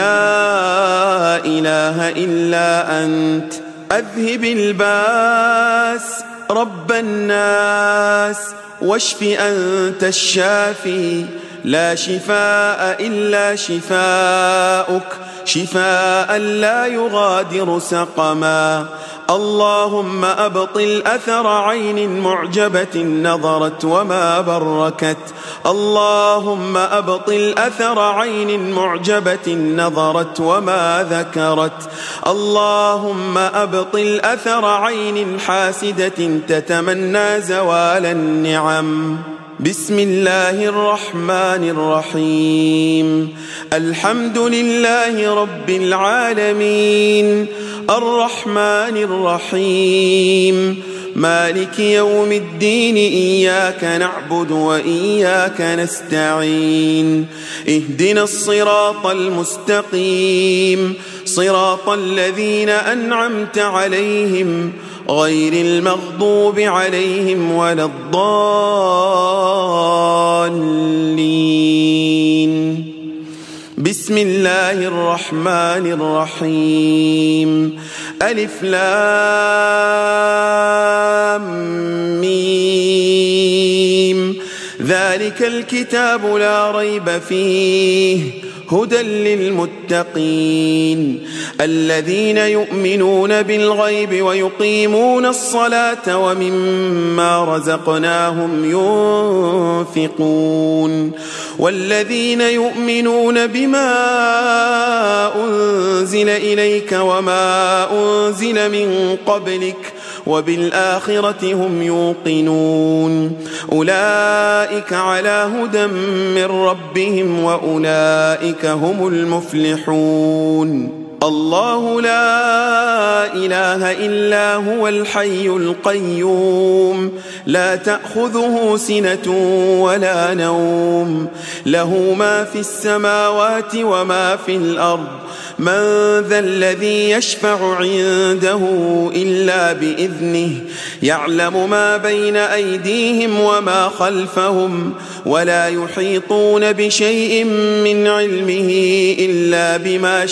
لا إله إلا أنت أذهب الباس رب الناس واشف أنت الشافي لا شفاء إلا شفاؤك شفاء لا يغادر سقما اللهم أبطل أثر عين معجبة نظرت وما بركت اللهم أبطل أثر عين معجبة نظرت وما ذكرت اللهم أبطل أثر عين حاسدة تتمنى زوال النعم بسم الله الرحمن الرحيم الحمد لله رب العالمين الرحمن الرحيم مالك يوم الدين إياك نعبد وإياك نستعين اهدنا الصراط المستقيم صراط الذين أنعمت عليهم غير المغضوب عليهم ولا الضالين بسم الله الرحمن الرحيم ألف لام ميم ذلك الكتاب لا ريب فيه هدى للمتقين الذين يؤمنون بالغيب ويقيمون الصلاة ومما رزقناهم ينفقون والذين يؤمنون بما أنزل إليك وما أنزل من قبلك وبالآخرة هم يوقنون أولئك على هدى من ربهم وأولئك هم المفلحون الله لا إله إلا هو الحي القيوم لا تأخذه سنة ولا نوم له ما في السماوات وما في الأرض من ذا الذي يشفع عنده إلا بإذنه يعلم ما بين أيديهم وما خلفهم ولا يحيطون بشيء من علمه إلا بما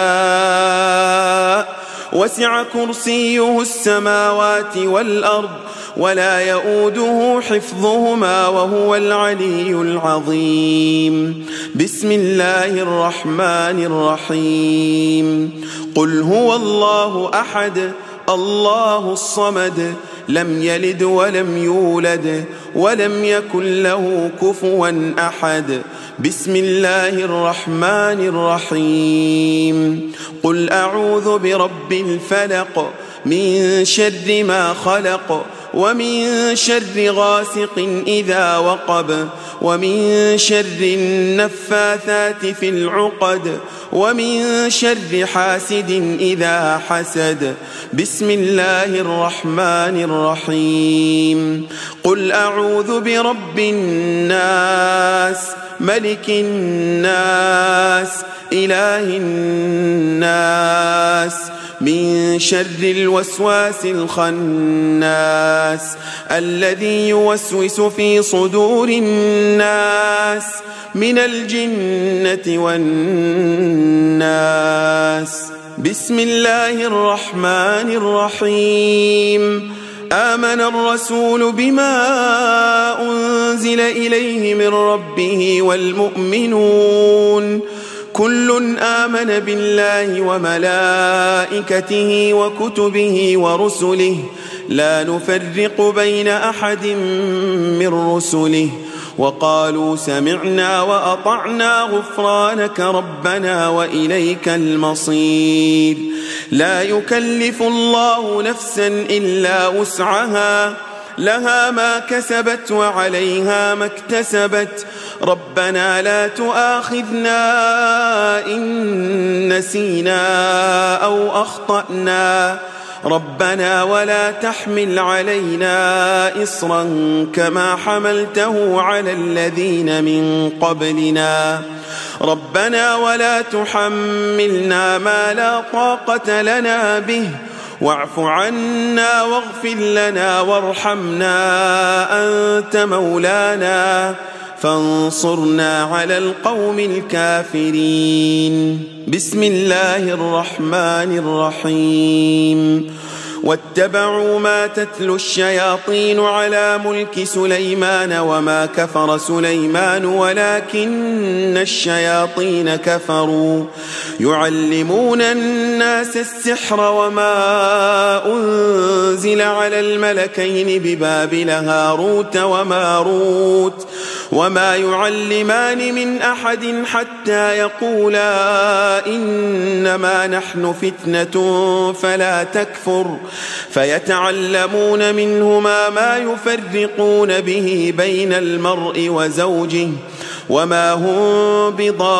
شاء وسع كرسيه السماوات والأرض ولا يؤوده حفظهما وهو العلي العظيم بسم الله الرحمن الرحيم قل هو الله أحد الله الصمد لم يلد ولم يولد ولم يكن له كفوا أحد بسم الله الرحمن الرحيم قل أعوذ برب الفلق من شر ما خلق ومن شر غاسق إذا وقب ومن شر النفاثات في العقد ومن شر حاسد إذا حسد بسم الله الرحمن الرحيم قل أعوذ برب الناس ملك الناس إله الناس من شر الوسواس الخناس الذي يوسوس في صدور الناس من الجنة والناس بسم الله الرحمن الرحيم آمن الرسول بما أنزل إليه من ربه والمؤمنون كل آمن بالله وملائكته وكتبه ورسله لا نفرق بين أحد من رسله وقالوا سمعنا وأطعنا غفرانك ربنا وإليك المصير لا يكلف الله نفسا إلا وسعها لها ما كسبت وعليها ما اكتسبت ربنا لا تؤاخذنا إن نسينا أو أخطأنا ربنا ولا تحمل علينا إصرا كما حملته على الذين من قبلنا ربنا ولا تحملنا ما لا طاقة لنا به واعف عنا واغفر لنا وارحمنا أنت مولانا فانصرنا على القوم الكافرين بسم الله الرحمن الرحيم واتبعوا ما تتلو الشياطين على ملك سليمان وما كفر سليمان ولكن الشياطين كفروا يعلمون الناس السحر وما أنزل على الملكين ببابل هاروت وماروت وما يعلمان من أحد حتى يقولا إنما نحن فتنة فلا تكفر فيتعلمون منهما ما يفرقون به بين المرء وزوجه وما هم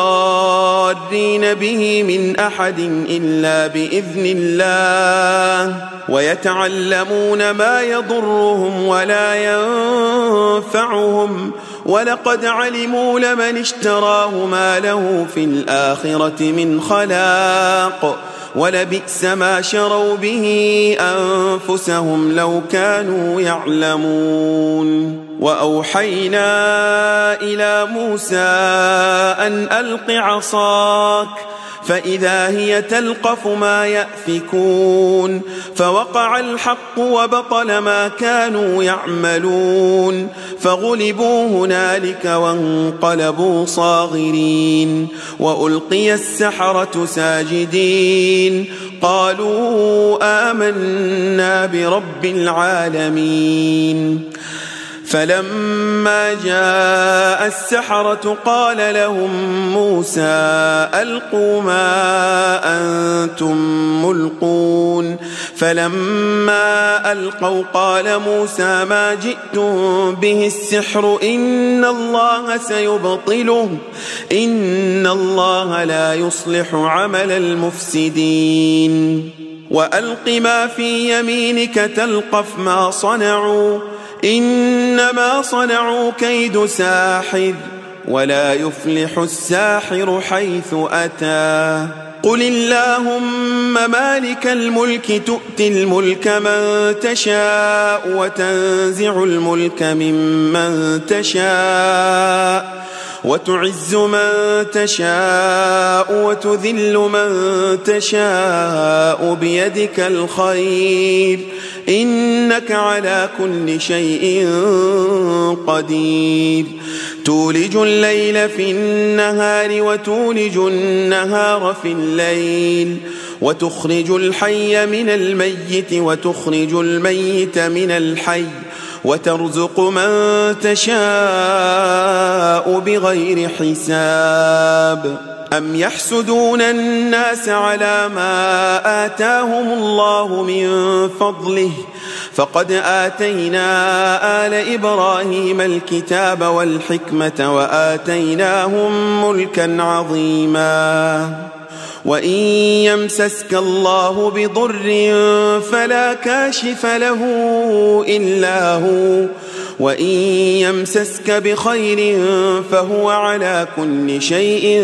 بضارين به من أحد إلا بإذن الله ويتعلمون ما يضرهم ولا ينفعهم ولقد علموا لمن اشتراه ما له في الآخرة من خلاق ولبئس ما شروا به أنفسهم لو كانوا يعلمون وأوحينا إلى موسى أن ألق عصاك فإذا هي تلقف ما يأفكون فوقع الحق وبطل ما كانوا يعملون فغلبوا هنالك وانقلبوا صاغرين وألقي السحرة ساجدين قالوا آمنا برب العالمين فلما جاء السحرة قال لهم موسى ألقوا ما أنتم ملقون فلما ألقوا قال موسى ما جئتم به السحر إن الله سيبطله إن الله لا يصلح عمل المفسدين وألق ما في يمينك تلقف ما صنعوا إنما صنعوا كيد ساحر ولا يفلح الساحر حيث أتى قل اللهم مالك الملك تؤتي الملك من تشاء وتنزع الملك ممن تشاء وتعز من تشاء وتذل من تشاء بيدك الخير إنك على كل شيء قدير تولج الليل في النهار وتولج النهار في الليل وتخرج الحي من الميت وتخرج الميت من الحي وترزق من تشاء بغير حساب أم يحسدون الناس على ما آتاهم الله من فضله فقد آتينا آل إبراهيم الكتاب والحكمة وآتيناهم ملكا عظيما وإن يمسسك الله بضر فلا كاشف له إلا هو وإن يمسسك بخير فهو على كل شيء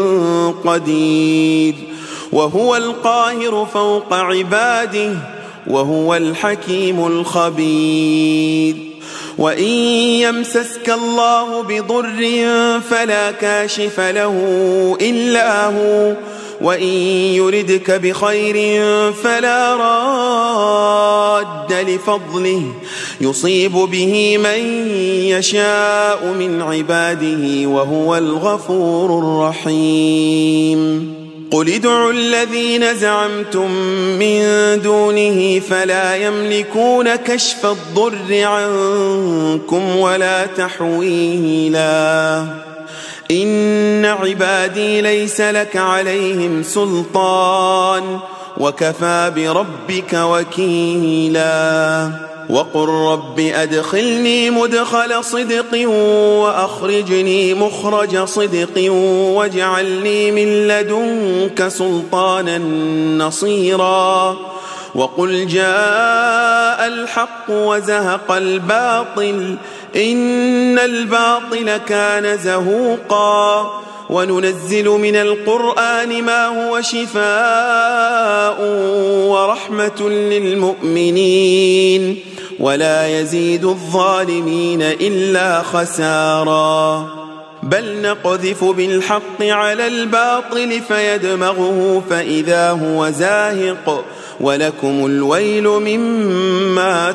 قدير وهو القاهر فوق عباده وهو الحكيم الخبير وإن يمسسك الله بضر فلا كاشف له إلا هو وإن يردك بخير فلا راد لفضله يصيب به من يشاء من عباده وهو الغفور الرحيم. قل ادعوا الذين زعمتم من دونه فلا يملكون كشف الضر عنكم ولا تحويلا. إن عبادي ليس لك عليهم سلطان وكفى بربك وكيلا. وقل رب أدخلني مدخل صدق وأخرجني مخرج صدق واجعل لي من لدنك سلطانا نصيرا. وقل جاء الحق وزهق الباطل إن الباطل كان زهوقا. وننزل من القرآن ما هو شفاء ورحمة للمؤمنين ولا يزيد الظالمين إلا خسارا. بل نقذف بالحق على الباطل فيدمغه فإذا هو زاهق ولكم الويل مما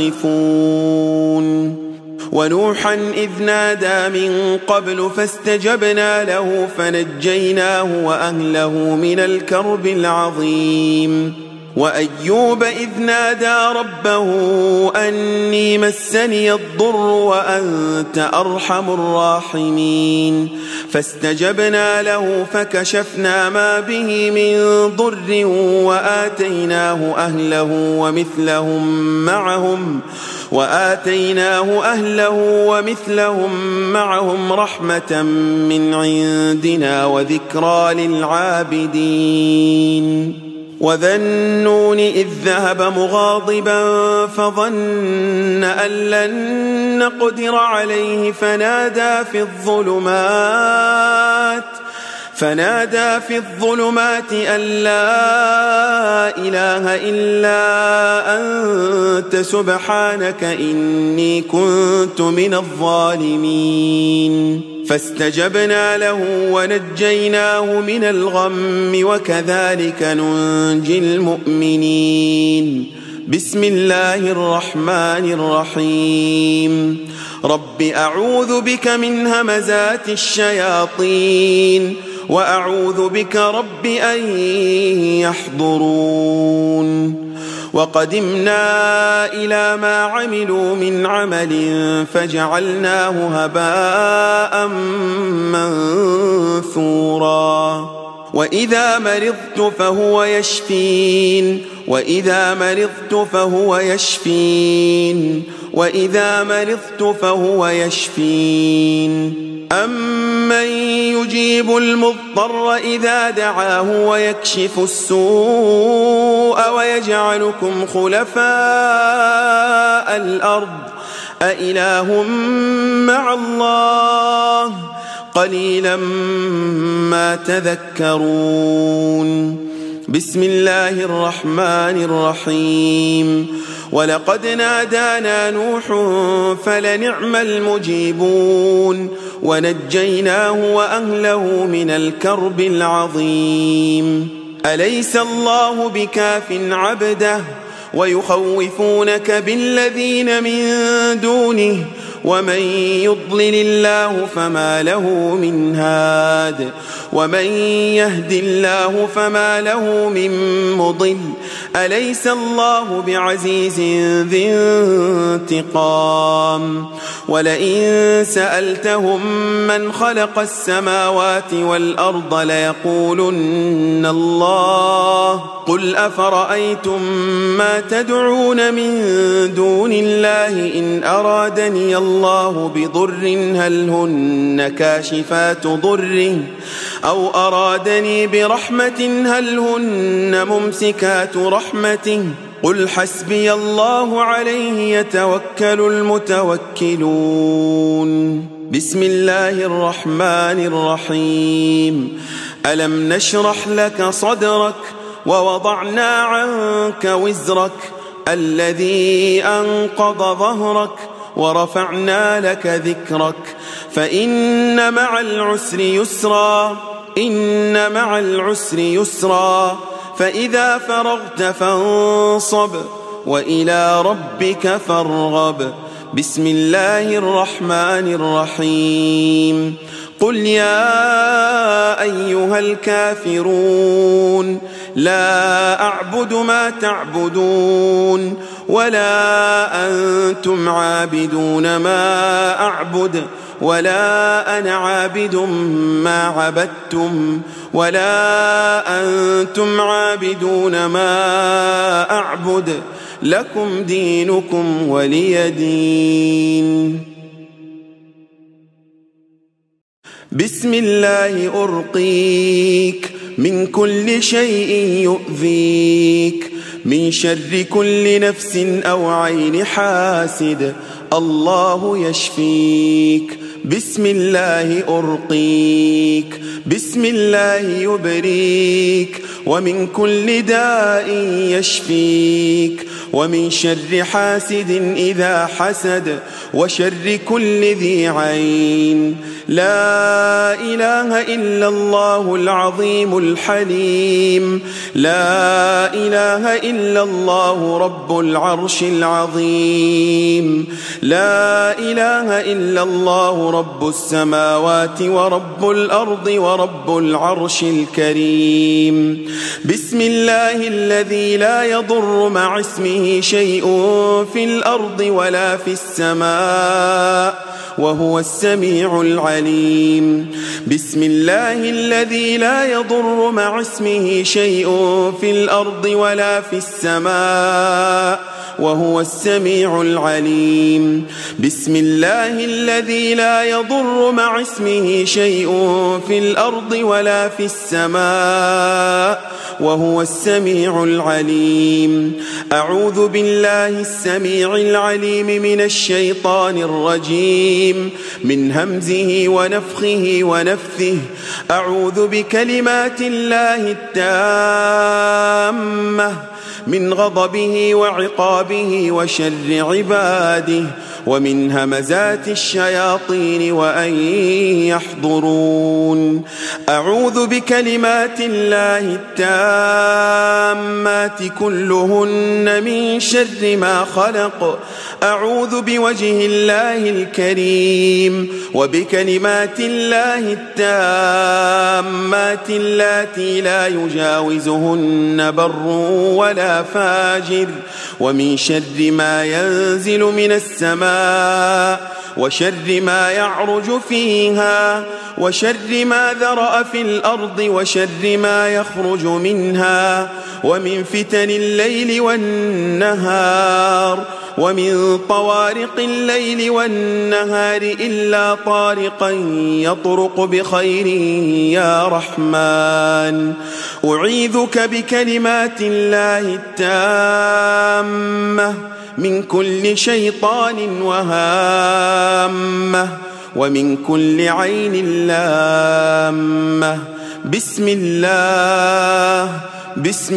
تصفون. ونوحا إذ نادى من قبل فاستجبنا له فنجيناه وأهله من الكرب العظيم. وأيوب إذ نادى ربه أني مسني الضر وأنت أرحم الراحمين فاستجبنا له فكشفنا ما به من ضر وآتيناه أهله ومثلهم معهم رحمة من عندنا وذكرى للعابدين. وذا النون إذ ذهب مغاضبا فظن أن لن نقدر عليه فنادى في الظلمات أن لا إله إلا أنت سبحانك إني كنت من الظالمين. فاستجبنا له ونجيناه من الغم وكذلك ننجي المؤمنين. بسم الله الرحمن الرحيم. رب أعوذ بك من همزات الشياطين وأعوذ بك رب أن يحضرون. وقدمنا إلى ما عملوا من عمل فجعلناه هباء منثورا. وإذا مرضت فهو يشفين. أمن يجيب المضطر إذا دعاه ويكشف السوء ويجعلكم خلفاء الأرض أإله مع الله قليلا ما تذكرون. بسم الله الرحمن الرحيم. ولقد نادانا نوح فلنعم المجيبون ونجيناه وأهله من الكرب العظيم. أليس الله بكاف عبده ويخوفونك بالذين من دونه ومن يضلل الله فما له من هاد ومن يهد الله فما له من مضل. أليس الله بعزيز ذي انتقام. ولئن سألتهم من خلق السماوات والأرض ليقولن الله قل أفرأيتم ما تدعون من دون الله إن أرادني الله بضر هل هن كاشفات ضره أو أرادني برحمة هل هن ممسكات رحمته قل حسبي الله عليه يتوكل المتوكلون. بسم الله الرحمن الرحيم. ألم نشرح لك صدرك ووضعنا عنك وزرك الذي أنقض ظهرك ورفعنا لك ذكرك فإن مع العسر يسرا إن مع العسر يسرا فإذا فرغت فانصب وإلى ربك فارغب. بسم الله الرحمن الرحيم. قل يا أيها الكافرون لا أعبد ما تعبدون ولا أنتم عابدون ما أعبد ولا أنا عابد ما عبدتم ولا أنتم عابدون ما أعبد لكم دينكم ولي دين. بسم الله أرقيك من كل شيء يؤذيك من شر كل نفس أو عين حاسد الله يشفيك. بسم الله أرقيك بسم الله يبريك ومن كل داء يشفيك ومن شر حاسد إذا حسد وشر كل ذي عين. لا إله إلا الله العظيم الحليم. لا إله إلا الله رب العرش العظيم. لا إله إلا الله رب السماوات ورب الأرض ورب العرش الكريم. بسم الله الذي لا يضر مع اسمه شيء في الأرض ولا في السماء وهو السميع العليم. بسم الله الذي لا يضر مع اسمه شيء في الأرض ولا في السماء وهو السميع العليم. بسم الله الذي لا يضر مع اسمه شيء في الأرض ولا في السماء وهو السميع العليم. أعوذ بالله السميع العليم من الشيطان الرجيم من همزه ونفخه ونفثه. أعوذ بكلمات الله التامة من غضبه وعقابه وشر عباده ومن همزات الشياطين وأن يحضرون. أعوذ بكلمات الله التامات كلهن من شر ما خلق. أعوذ بوجه الله الكريم وبكلمات الله التامات اللاتي لا يجاوزهن بر ولا فاجر ومن شر ما ينزل من السماء وشر ما يعرج فيها وشر ما ذرأ في الأرض وشر ما يخرج منها ومن فتن الليل والنهار ومن طوارق الليل والنهار إلا طارقا يطرق بخير يا رحمن. أعيذك بكلمات الله التامة من كل شيطان وهامة ومن كل عين لامة. بسم الله بسم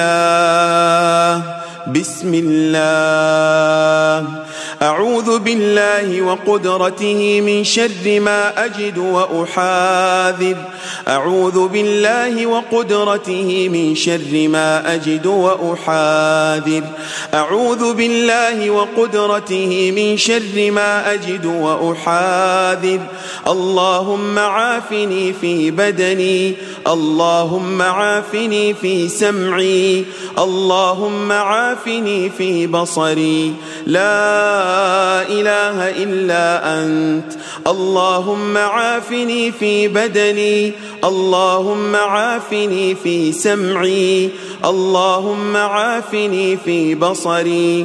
الله بسم الله. أعوذ بالله وقدرته من شر ما أجد وأحاذر. أعوذ بالله وقدرته من شر ما أجد وأحاذر. أعوذ بالله وقدرته من شر ما أجد وأحاذر. اللهم عافني في بدني اللهم عافني في سمعي اللهم عافني في بصري. لا إله إلا أنت. اللهم عافني في بدني اللهم عافني في سمعي اللهم عافني في بصري.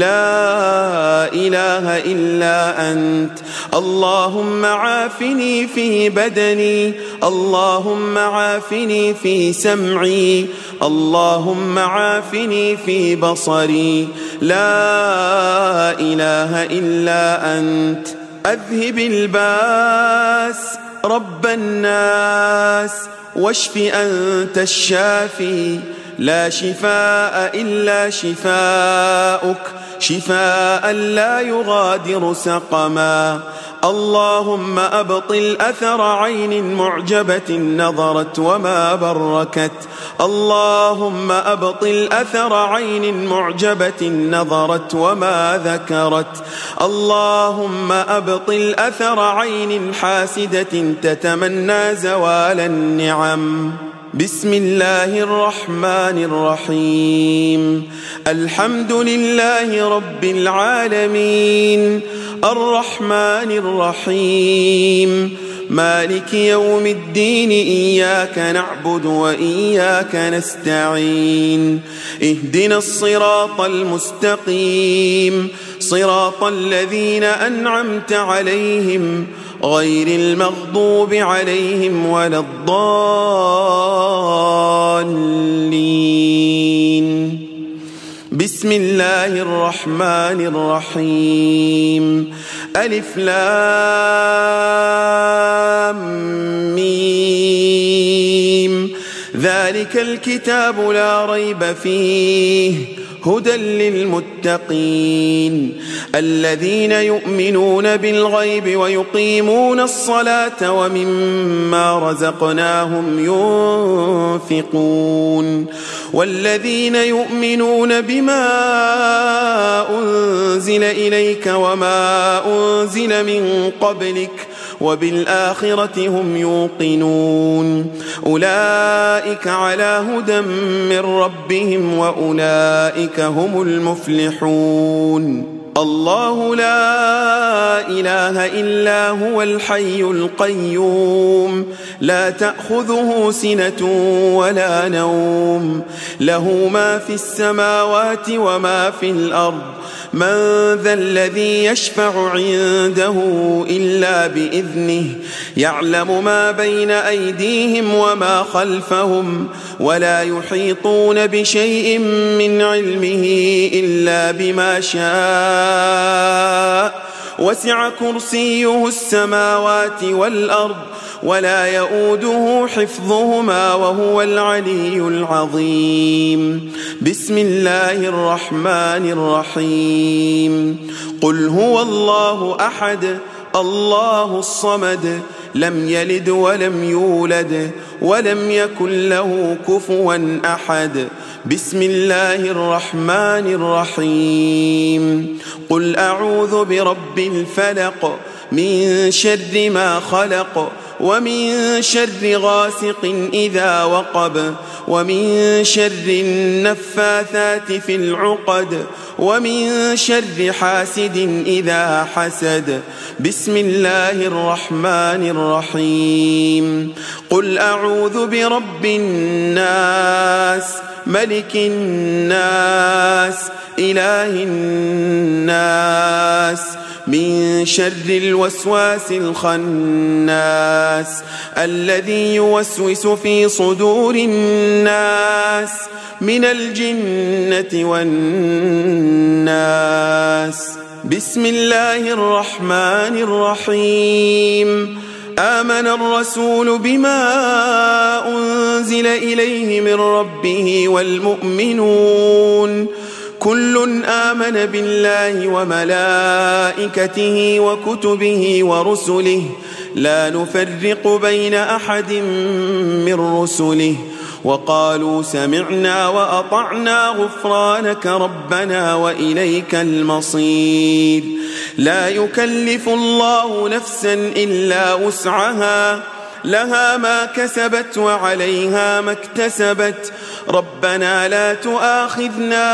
لا إله إلا أنت. اللهم عافني في بدني اللهم عافني في سمعي اللهم عافني في بصري. لا إله إلا أنت. أذهب الباس رب الناس واشف أنت الشافي. لا شفاء إلا شفاؤك شفاء لا يغادر سقما. اللهم أبطل أثر عين معجبة نظرت وما بركت اللهم أبطل أثر عين معجبة نظرت وما ذكرت اللهم أبطل أثر عين حاسدة تتمنى زوال النعم بسم الله الرحمن الرحيم الحمد لله رب العالمين الرحمن الرحيم مالك يوم الدين إياك نعبد وإياك نستعين اهدنا الصراط المستقيم صراط الذين أنعمت عليهم غير المغضوب عليهم ولا الضالين بسم الله الرحمن الرحيم ألف لام ميم ذلك الكتاب لا ريب فيه هدى للمتقين الذين يؤمنون بالغيب ويقيمون الصلاة ومما رزقناهم ينفقون والذين يؤمنون بما أنزل إليك وما أنزل من قبلك وبالآخرة هم يوقنون أولئك على هدى من ربهم وأولئك هم المفلحون الله لا إله إلا هو الحي القيوم لا تأخذه سنة ولا نوم له ما في السماوات وما في الأرض من ذا الذي يشفع عنده إلا بإذنه يعلم ما بين أيديهم وما خلفهم ولا يحيطون بشيء من علمه إلا بما شاء وسع كرسيه السماوات والأرض ولا يؤوده حفظهما وهو العلي العظيم بسم الله الرحمن الرحيم قل هو الله أحد الله الصمد لم يلد ولم يولد ولم يكن له كفوا أحد بسم الله الرحمن الرحيم قل أعوذ برب الفلق من شر ما خلق ومن شر غاسق إذا وقب ومن شر النفاثات في العقد ومن شر حاسد إذا حسد بسم الله الرحمن الرحيم قل أعوذ برب الناس ملك الناس إله الناس من شر الوسواس الخناس الذي يوسوس في صدور الناس من الجنة والناس بسم الله الرحمن الرحيم آمن الرسول بما أنزل إليه من ربه والمؤمنون كل آمن بالله وملائكته وكتبه ورسله لا نفرق بين أحد من رسله وقالوا سمعنا وأطعنا غفرانك ربنا وإليك المصير لا يكلف الله نفسا إلا وسعها لها ما كسبت وعليها ما اكتسبت ربنا لا تؤاخذنا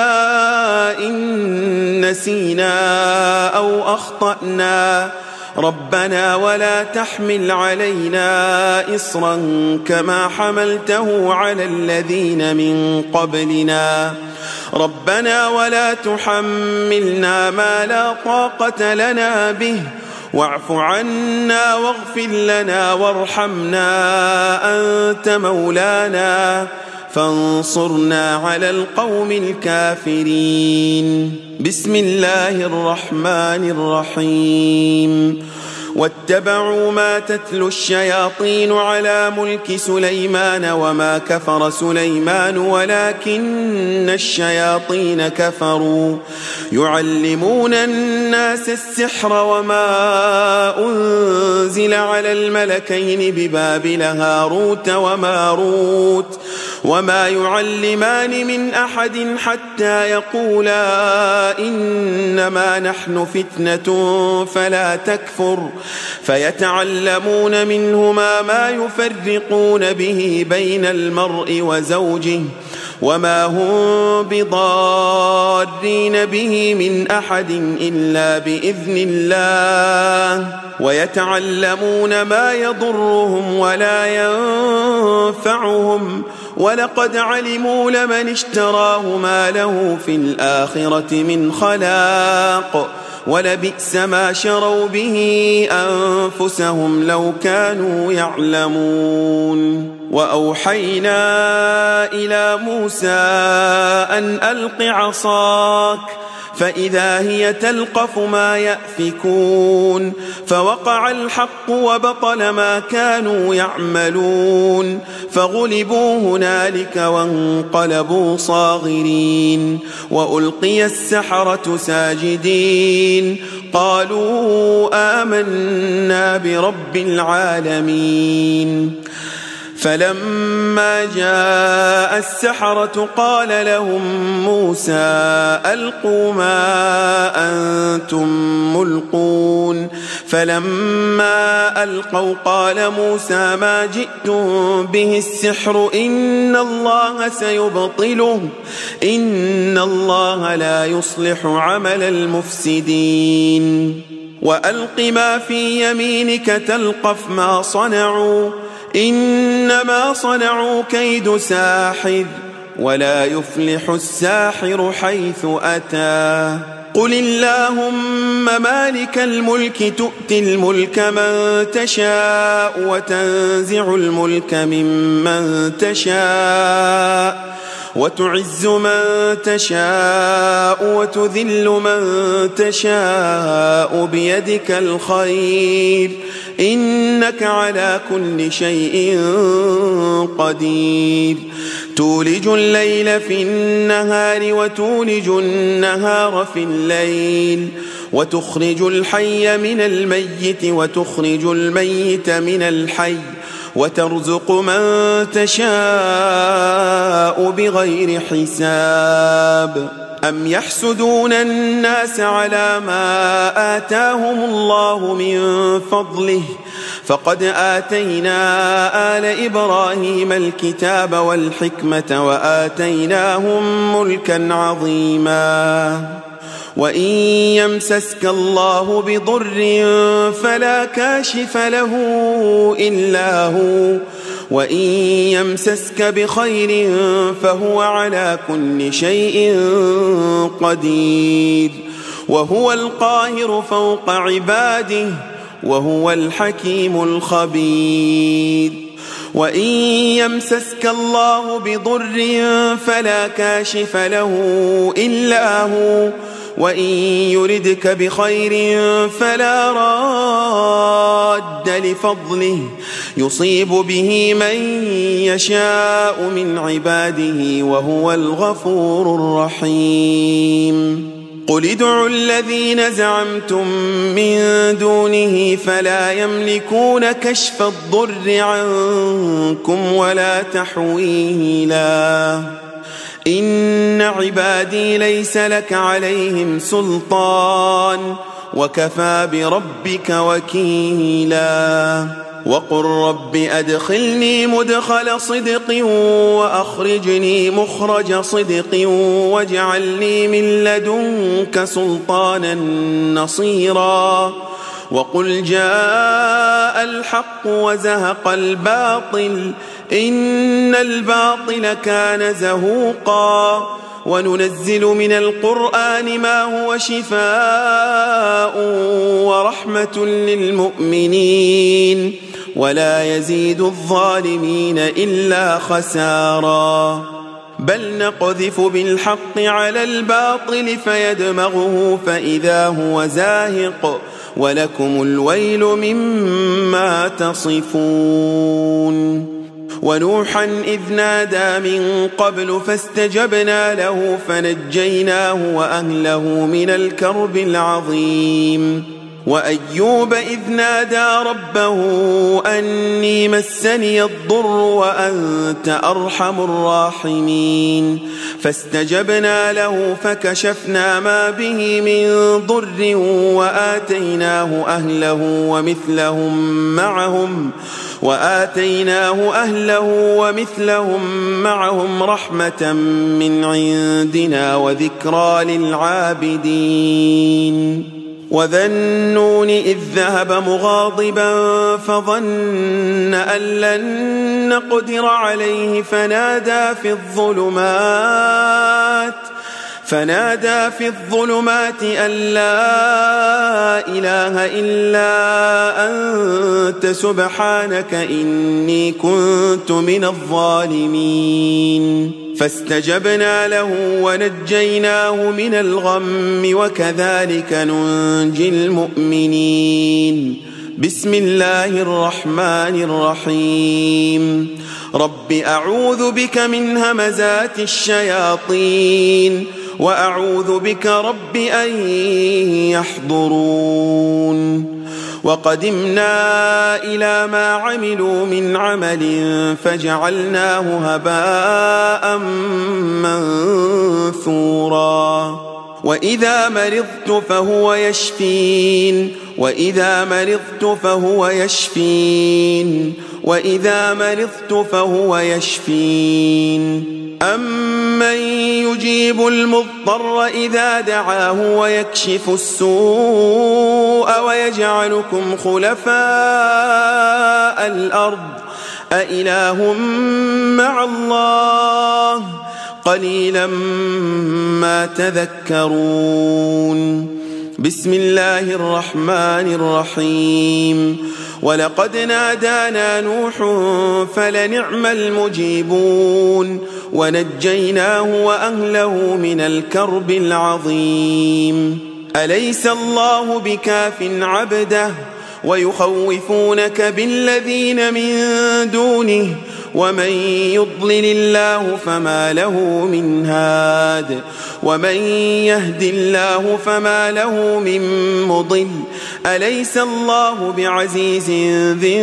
إن نسينا أو أخطأنا ربنا ولا تحمل علينا إصرا كما حملته على الذين من قبلنا ربنا ولا تحملنا ما لا طاقة لنا به واعف عنا واغفر لنا وارحمنا أنت مولانا فانصرنا على القوم الكافرين بسم الله الرحمن الرحيم واتبعوا ما تتلو الشياطين على ملك سليمان وما كفر سليمان ولكن الشياطين كفروا يعلمون الناس السحر وما أنزل على الملكين ببابل هاروت وماروت وما يعلمان من أحد حتى يقولا إنما نحن فتنة فلا تكفر فيتعلمون منهما ما يفرقون به بين المرء وزوجه وما هم بضارين به من أحد إلا بإذن الله ويتعلمون ما يضرهم ولا ينفعهم ولقد علموا لمن اشتراه ما له في الآخرة من خلاق ولبئس ما شروا به أنفسهم لو كانوا يعلمون وأوحينا إلى موسى أن ألق عصاك فإذا هي تلقف ما يأفكون فوقع الحق وبطل ما كانوا يعملون فغلبوا هنالك وانقلبوا صاغرين وألقي السحرة ساجدين قالوا آمنا برب العالمين فلما جاء السحرة قال لهم موسى ألقوا ما أنتم ملقون فلما ألقوا قال موسى ما جئتم به السحر إن الله سيبطله إن الله لا يصلح عمل المفسدين وألق ما في يمينك تلقف ما صنعوا إنما صنعوا كيد ساحر ولا يفلح الساحر حيث أتى قل اللهم مالك الملك تؤتي الملك من تشاء وتنزع الملك ممن تشاء وتعز من تشاء وتذل من تشاء بيدك الخير إنك على كل شيء قدير تولج الليل في النهار وتولج النهار في الليل وتخرج الحي من الميت وتخرج الميت من الحي وترزق من تشاء بغير حساب أم يحسدون الناس على ما آتاهم الله من فضله فقد آتينا آل إبراهيم الكتاب والحكمة وآتيناهم ملكا عظيما وإن يمسسك الله بضر فلا كاشف له إلا هو وإن يمسسك بخير فهو على كل شيء قدير وهو القاهر فوق عباده وهو الحكيم الخبير وإن يمسسك الله بضر فلا كاشف له إلا هو وإن يردك بخير فلا راد لفضله يصيب به من يشاء من عباده وهو الغفور الرحيم قل ادعوا الذين زعمتم من دونه فلا يملكون كشف الضر عنكم ولا تحويلا إن عبادي ليس لك عليهم سلطان وكفى بربك وكيلا وقل رب أدخلني مدخل صدق وأخرجني مخرج صدق واجعلني من لدنك سلطانا نصيرا وقل جاء الحق وزهق الباطل إن الباطل كان زهوقا وننزل من القرآن ما هو شفاء ورحمة للمؤمنين ولا يزيد الظالمين إلا خسارا بل نقذف بالحق على الباطل فيدمغه فإذا هو زاهق ولكم الويل مما تصفون ونوحا إذ نادى من قبل فاستجبنا له فنجيناه وأهله من الكرب العظيم وأيوب إذ نادى ربه أني مسني الضر وأنت أرحم الراحمين فاستجبنا له فكشفنا ما به من ضر وآتيناه أهله ومثلهم معهم رحمة من عندنا وذكرى للعابدين وذا النون إذ ذهب مغاضبا فظن أن لن نقدر عليه فنادى في الظلمات أن لا إله إلا أنت سبحانك إني كنت من الظالمين فاستجبنا له ونجيناه من الغم وكذلك ننجي المؤمنين بسم الله الرحمن الرحيم رب أعوذ بك من همزات الشياطين وأعوذ بك رب أن يحضرون وقدمنا إلى ما عملوا من عمل فجعلناه هباء منثورا وإذا مرضت فهو يشفين أمن يجيب المضطر إذا دعاه ويكشف السوء ويجعلكم خلفاء الأرض أإله مع الله قليلا ما تذكرون بسم الله الرحمن الرحيم ولقد نادانا نوح فلنعم المجيبون ونجيناه وأهله من الكرب العظيم أليس الله بكاف عبده ويخوفونك بالذين من دونه ومن يضلل الله فما له من هاد ومن يهد الله فما له من مضل أليس الله بعزيز ذي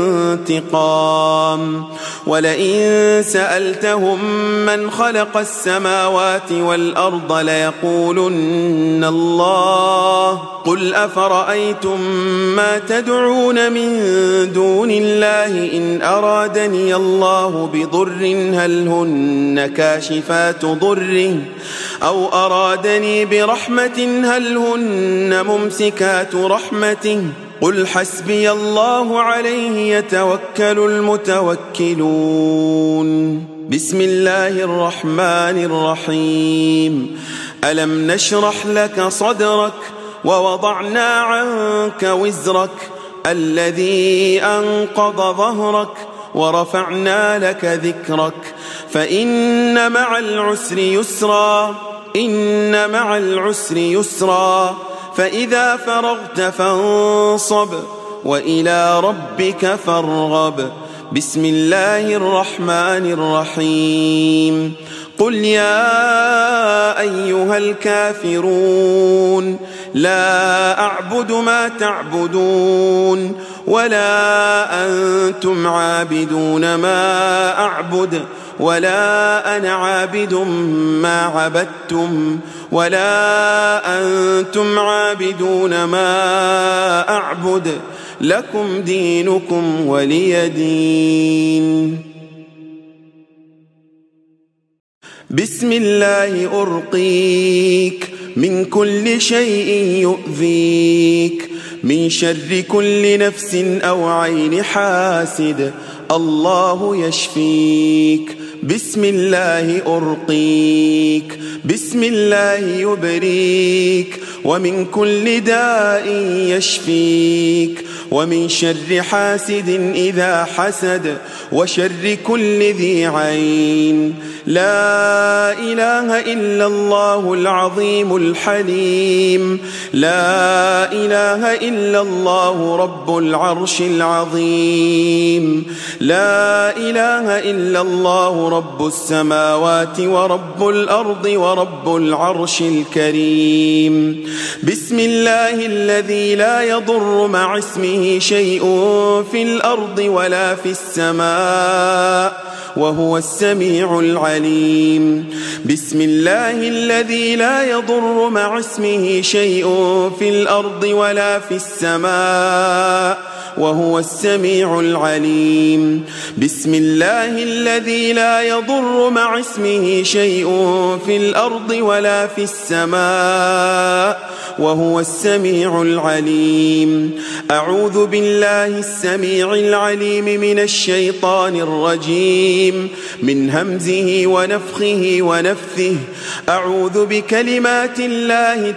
انتقام ولئن سألتهم من خلق السماوات والأرض ليقولن الله قل أفرأيتم ما تدعون من دون الله إن أرادني الله بضر هل هن كاشفات ضره أو أرادني برحمة هل هن ممسكات رحمته قل حسبي الله عليه يتوكل المتوكلون بسم الله الرحمن الرحيم ألم نشرح لك صدرك ووضعنا عنك وزرك الذي أنقض ظهرك ورفعنا لك ذكرك فإن مع العسر يسرا فإذا فرغت فانصب وإلى ربك فارغب بسم الله الرحمن الرحيم قل يا أيها الكافرون لا أعبد ما تعبدون ولا أنتم عابدون ما أعبد ولا أنا عابد ما عبدتم ولا أنتم عابدون ما أعبد لكم دينكم ولي دين بسم الله أرقيك من كل شيء يؤذيك من شر كل نفس أو عين حاسد الله يشفيك بسم الله أرقيك بسم الله يبريك ومن كل داء يشفيك، ومن شر حاسد إذا حسد، وشر كل ذي عين. لا إله إلا الله العظيم الحليم، لا إله إلا الله رب العرش العظيم، لا إله إلا الله رب السماوات ورب الأرض ورب العرش الكريم. بسم الله الذي لا يضر مع اسمه شيء في الأرض ولا في السماء وهو السميع العليم. بسم الله الذي لا يضر مع اسمه شيء في الأرض ولا في السماء وهو السميع العليم. بسم الله الذي لا يضر مع اسمه شيء في الأرض ولا في السماء وهو السميع العليم. أعوذ بالله السميع العليم من الشيطان الرجيم، من همزه ونفخه ونفثه. أعوذ بكلمات الله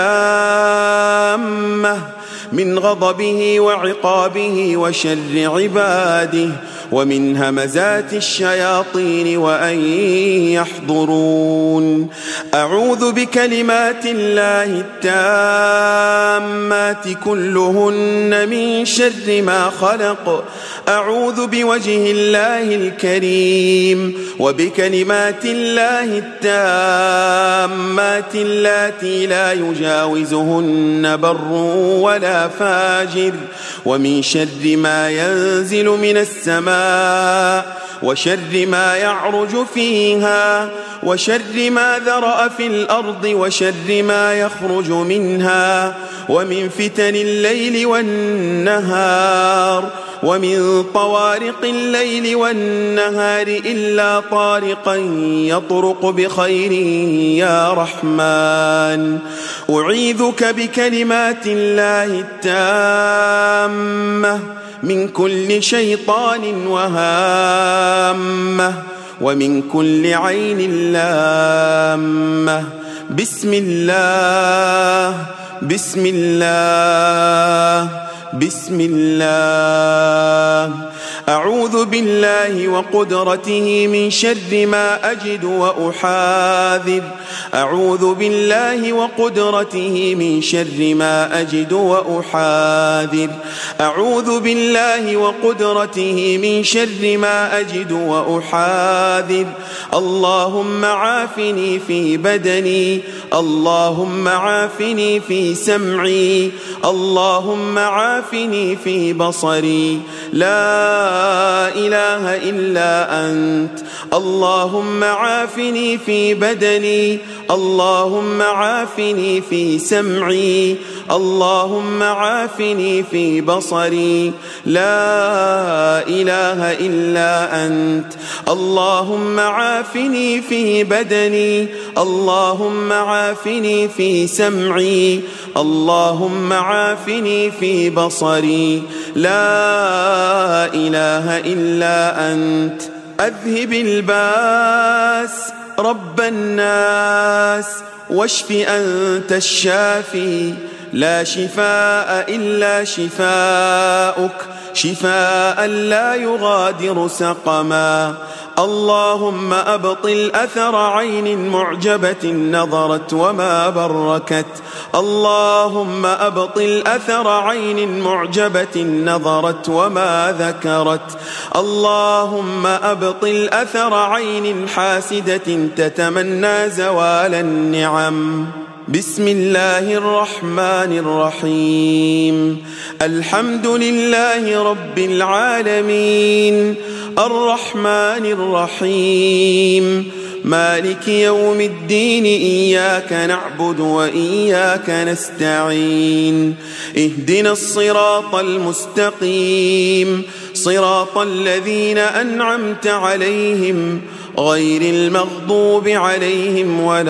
التامة من غضبه وعقابه وشر عباده، ومن همزات الشياطين وأن يحضرون. أعوذ بكلمات الله التامات كلهن من شر ما خلق. أعوذ بوجه الله الكريم وبكلمات الله التامات اللاتي لا يجاوزهن بر ولا فاجر، ومن شر ما ينزل من السماء وشر ما يعرج فيها وشر ما ذرأ في الأرض وشر ما يخرج منها، ومن فتن الليل والنهار، ومن طوارق الليل والنهار إلا طارقا يطرق بخير يا رحمن. أعيذك بكلمات الله التامة من كل شيطان وهامة ومن كل عين لامة. بسم الله بسم الله بسم الله. أعوذ بالله وقدرته من شر ما أجد وأحاذر. أعوذ بالله وقدرته من شر ما أجد وأحاذر. أعوذ بالله وقدرته من شر ما أجد وأحاذر. اللهم عافني في بدني، اللهم عافني في سمعي، اللهم عافني في بصري. لا إله إلا أنت. اللهم عافني في بدني، اللهم عافني في سمعي، اللهم عافني في بصري. لا إله إلا أنت. اللهم عافني في بدني، اللهم عافني في سمعي، اللهم عافني في بصري. لا إله إلا أنت. أذهب الباس رب الناس واشف أنت الشافي، لا شفاء إلا شفاؤك، شفاء لا يغادر سقما. اللهم أبطل أثر عين معجبة نظرت وما بركت. اللهم أبطل أثر عين معجبة نظرت وما ذكرت. اللهم أبطل أثر عين حاسدة تتمنى زوال النعم. بسم الله الرحمن الرحيم. الحمد لله رب العالمين، الرحمن الرحيم، مالك يوم الدين. إياك نعبد وإياك نستعين. اهدنا الصراط المستقيم، صراط الذين أنعمت عليهم غير المغضوب عليهم ولا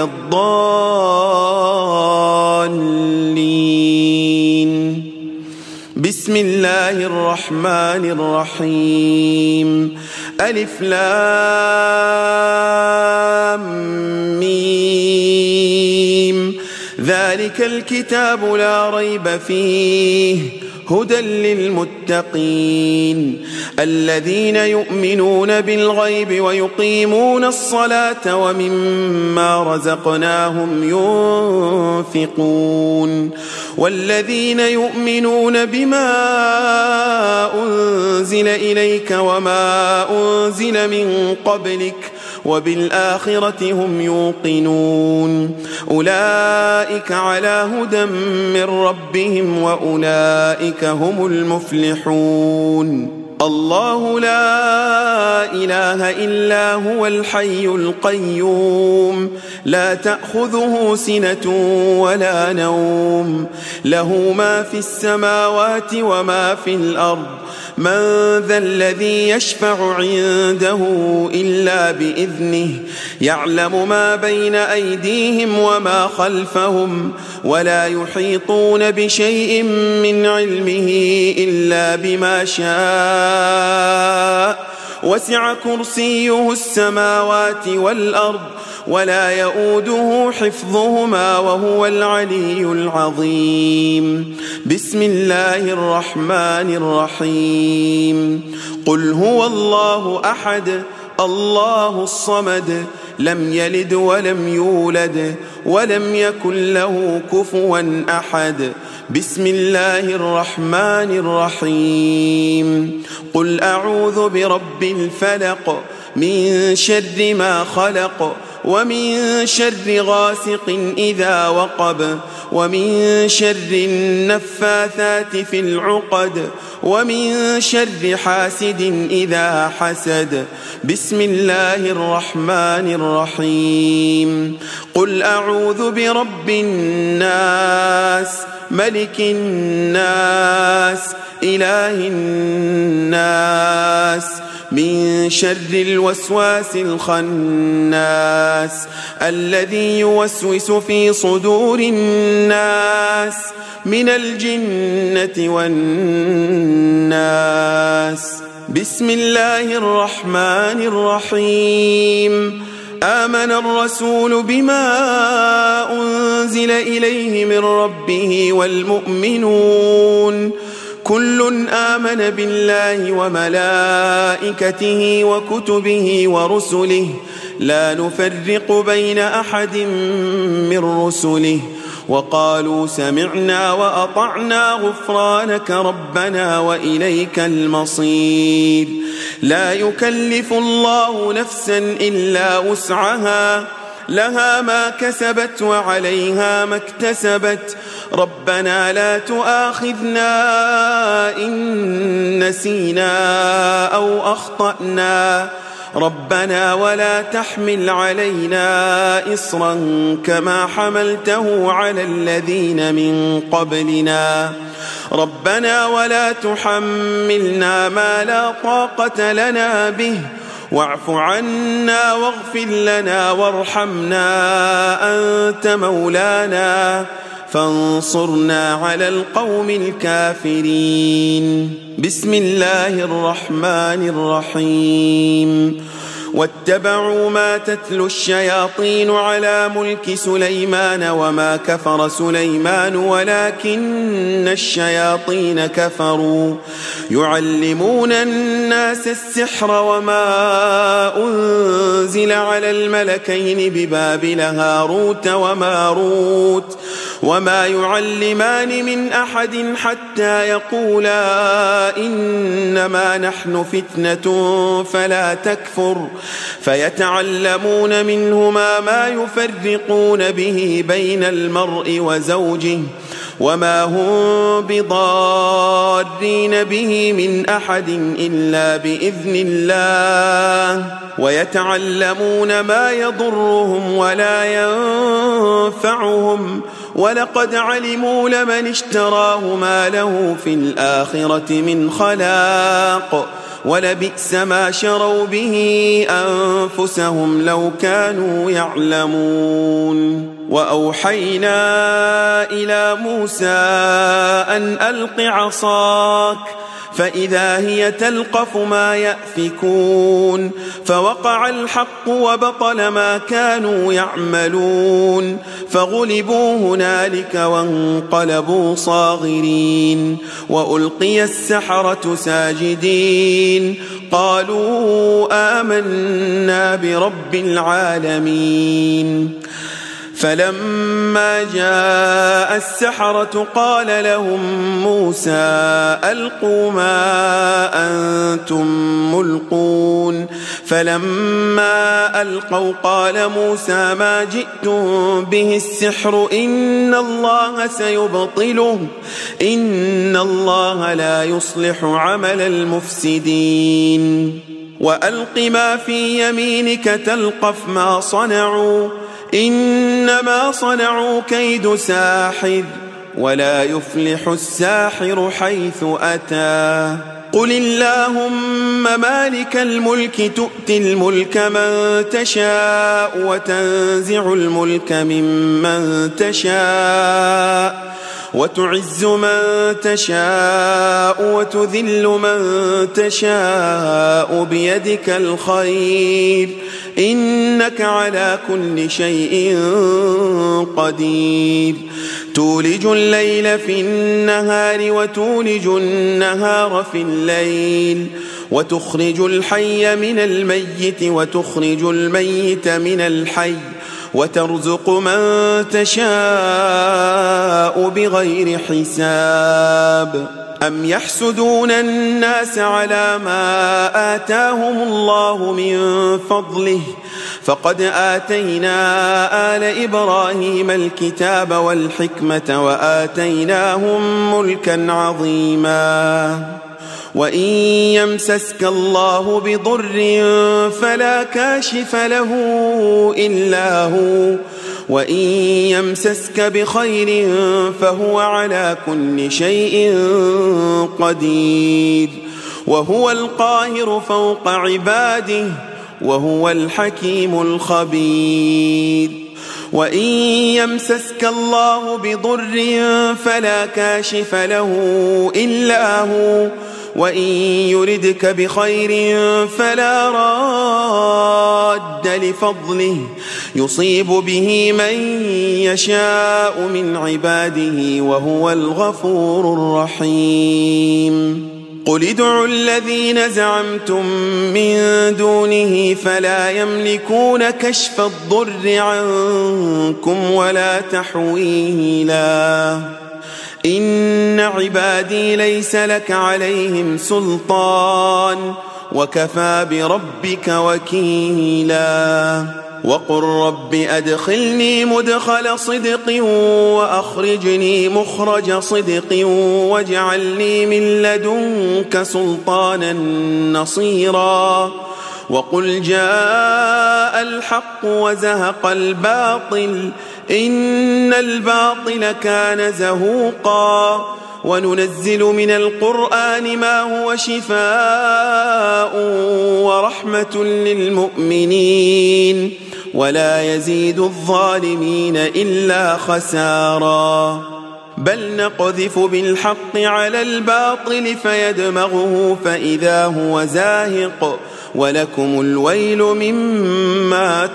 الضالين. بسم الله الرحمن الرحيم. ألف لام ميم. ذلك الكتاب لا ريب فيه هدى للمتقين الذين يؤمنون بالغيب ويقيمون الصلاة ومما رزقناهم ينفقون والذين يؤمنون بما أنزل إليك وما أنزل من قبلك وبالآخرة هم يوقنون أولئك على هدى من ربهم وأولئك هم المفلحون الله لا إله إلا هو الحي القيوم لا تأخذه سنة ولا نوم له ما في السماوات وما في الأرض من ذا الذي يشفع عنده إلا بإذنه يعلم ما بين أيديهم وما خلفهم ولا يحيطون بشيء من علمه إلا بما شاء وسع كرسيه السماوات والأرض ولا يؤوده حفظهما وهو العلي العظيم بسم الله الرحمن الرحيم قل هو الله أحد الله الصمد لم يلد ولم يولد ولم يكن له كفوا أحد بسم الله الرحمن الرحيم قل أعوذ برب الفلق من شر ما خلق ومن شر غاسق إذا وقب ومن شر النفاثات في العقد ومن شر حاسد إذا حسد بسم الله الرحمن الرحيم قل أعوذ برب الناس ملك الناس إله الناس من شر الوسواس الخناس الذي يوسوس في صدور الناس من الجنة والناس بسم الله الرحمن الرحيم آمن الرسول بما أنزل إليه من ربه والمؤمنون كل آمن بالله وملائكته وكتبه ورسله لا نفرق بين أحد من رسله وقالوا سمعنا وأطعنا غفرانك ربنا وإليك المصير لا يكلف الله نفسا إلا وسعها لها ما كسبت وعليها ما اكتسبت ربنا لا تؤاخذنا إن نسينا أو أخطأنا ربنا ولا تحمل علينا إصرا كما حملته على الذين من قبلنا ربنا ولا تحملنا ما لا طاقة لنا به واعف عنا واغفر لنا وارحمنا أنت مولانا فانصرنا على القوم الكافرين بسم الله الرحمن الرحيم واتبعوا ما تتلو الشياطين على ملك سليمان وما كفر سليمان ولكن الشياطين كفروا يعلمون الناس السحر وما أنزل على الملكين ببابل هاروت وماروت وما يعلمان من أحد حتى يقولا إنما نحن فتنة فلا تكفر فيتعلمون منهما ما يفرقون به بين المرء وزوجه وما هم بضارين به من أحد إلا بإذن الله ويتعلمون ما يضرهم ولا ينفعهم ولقد علموا لمن اشتراه ما له في الآخرة من خلاق ولبئس ما شروا به أنفسهم لو كانوا يعلمون وأوحينا إلى موسى أن ألق عصاك فإذا هي تلقف ما يأفكون فوقع الحق وبطل ما كانوا يعملون فغلبوا هنالك وانقلبوا صاغرين وألقي السحرة ساجدين قالوا آمنا برب العالمين فلما جاء السحرة قال لهم موسى ألقوا ما أنتم ملقون فلما ألقوا قال موسى ما جئتم به السحر إن الله سيبطله إن الله لا يصلح عمل المفسدين وألق ما في يمينك تلقف ما صنعوا إنما صنعوا كيد ساحر ولا يفلح الساحر حيث أتى قل اللهم مالك الملك تؤتي الملك من تشاء وتنزع الملك ممن تشاء وتعز من تشاء وتذل من تشاء بيدك الخير إنك على كل شيء قدير تولج الليل في النهار وتولج النهار في الليل وتخرج الحي من الميت وتخرج الميت من الحي وترزق من تشاء بغير حساب أم يحسدون الناس على ما آتاهم الله من فضله فقد آتينا آل إبراهيم الكتاب والحكمة وآتيناهم ملكا عظيما وإن يمسسك الله بضر فلا كاشف له إلا هو وإن يمسسك بخير فهو على كل شيء قدير وهو القاهر فوق عباده وهو الحكيم الخبير وإن يمسسك الله بضر فلا كاشف له إلا هو وإن يردك بخير فلا راد لفضله يصيب به من يشاء من عباده وهو الغفور الرحيم قل ادعوا الذين زعمتم من دونه فلا يملكون كشف الضر عنكم ولا تحويلا إن عبادي ليس لك عليهم سلطان وكفى بربك وكيلا وقل رب أدخلني مدخل صدق وأخرجني مخرج صدق واجعلني من لدنك سلطانا نصيرا وقل جاء الحق وزهق الباطل إن الباطل كان زهوقا وننزل من القرآن ما هو شفاء ورحمة للمؤمنين ولا يزيد الظالمين إلا خسارا بل نقذف بالحق على الباطل فيدمغه فإذا هو زاهق ولكم الويل مما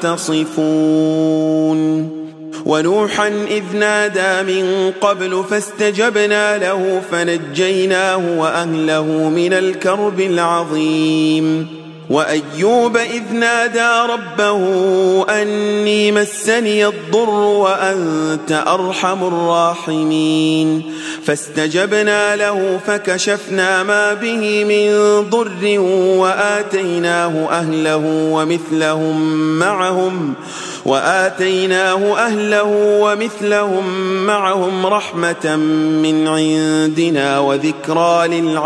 تصفون ونوحا إذ نادى من قبل فاستجبنا له فنجيناه وأهله من الكرب العظيم وأيوب إذ نادى ربه أني مسني الضر وأنت أرحم الراحمين فاستجبنا له فكشفنا ما به من ضر وآتيناه أهله ومثلهم معهم رحمة من عندنا وذكرى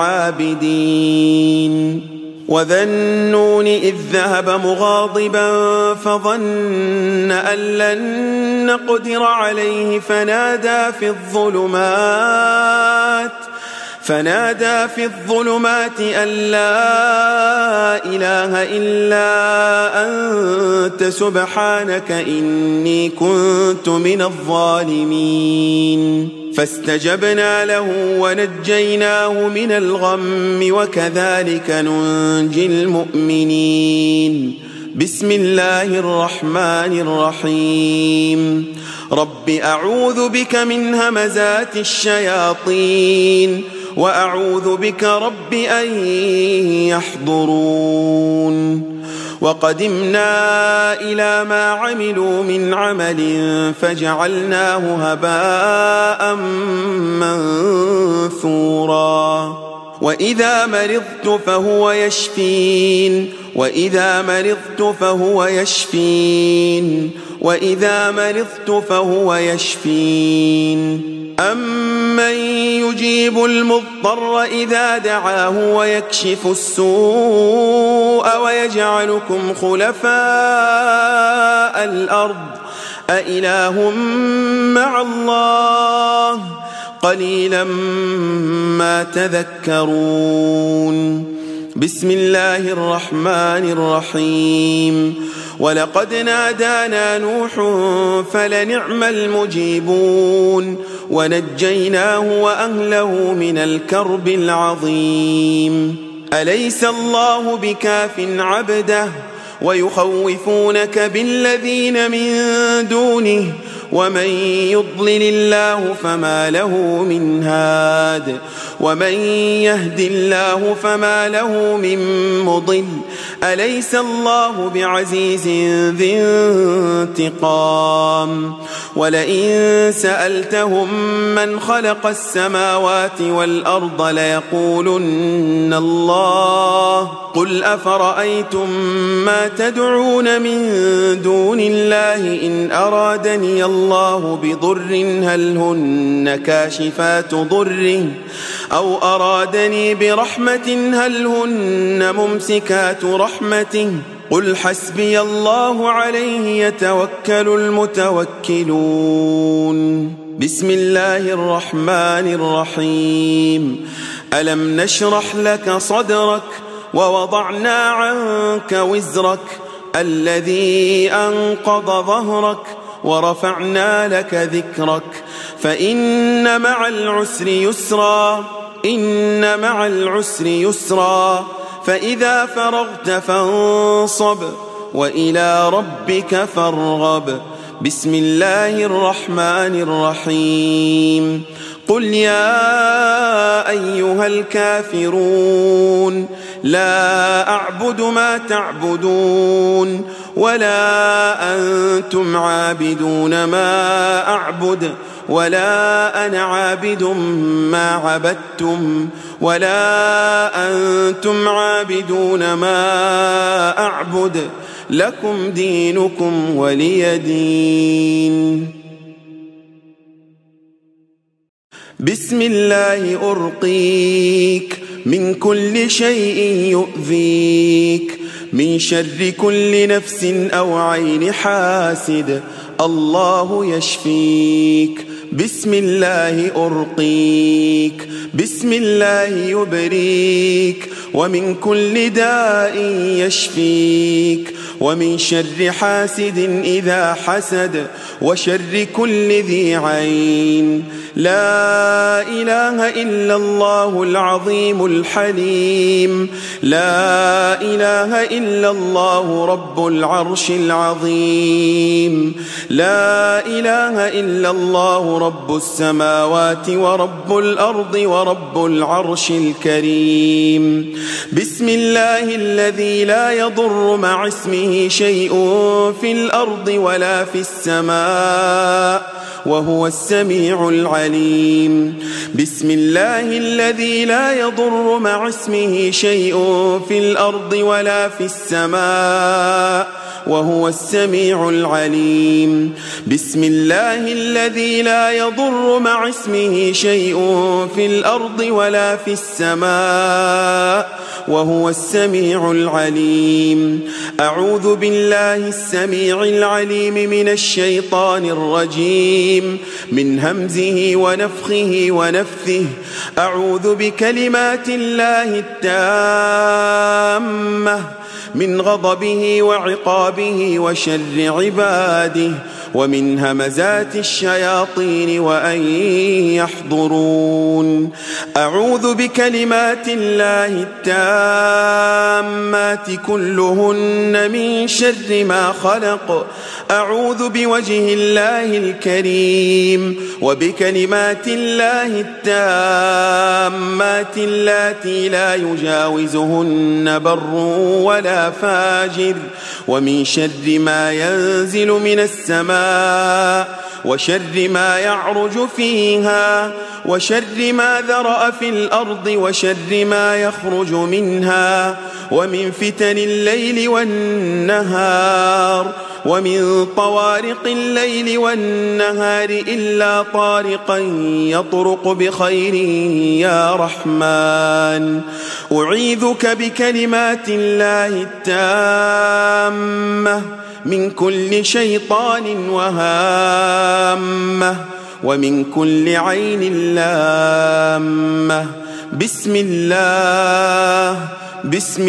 للعابدين وذا النون إذ ذهب مغاضبا فظن أن لن نقدر عليه فنادى في الظلمات أن لا إله إلا أنت سبحانك إني كنت من الظالمين فاستجبنا له ونجيناه من الغم وكذلك ننجي المؤمنين بسم الله الرحمن الرحيم رب أعوذ بك من همزات الشياطين وأعوذ بك رب أن يحضرون وقدمنا إلى ما عملوا من عمل فجعلناه هباء منثورا وإذا مرضت فهو يشفين وإذا مرضت فهو يشفين وإذا مرضت فهو يشفين أمن يجيب المضطر إذا دعاه ويكشف السوء ويجعلكم خلفاء الأرض أإله مع الله قليلا ما تذكرون بسم الله الرحمن الرحيم ولقد نادانا نوح فلنعم المجيبون ونجيناه وأهله من الكرب العظيم أليس الله بكاف عبده ويخوفونك بالذين من دونه ومن يضلل الله فما له من هاد ومن يهد الله فما له من مضل أليس الله بعزيز ذي انتقام ولئن سألتهم من خلق السماوات والأرض ليقولن الله قل أفرأيتم ما تدعون من دون الله إن أرادني الله بضر هل هن كاشفات ضره أو أرادني برحمة هل هن ممسكات رحمته قل حسبي الله عليه يتوكل المتوكلون بسم الله الرحمن الرحيم ألم نشرح لك صدرك ووضعنا عنك وزرك الذي أنقض ظهرك ورفعنا لك ذكرك فإن مع العسر يسرا إن مع العسر يسرا فإذا فرغت فانصب وإلى ربك فارغب بسم الله الرحمن الرحيم قل يا أيها الكافرون لا أعبد ما تعبدون ولا أنتم عابدون ما أعبد ولا أنا عابد ما عبدتم ولا أنتم عابدون ما أعبد لكم دينكم ولي دين بسم الله أرقيك من كل شيء يؤذيك من شر كل نفس أو عين حاسد الله يشفيك بسم الله أرقيك بسم الله يبريك ومن كل داء يشفيك ومن شر حاسد إذا حسد وشر كل ذي عين لا إله إلا الله العظيم الحليم لا إله إلا الله رب العرش العظيم لا إله إلا الله رب السماوات ورب الأرض ورب العرش الكريم بسم الله الذي لا يضر مع اسمه شيء في الأرض ولا في السماء وهو السميع العليم بسم الله الذي لا يضر مع اسمه شيء في الأرض ولا في السماء وهو السميع العليم. بسم الله الذي لا يضر مع اسمه شيء في الأرض ولا في السماء وهو السميع العليم. أعوذ بالله السميع العليم من الشيطان الرجيم من همزه ونفخه ونفثه. أعوذ بكلمات الله التامة من غضبه وعقابه وشر عباده ومن همزات الشياطين وأن يحضرون. أعوذ بكلمات الله التامات كلهن من شر ما خلق. أعوذ بوجه الله الكريم وبكلمات الله التامات اللاتي لا يجاوزهن بر ولا فاجر ومن شر ما ينزل من السماء وشر ما يعرج فيها وشر ما ذرأ في الأرض وشر ما يخرج منها ومن فتن الليل والنهار ومن طوارق الليل والنهار إلا طارقا يطرق بخير يا رحمن. أعيذك بكلمات الله التامة من كل شيطان وهامة ومن كل عين لامة. بسم الله بسم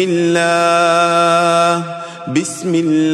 الله بسم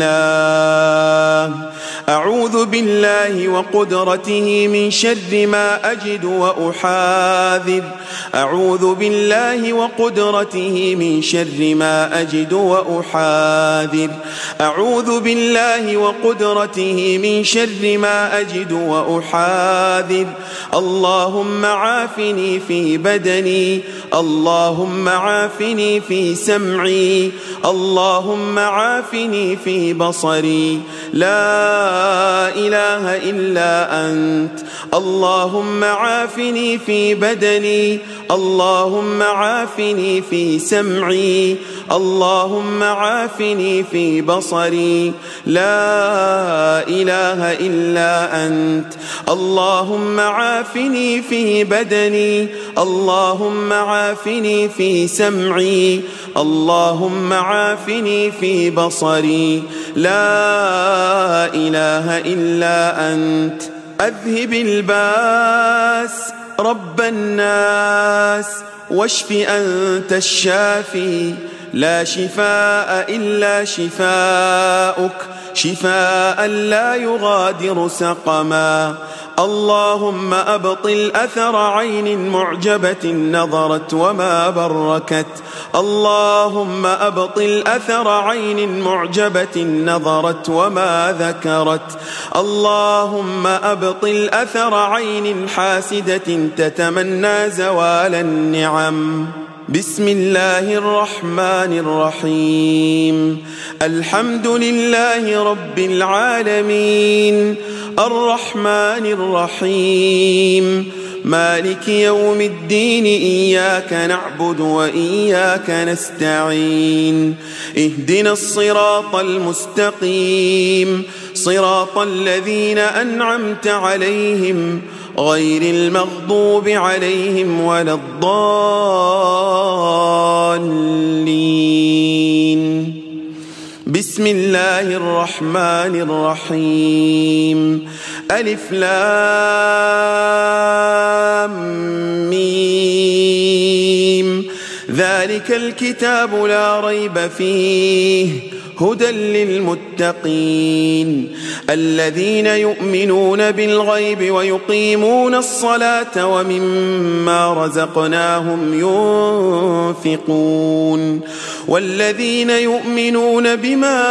الله. أعوذ بالله وقدرته من شر ما أجد وأحاذر. أعوذ بالله وقدرته من شر ما أجد وأحاذر. أعوذ بالله وقدرته من شر ما أجد وأحاذر. اللهم عافني في بدني اللهم عافني في سمعي اللهم عافني في بصري لا إله إلا أنت. اللهم عافني في بدني اللهم عافني في سمعي اللهم عافني في بصري لا إله إلا أنت. اللهم عافني في بدني اللهم عافني في سمعي اللهم عافني في بصري لا إله إلا أنت. أذهب الباس رب الناس واشف أنت الشافي لا شفاء إلا شفاؤك شفاء لا يغادر سقما. اللهم أبطل أثر عين معجبة نظرت وما بركت. اللهم أبطل أثر عين معجبة نظرت وما ذكرت. اللهم أبطل أثر عين حاسدة تتمنى زوال النعم. بسم الله الرحمن الرحيم. الحمد لله رب العالمين الرحمن الرحيم مالك يوم الدين. إياك نعبد وإياك نستعين. اهدنا الصراط المستقيم صراط الذين أنعمت عليهم غير المغضوب عليهم ولا الضالين. بسم الله الرحمن الرحيم. ألف لام ميم. ذلك الكتاب لا ريب فيه هدى للمتقين الذين يؤمنون بالغيب ويقيمون الصلاة ومما رزقناهم ينفقون. والذين يؤمنون بما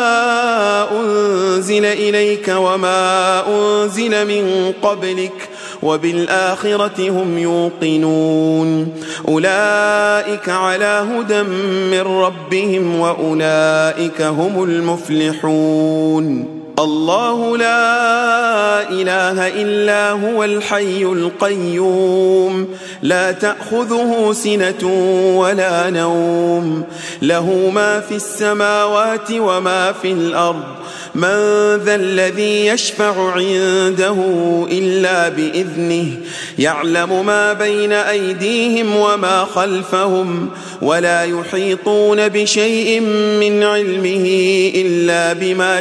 أنزل إليك وما أنزل من قبلك وبالآخرة هم يوقنون. أولئك على هدى من ربهم وأولئك هم المفلحون. الله لا إله إلا هو الحي القيوم لا تأخذه سنة ولا نوم له ما في السماوات وما في الأرض من ذا الذي يشفع عنده إلا بإذنه يعلم ما بين أيديهم وما خلفهم ولا يحيطون بشيء من علمه إلا بما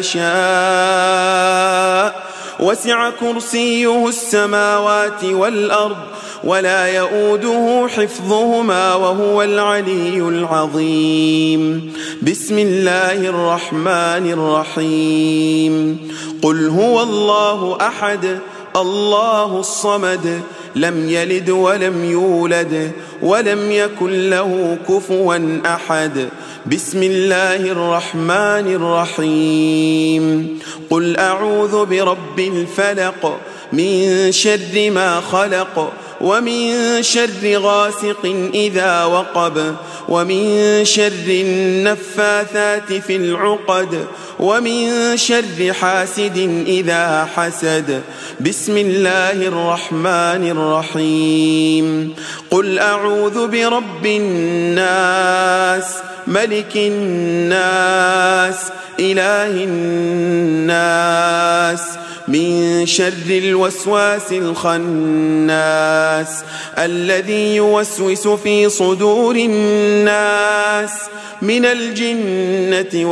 شاء وسع كرسيه السماوات والأرض ولا يؤوده حفظهما وهو العلي العظيم بسم الله الرحمن الرحيم قل هو الله أحد الله الصمد لم يلد ولم يولد ولم يكن له كفوا أحد بسم الله الرحمن الرحيم قل أعوذ برب الفلق من شر ما خلق ومن شر غاسق إذا وقب ومن شر النفاثات في العقد ومن شر حاسد إذا حسد بسم الله الرحمن الرحيم قل أعوذ برب الناس ملك الناس إله الناس من شر الوسواس الخناس الذي يوسوس في صدور الناس من الجنة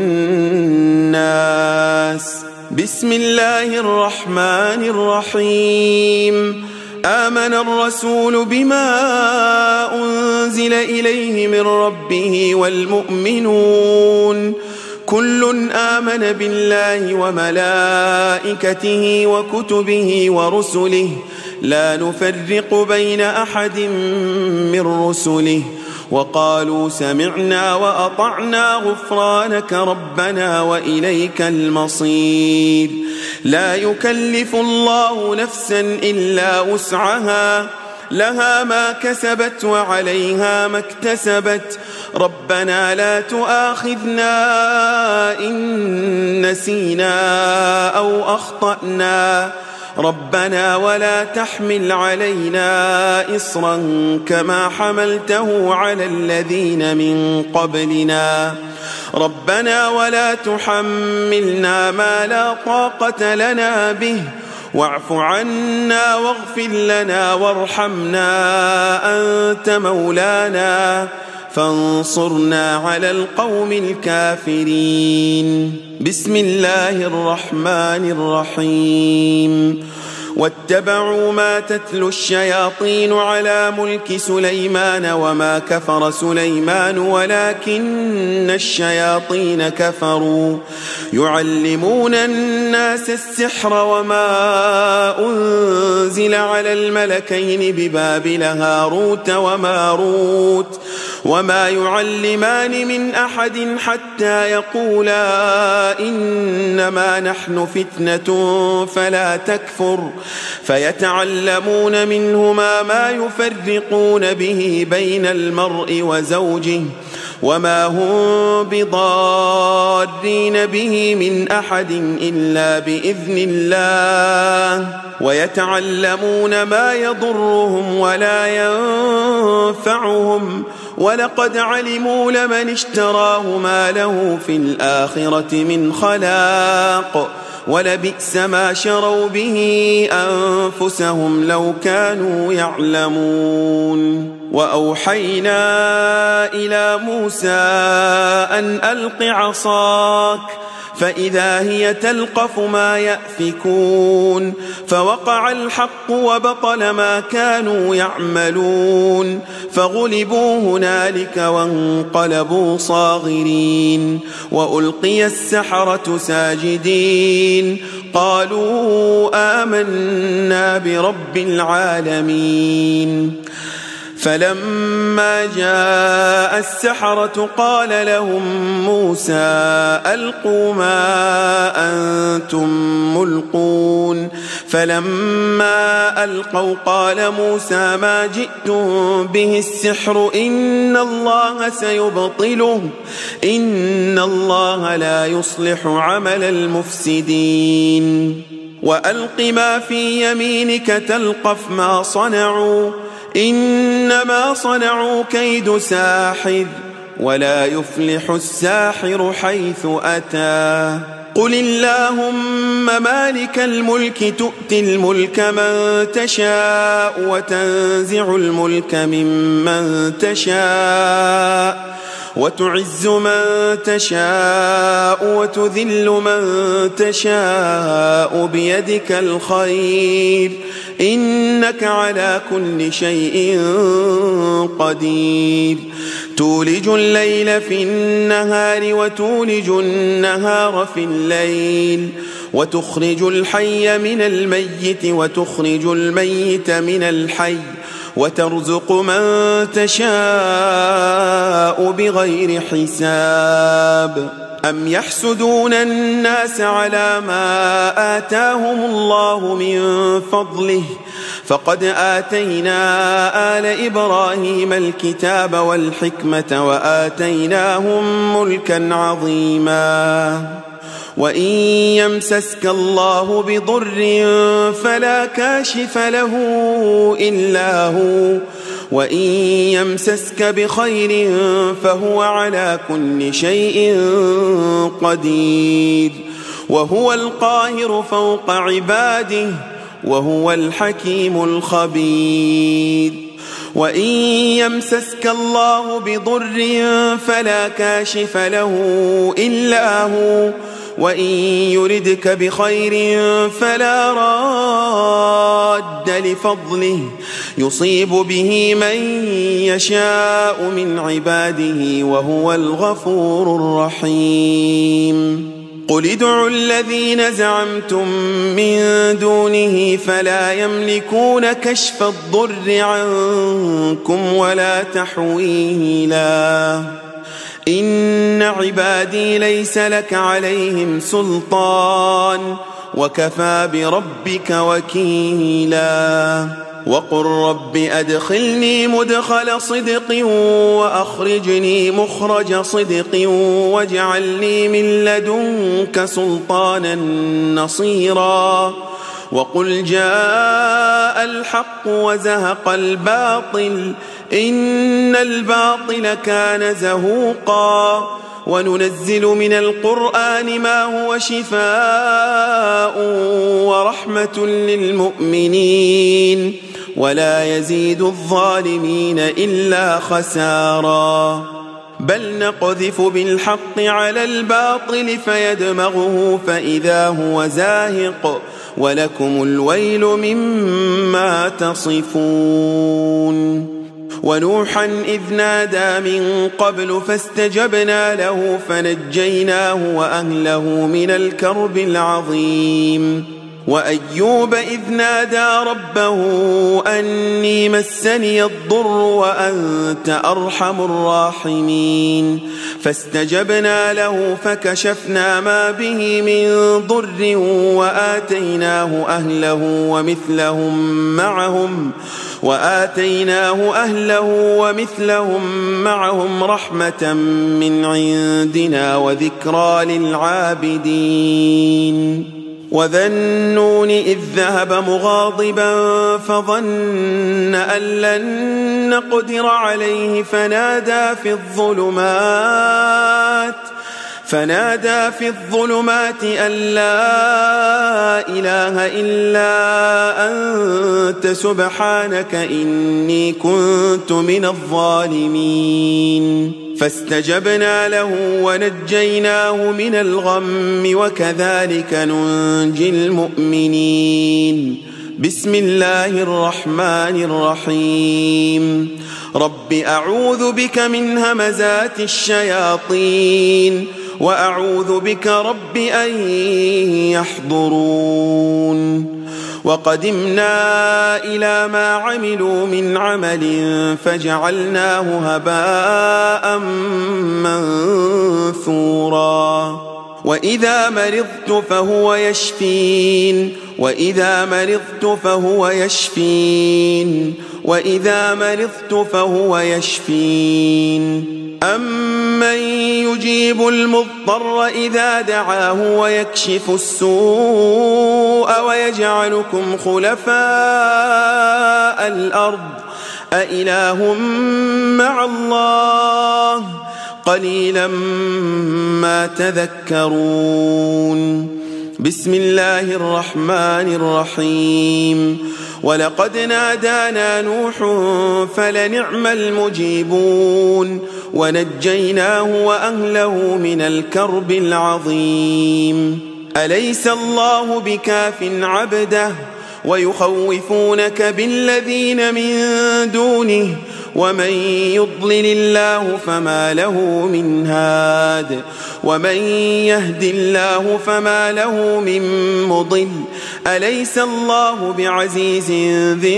والناس بسم الله الرحمن الرحيم آمن الرسول بما أنزل إليه من ربه والمؤمنون كل آمن بالله وملائكته وكتبه ورسله لا نفرق بين أحد من رسله وقالوا سمعنا وأطعنا غفرانك ربنا وإليك المصير لا يكلف الله نفسا إلا وسعها لها ما كسبت وعليها ما اكتسبت ربنا لا تؤاخذنا إن نسينا أو أخطأنا ربنا ولا تحمل علينا إصرا كما حملته على الذين من قبلنا ربنا ولا تحملنا ما لا طاقة لنا به واعف عنا واغفر لنا وارحمنا أنت مولانا فانصرنا على القوم الكافرين بسم الله الرحمن الرحيم واتبعوا ما تتلو الشياطين على ملك سليمان وما كفر سليمان ولكن الشياطين كفروا يعلمون الناس السحر وما أنزل على الملكين ببابل هاروت وماروت وما يعلمان من أحد حتى يقولا إنما نحن فتنة فلا تكفر فيتعلمون منهما ما يفرقون به بين المرء وزوجه وما هم بضارين به من أحد إلا بإذن الله ويتعلمون ما يضرهم ولا ينفعهم ولقد علموا لمن اشتراه ما له في الآخرة من خلاق ولبئس ما شروا به أنفسهم لو كانوا يعلمون وأوحينا إلى موسى أن ألق عصاك فإذا هي تلقف ما يأفكون فوقع الحق وبطل ما كانوا يعملون فغلبوا هنالك وانقلبوا صاغرين وألقي السحرة ساجدين قالوا آمنا برب العالمين فلما جاء السحرة قال لهم موسى ألقوا ما أنتم ملقون فلما ألقوا قال موسى ما جئتم به السحر إن الله سيبطله إن الله لا يصلح عمل المفسدين وألق ما في يمينك تلقف ما صنعوا إنما صنعوا كيد ساحر ولا يفلح الساحر حيث أتى قل اللهم مالك الملك تؤتي الملك من تشاء وتنزع الملك ممن تشاء وتعز من تشاء وتذل من تشاء بيدك الخير إنك على كل شيء قدير تولج الليل في النهار وتولج النهار في الليل وتخرج الحي من الميت وتخرج الميت من الحي وترزق من تشاء بغير حساب أم يحسدون الناس على ما آتاهم الله من فضله فقد آتينا آل إبراهيم الكتاب والحكمة وآتيناهم ملكا عظيما وإن يمسسك الله بضر فلا كاشف له إلا هو وإن يمسسك بخير فهو على كل شيء قدير وهو القاهر فوق عباده وهو الحكيم الخبير وإن يمسسك الله بضر فلا كاشف له إلا هو وإن يردك بخير فلا راد لفضله يصيب به من يشاء من عباده وهو الغفور الرحيم قل ادعوا الذين زعمتم من دونه فلا يملكون كشف الضر عنكم ولا تحويلا إن عبادي ليس لك عليهم سلطان وكفى بربك وكيلا وقل رب أدخلني مدخل صدق وأخرجني مخرج صدق واجعل لي من لدنك سلطانا نصيرا وقل جاء الحق وزهق الباطل إن الباطل كان زهوقا وننزل من القرآن ما هو شفاء ورحمة للمؤمنين ولا يزيد الظالمين إلا خسارا بل نقذف بالحق على الباطل فيدمغه فإذا هو زاهق ولكم الويل مما تصفون ونوحا إذ نادى من قبل فاستجبنا له فنجيناه وأهله من الكرب العظيم وأيوب إذ نادى ربه أني مسني الضر وأنت أرحم الراحمين فاستجبنا له فكشفنا ما به من ضر وآتيناه أهله ومثلهم معهم رحمة من عندنا وذكرى للعابدين وذا النون إذ ذهب مغاضبا فظن أن لن نقدر عليه فنادى في الظلمات أن لا إله إلا أنت سبحانك إني كنت من الظالمين فاستجبنا له ونجيناه من الغم وكذلك ننجي المؤمنين بسم الله الرحمن الرحيم رب أعوذ بك من همزات الشياطين وأعوذ بك رب أن يحضرون وقدمنا إلى ما عملوا من عمل فجعلناه هباء منثورا وإذا مرضت فهو يشفين وإذا مرضت فهو يشفين وإذا مرضت فهو يشفين أمن يجيب المضطر إذا دعاه ويكشف السوء ويجعلكم خلفاء الأرض أإله مع الله قليلا ما تذكرون بسم الله الرحمن الرحيم ولقد نادانا نوح فلنعم المجيبون ونجيناه وأهله من الكرب العظيم أليس الله بكاف عبده ويخوفونك بالذين من دونه ومن يضلل الله فما له من هاد ومن يهد الله فما له من مضل أليس الله بعزيز ذي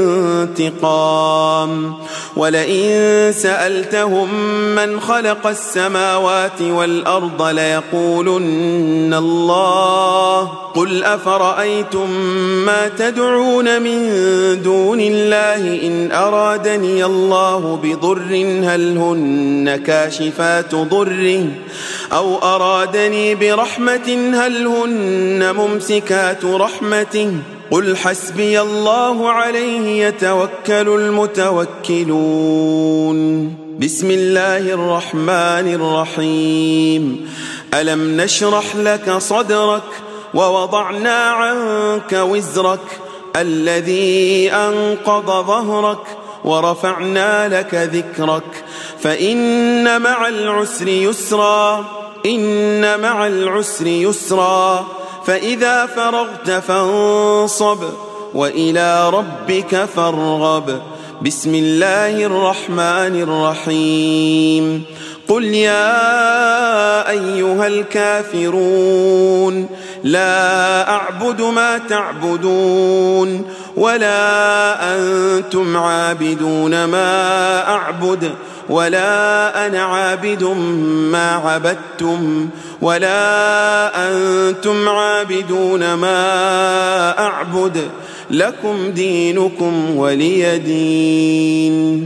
انتقام ولئن سألتهم من خلق السماوات والأرض ليقولن الله قل أفرأيتم ما تدعون من دون الله إن أرادني الله بضر هل هن كاشفات ضره أو أرادني برحمة هل هن ممسكات رحمته قل حسبي الله عليه يتوكل المتوكلون بسم الله الرحمن الرحيم ألم نشرح لك صدرك ووضعنا عنك وزرك الذي أنقض ظهرك ورفعنا لك ذكرك فإن مع العسر يسرا إن مع العسر يسرا فإذا فرغت فانصب وإلى ربك فارغب بسم الله الرحمن الرحيم قل يا أيها الكافرون لا أعبد ما تعبدون ولا أنتم عابدون ما أعبد ولا أنا عابد ما عبدتم ولا أنتم عابدون ما أعبد لكم دينكم ولي دين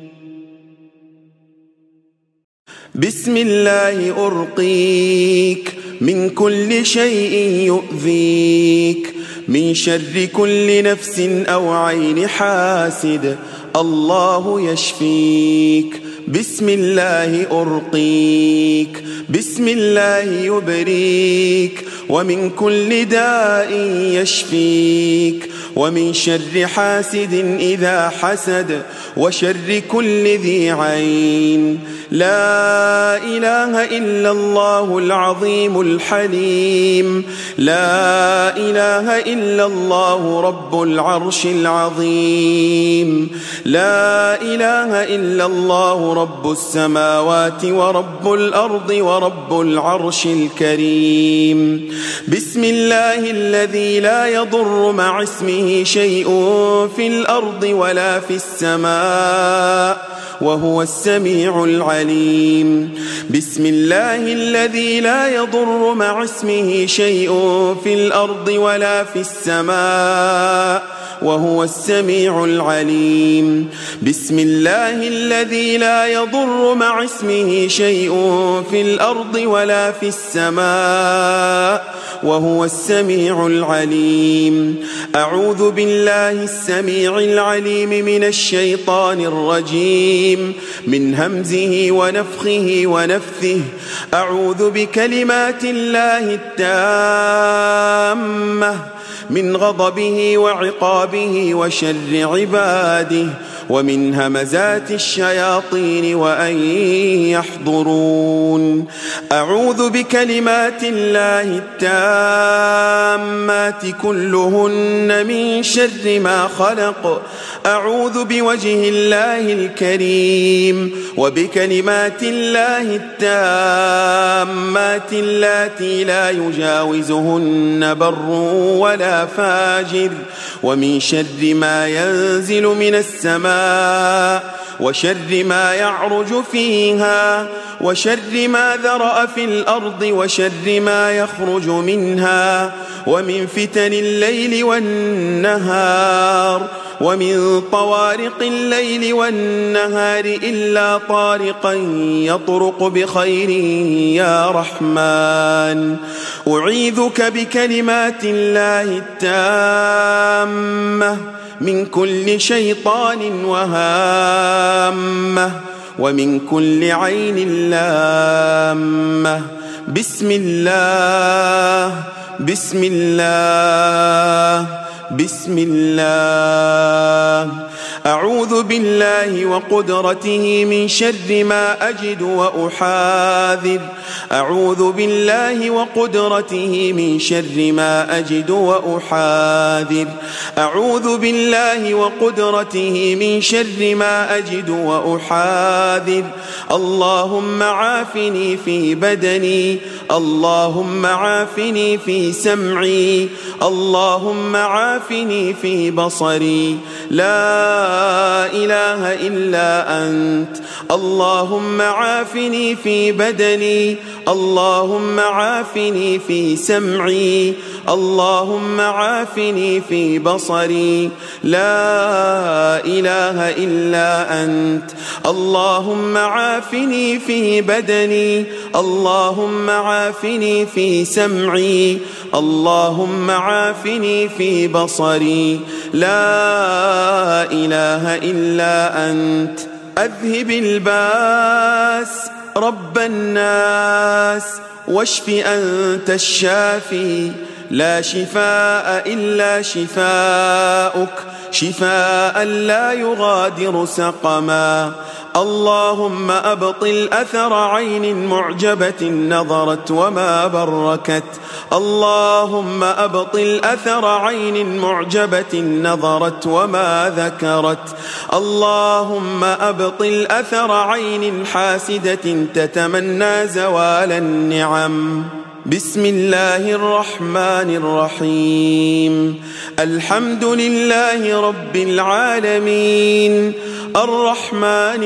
بسم الله أرقيك من كل شيء يؤذيك من شر كل نفس أو عين حاسد الله يشفيك بسم الله أرقيك بسم الله يبريك ومن كل داء يشفيك ومن شر حاسد إذا حسد وشر كل ذي عين لا إله إلا الله العظيم الحليم لا إله إلا الله رب العرش العظيم لا إله إلا الله رب السماوات ورب الأرض ورب العرش الكريم بسم الله الذي لا يضر مع اسمه شيء في الأرض ولا في السماء وهو السميع العليم بسم الله الذي لا يضر مع اسمه شيء في الأرض ولا في السماء وهو السميع العليم بسم الله الذي لا يضر مع اسمه شيء في الأرض ولا في السماء وهو السميع العليم أعوذ بالله السميع العليم من الشيطان الرجيم من همزه ونفخه ونفثه أعوذ بكلمات الله التامة من غضبه وعقابه وشر عباده ومن همزات الشياطين وأن يحضرون. أعوذ بكلمات الله التامات كلهن من شر ما خلق. أعوذ بوجه الله الكريم وبكلمات الله التامات اللاتي لا يجاوزهن بر ولا فاجر، ومن شر ما ينزل من السماء وشر ما يعرج فيها وشر ما ذرأ في الأرض وشر ما يخرج منها، ومن فتن الليل والنهار، ومن طوارق الليل والنهار إلا طارقا يطرق بخير يا رحمن. أعيذك بكلمات الله التامة من كل شيطان وهامة ومن كل عين لامة. بسم الله بسم الله بسم الله. أعوذ بالله وقدرته من شر ما أجد وأحاذر. أعوذ بالله وقدرته من شر ما أجد وأحاذر. أعوذ بالله وقدرته من شر ما أجد وأحاذر. اللهم عافني في بدني، اللهم عافني في سمعي، اللهم عافني في بصري، لا إله إلا أنت. اللهم عافني في بدني، اللهم عافني في سمعي، اللهم عافني في بصري، لا إله إلا أنت. اللهم عافني في بدني، اللهم عافني في سمعي، اللهم عافني في بصري، لا إله إلا أنت. أذهب الباس رب الناس واشف أنت الشافي، لا شفاء إلا شفاؤك، شفاء لا يغادر سقما. اللهم أبطل أثر عين معجبة نظرت وما بركت. اللهم أبطل أثر عين معجبة نظرت وما ذكرت. اللهم أبطل أثر عين حاسدة تتمنى زوال النعم. بسم الله الرحمن الرحيم. الحمد لله رب العالمين، الرحمن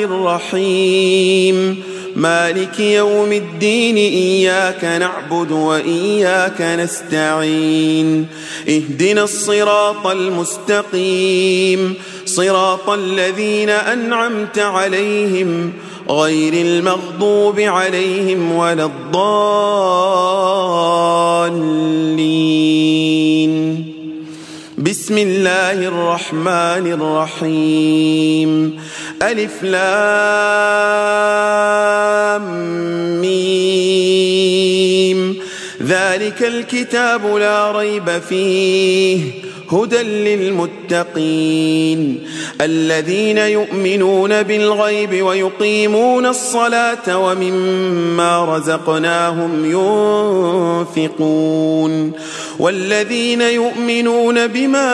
الرحيم، مالك يوم الدين. إياك نعبد وإياك نستعين. اهدنا الصراط المستقيم، صراط الذين أنعمت عليهم غير المغضوب عليهم ولا الضالين. بسم الله الرحمن الرحيم. ألف لام ميم. ذلك الكتاب لا ريب فيه هدى للمتقين الذين يؤمنون بالغيب ويقيمون الصلاة ومما رزقناهم ينفقون والذين يؤمنون بما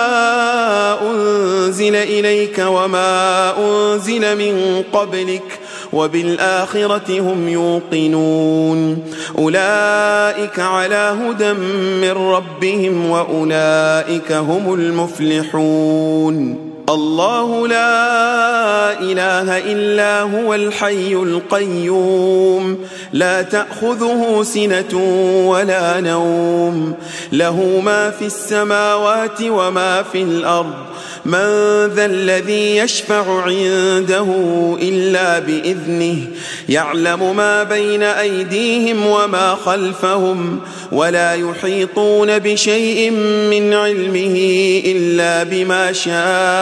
أنزل إليك وما أنزل من قبلك وبالآخرة هم يوقنون أولئك على هدى من ربهم وأولئك هم المفلحون. الله لا إله إلا هو الحي القيوم لا تأخذه سنة ولا نوم له ما في السماوات وما في الأرض من ذا الذي يشفع عنده إلا بإذنه يعلم ما بين أيديهم وما خلفهم ولا يحيطون بشيء من علمه إلا بما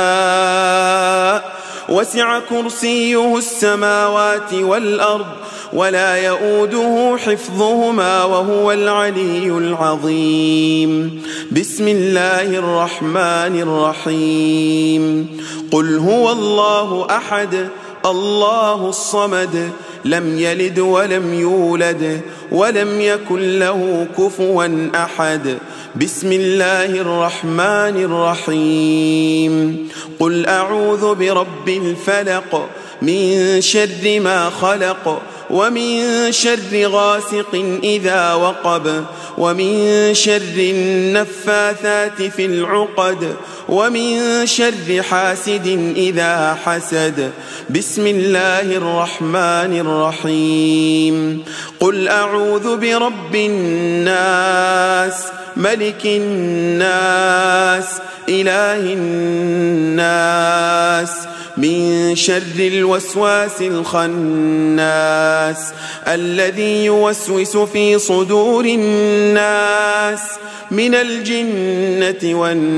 شاء وسع كرسيه السماوات والأرض ولا يؤوده حفظهما وهو العلي العظيم. بسم الله الرحمن الرحيم. قل هو الله أحد الله الصمد لم يلد ولم يولد ولم يكن له كفوا أحد. بسم الله الرحمن الرحيم. قل أعوذ برب الفلق من شر ما خلق ومن شر غاسق إذا وقب ومن شر النفاثات في العقد ومن شر حاسد إذا حسد. بسم الله الرحمن الرحيم. قل أعوذ برب الناس ملك الناس إله الناس من شر الوسواس الخناس الذي يوسوس في صدور الناس من الجنة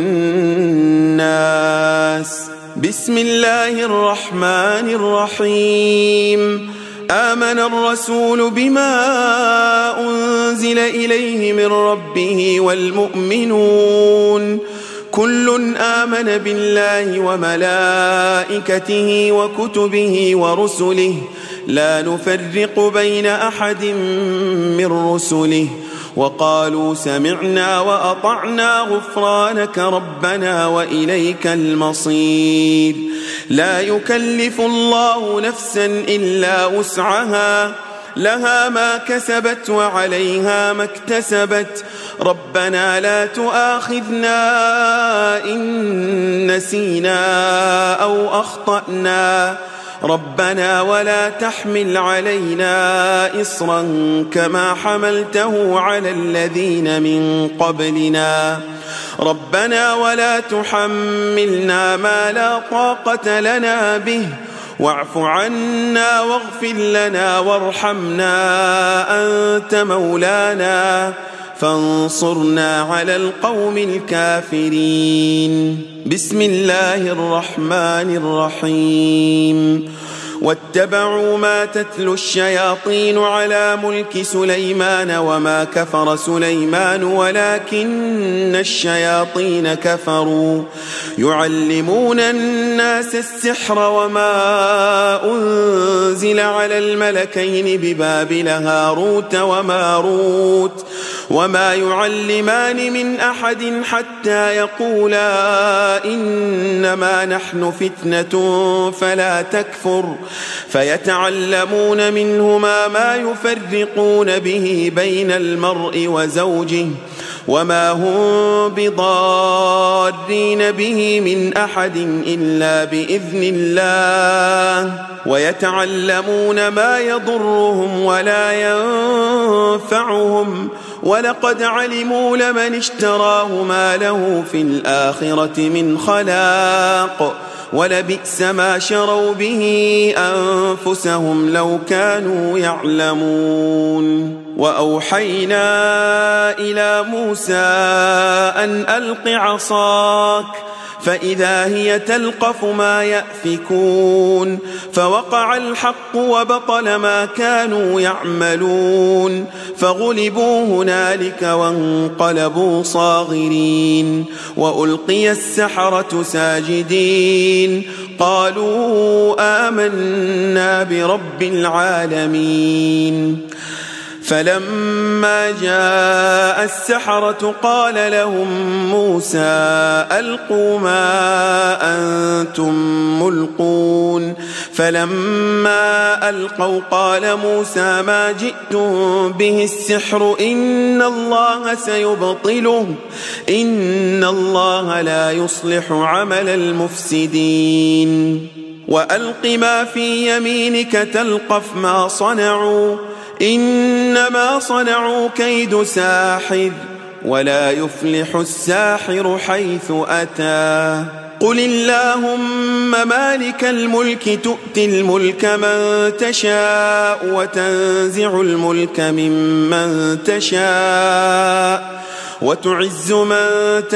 والناس. بسم الله الرحمن الرحيم. آمن الرسول بما أنزل إليه من ربه والمؤمنون كل آمن بالله وملائكته وكتبه ورسله لا نفرق بين أحد من رسله وقالوا سمعنا وأطعنا غفرانك ربنا وإليك المصير. لا يكلف الله نفسا إلا وسعها لها ما كسبت وعليها ما اكتسبت. ربنا لا تؤاخذنا إن نسينا أو أخطأنا ربنا ولا تحمل علينا إصرا كما حملته على الذين من قبلنا ربنا ولا تحملنا ما لا طاقة لنا به واعف عنا واغفر لنا وارحمنا أنت مولانا فانصرنا على القوم الكافرين. بسم الله الرحمن الرحيم. واتبعوا ما تتلو الشياطين على ملك سليمان وما كفر سليمان ولكن الشياطين كفروا يعلمون الناس السحر وما أنزل على الملكين ببابل هاروت وماروت وما يعلمان من أحد حتى يقولا إنما نحن فتنة فلا تكفر فيتعلمون منهما ما يفرقون به بين المرء وزوجه وما هم بضارين به من أحد إلا بإذن الله ويتعلمون ما يضرهم ولا ينفعهم ولقد علموا لمن اشتراه ما له في الآخرة من خلاق ولبئس ما شروا به أنفسهم لو كانوا يعلمون. وأوحينا إلى موسى أن ألق عصاك فإذا هي تلقف ما يأفكون فوقع الحق وبطل ما كانوا يعملون فغلبوا هنالك وانقلبوا صاغرين وألقي السحرة ساجدين قالوا آمنا برب العالمين. فلما جاء السحرة قال لهم موسى ألقوا ما أنتم ملقون فلما ألقوا قال موسى ما جئتم به السحر إن الله سيبطله إن الله لا يصلح عمل المفسدين. وألق ما في يمينك تلقف ما صنعوا إنما صنعوا كيد ساحر ولا يفلح الساحر حيث أتى. قل اللهم مالك الملك تؤتي الملك من تشاء وتنزع الملك ممن تشاء وتعز من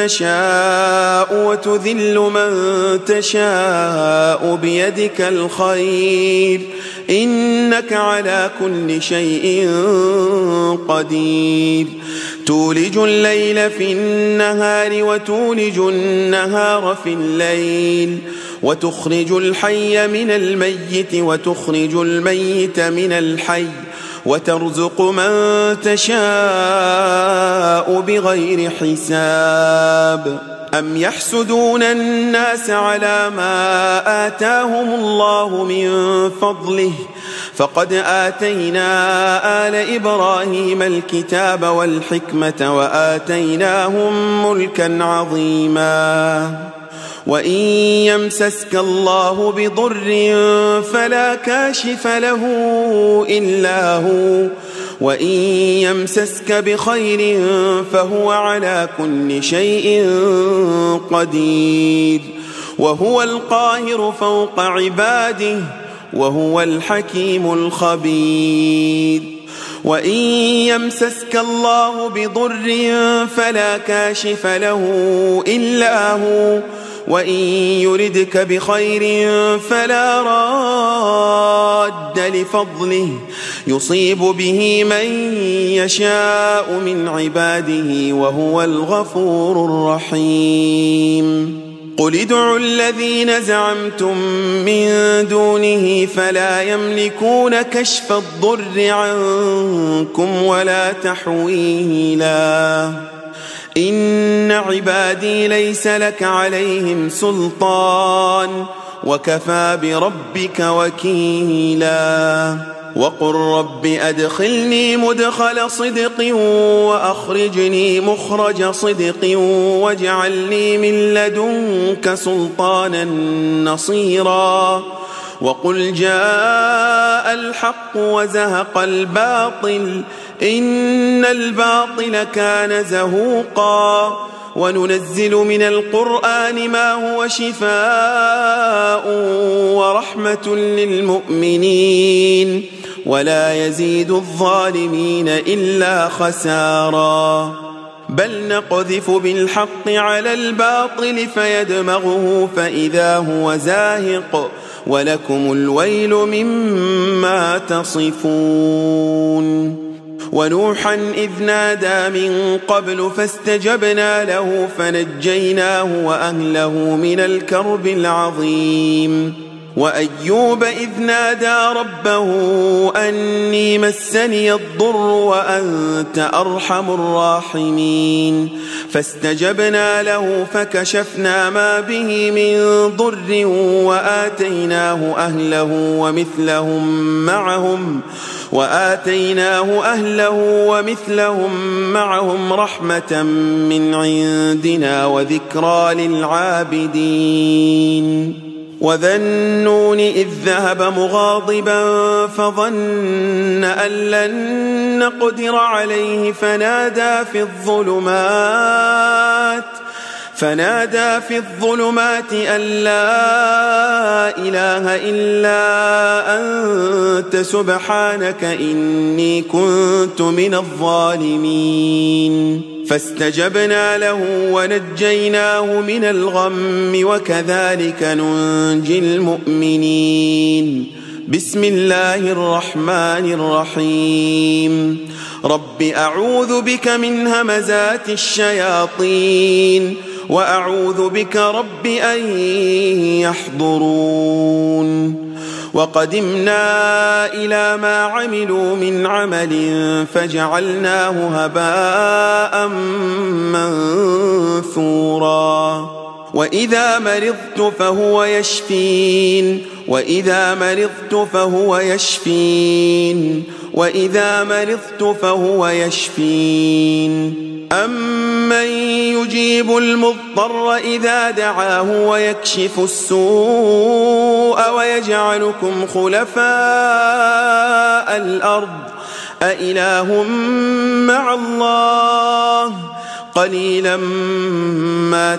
تشاء وتذل من تشاء بيدك الخير إنك على كل شيء قدير تولج الليل في النهار وتولج النهار في الليل وتخرج الحي من الميت وتخرج الميت من الحي وترزق من تشاء بغير حساب أم يحسدون الناس على ما آتاهم الله من فضله فقد آتينا آل إبراهيم الكتاب والحكمة وآتيناهم ملكا عظيما وإن يمسسك الله بضر فلا كاشف له إلا هو وإن يمسسك بخير فهو على كل شيء قدير وهو القاهر فوق عباده وهو الحكيم الخبير وإن يمسسك الله بضر فلا كاشف له إلا هو وإن يردك بخير فلا راد لفضله يصيب به من يشاء من عباده وهو الغفور الرحيم قل ادعوا الذين زعمتم من دونه فلا يملكون كشف الضر عنكم ولا تحويلا إن عبادي ليس لك عليهم سلطان وكفى بربك وكيلا وقل رب أدخلني مدخل صدق وأخرجني مخرج صدق واجعلني من لدنك سلطانا نصيرا وقل جاء الحق وزهق الباطل إن الباطل كان زهوقا وننزل من القرآن ما هو شفاء ورحمة للمؤمنين ولا يزيد الظالمين إلا خسارا بل نقذف بالحق على الباطل فيدمغه فإذا هو زاهق ولكم الويل مما تصفون ونوحا إذ نادى من قبل فاستجبنا له فنجيناه وأهله من الكرب العظيم وأيوب إذ نادى ربه أني مسني الضر وأنت أرحم الراحمين فاستجبنا له فكشفنا ما به من ضر وآتيناه أهله ومثلهم معهم رحمة من عندنا وذكرى للعابدين وذا النون إذ ذهب مغاضبا فظن أن لن نقدر عليه فنادى في الظلمات أن لا إله إلا أنت سبحانك إني كنت من الظالمين فاستجبنا له ونجيناه من الغم وكذلك ننجي المؤمنين بسم الله الرحمن الرحيم رب أعوذ بك من همزات الشياطين وأعوذ بك رب أن يحضرون وقدمنا إلى ما عملوا من عمل فجعلناه هباء منثورا وإذا مرضت فهو يشفين أمن يجيب المضطر إذا دعاه ويكشف السوء ويجعلكم خلفاء الأرض أإله مع الله قليلا ما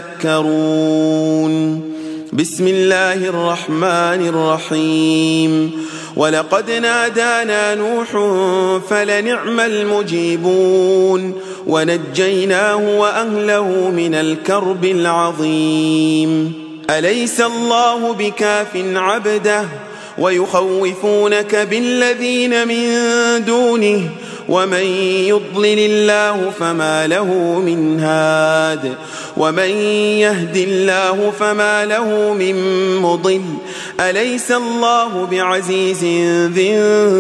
تذكرون بسم الله الرحمن الرحيم ولقد نادانا نوح فلنعم المجيبون ونجيناه وأهله من الكرب العظيم أليس الله بكاف عبده ويخوفونك بالذين من دونه ومن يضلل الله فما له من هاد ومن يهد الله فما له من مضل أليس الله بعزيز ذي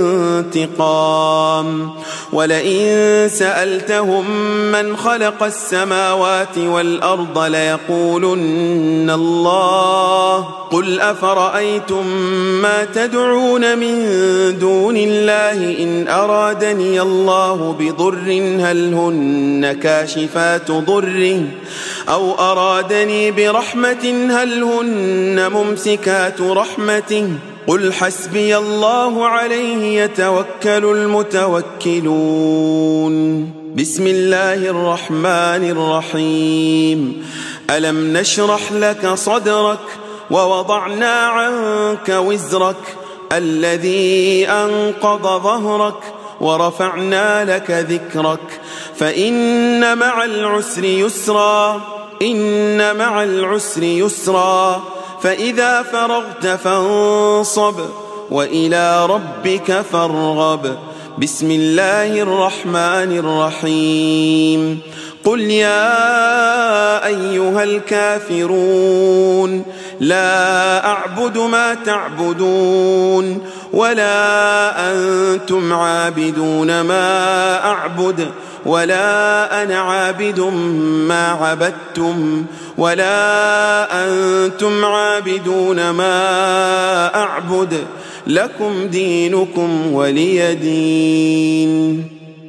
انتقام ولئن سألتهم من خلق السماوات والأرض ليقولن الله قل أفرأيتم ما تدعون من دون الله إن أرادني الله بضر هل هن كاشفات ضره أو أرادني برحمة هل هن ممسكات رحمته قل حسبي الله عليه يتوكل المتوكلون بسم الله الرحمن الرحيم ألم نشرح لك صدرك ووضعنا عنك وزرك الذي أنقض ظهرك ورفعنا لك ذكرك فإن مع العسر يسرا إن مع العسر يسرا فإذا فرغت فانصب وإلى ربك فارغب بسم الله الرحمن الرحيم قل يا أيها الكافرون لا أعبد ما تعبدون ولا أنتم عابدون ما أعبد ولا أنا عابد ما عبدتم ولا أنتم عابدون ما أعبد لكم دينكم ولي دين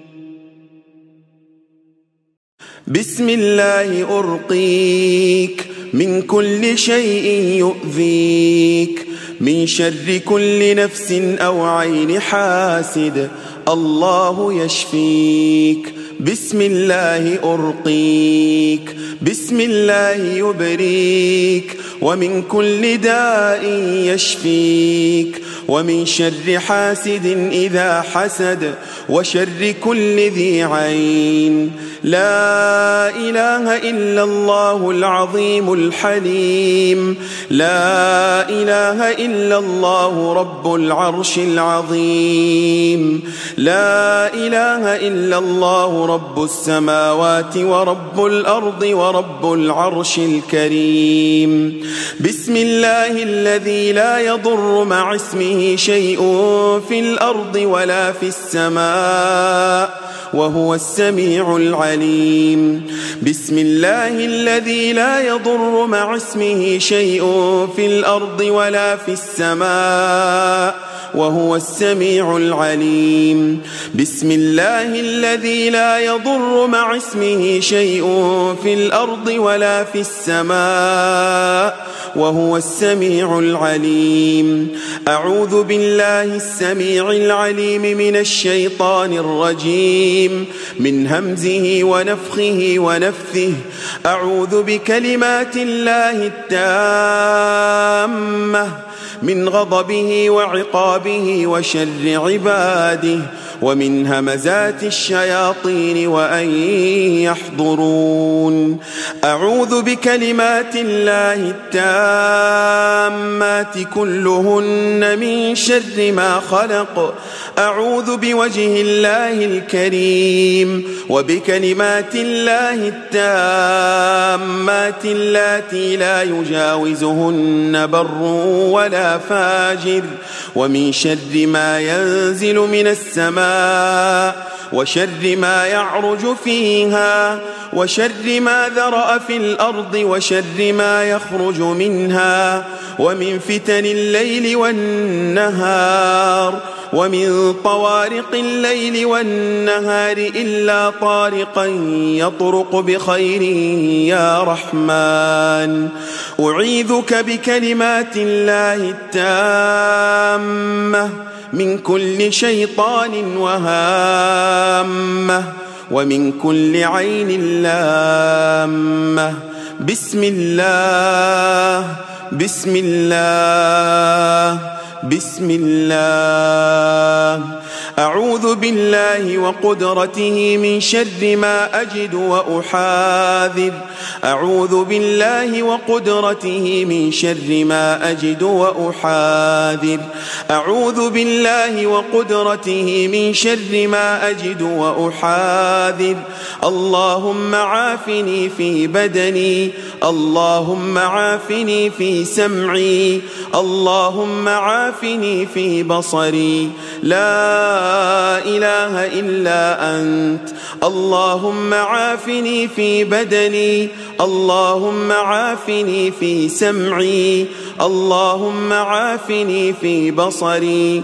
بسم الله أرقيك من كل شيء يؤذيك من شر كل نفس أو عين حاسد الله يشفيك بسم الله أرقيك بسم الله يبريك ومن كل داء يشفيك ومن شر حاسد إذا حسد وشر كل ذي عين لا إله إلا الله العظيم الحليم لا إله إلا الله رب العرش العظيم لا إله إلا الله رب السماوات ورب الأرض ورب العرش الكريم بسم الله الذي لا يضر مع اسمه شيء في الأرض ولا في السماء وهو السميع العليم بسم الله الذي لا يضر مع اسمه شيء في الأرض ولا في السماء وهو السميع العليم بسم الله الذي لا يضر مع اسمه شيء في الأرض ولا في السماء وهو السميع العليم أعوذ بالله السميع العليم من الشيطان الرجيم من همزه ونفخه ونفثه أعوذ بكلمات الله التامة من غضبه وعقابه وشر عباده ومن همزات الشياطين وأن يحضرون أعوذ بكلمات الله التامات كلهن من شر ما خلق أعوذ بوجه الله الكريم وبكلمات الله التامات اللاتي لا يجاوزهن بر ولا فاجر ومن شر ما ينزل من السماء وشر ما يعرج فيها وشر ما ذرأ في الأرض وشر ما يخرج منها ومن فتن الليل والنهار ومن طوارق الليل والنهار إلا طارقا يطرق بخير يا رحمن أعيذك بكلمات الله التامة من كل شيطان وهامة ومن كل عين لامة بسم الله بسم الله بسم الله أعوذ بالله وقدرته من شر ما أجد وأحاذر أعوذ بالله وقدرته من شر ما أجد وأحاذر أعوذ بالله وقدرته من شر ما أجد وأحاذر اللهم عافني في بدني اللهم عافني في سمعي اللهم عافني في بصري لا إله إلا أنت اللهم عافني في بدني اللهم عافني في سمعي اللهم عافني في بصري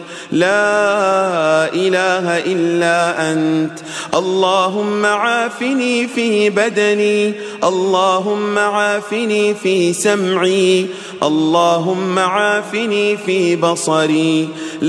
لا إله إلا أنت اللهم عافني في بدني اللهم عافني في سمعي اللهم عافني في بصري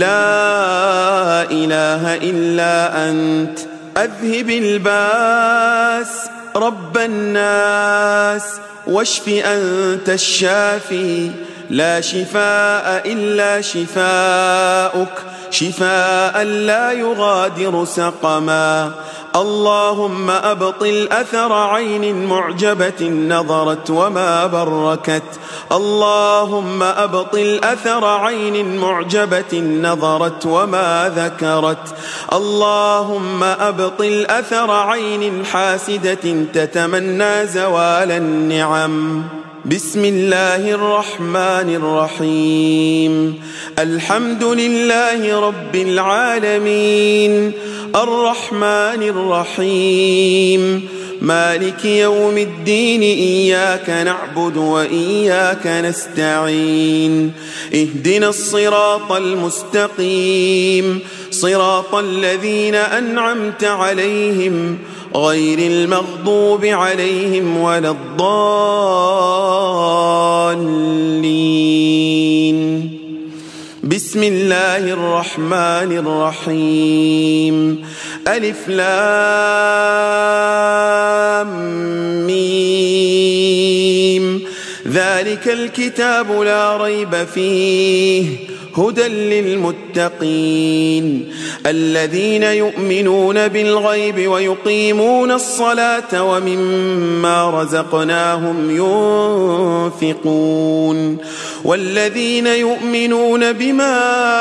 لا إله إلا أنت أذهب الباس رب الناس واشف أنت الشافي لا شفاء إلا شفاؤك شفاء لا يغادر سقما اللهم أبطل أثر عين معجبة نظرت وما بركت اللهم أبطل أثر عين معجبة نظرت وما ذكرت اللهم أبطل أثر عين حاسدة تتمنى زوال النعم بسم الله الرحمن الرحيم الحمد لله رب العالمين الرحمن الرحيم مالك يوم الدين إياك نعبد وإياك نستعين اهدنا الصراط المستقيم صراط الذين أنعمت عليهم غير المغضوب عليهم ولا الضالين بسم الله الرحمن الرحيم ألف لام ميم ذلك الكتاب لا ريب فيه هدى للمتقين الذين يؤمنون بالغيب ويقيمون الصلاة ومما رزقناهم ينفقون والذين يؤمنون بما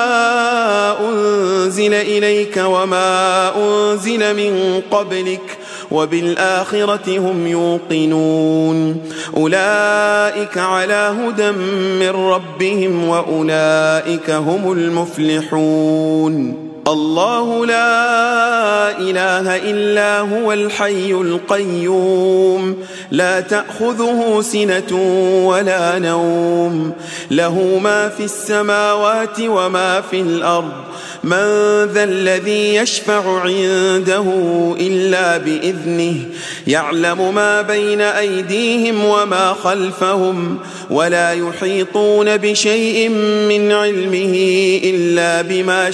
أنزل إليك وما أنزل من قبلك وبالآخرة هم يوقنون أولئك على هدى من ربهم وأولئك هم المفلحون الله لا إله إلا هو الحي القيوم لا تأخذه سنة ولا نوم له ما في السماوات وما في الأرض من ذا الذي يشفع عنده إلا بإذنه يعلم ما بين أيديهم وما خلفهم ولا يحيطون بشيء من علمه إلا بما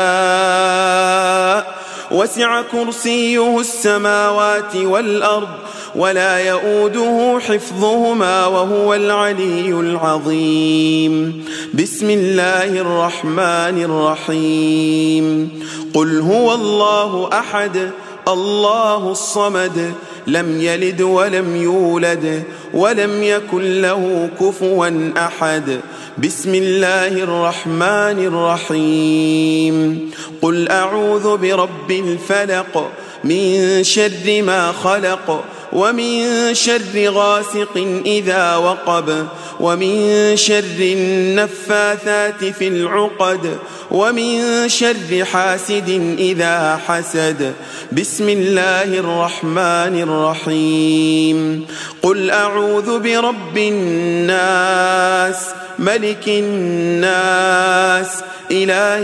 شاء وسع كرسيه السماوات والأرض ولا يؤوده حفظهما وهو العلي العظيم بسم الله الرحمن الرحيم قل هو الله أحد الله الصمد لم يلد ولم يولد ولم يكن له كفوا أحد بسم الله الرحمن الرحيم قل أعوذ برب الفلق من شر ما خلق ومن شر غاسق إذا وقب ومن شر النفاثات في العقد ومن شر حاسد إذا حسد بسم الله الرحمن الرحيم قل أعوذ برب الناس ملك الناس إله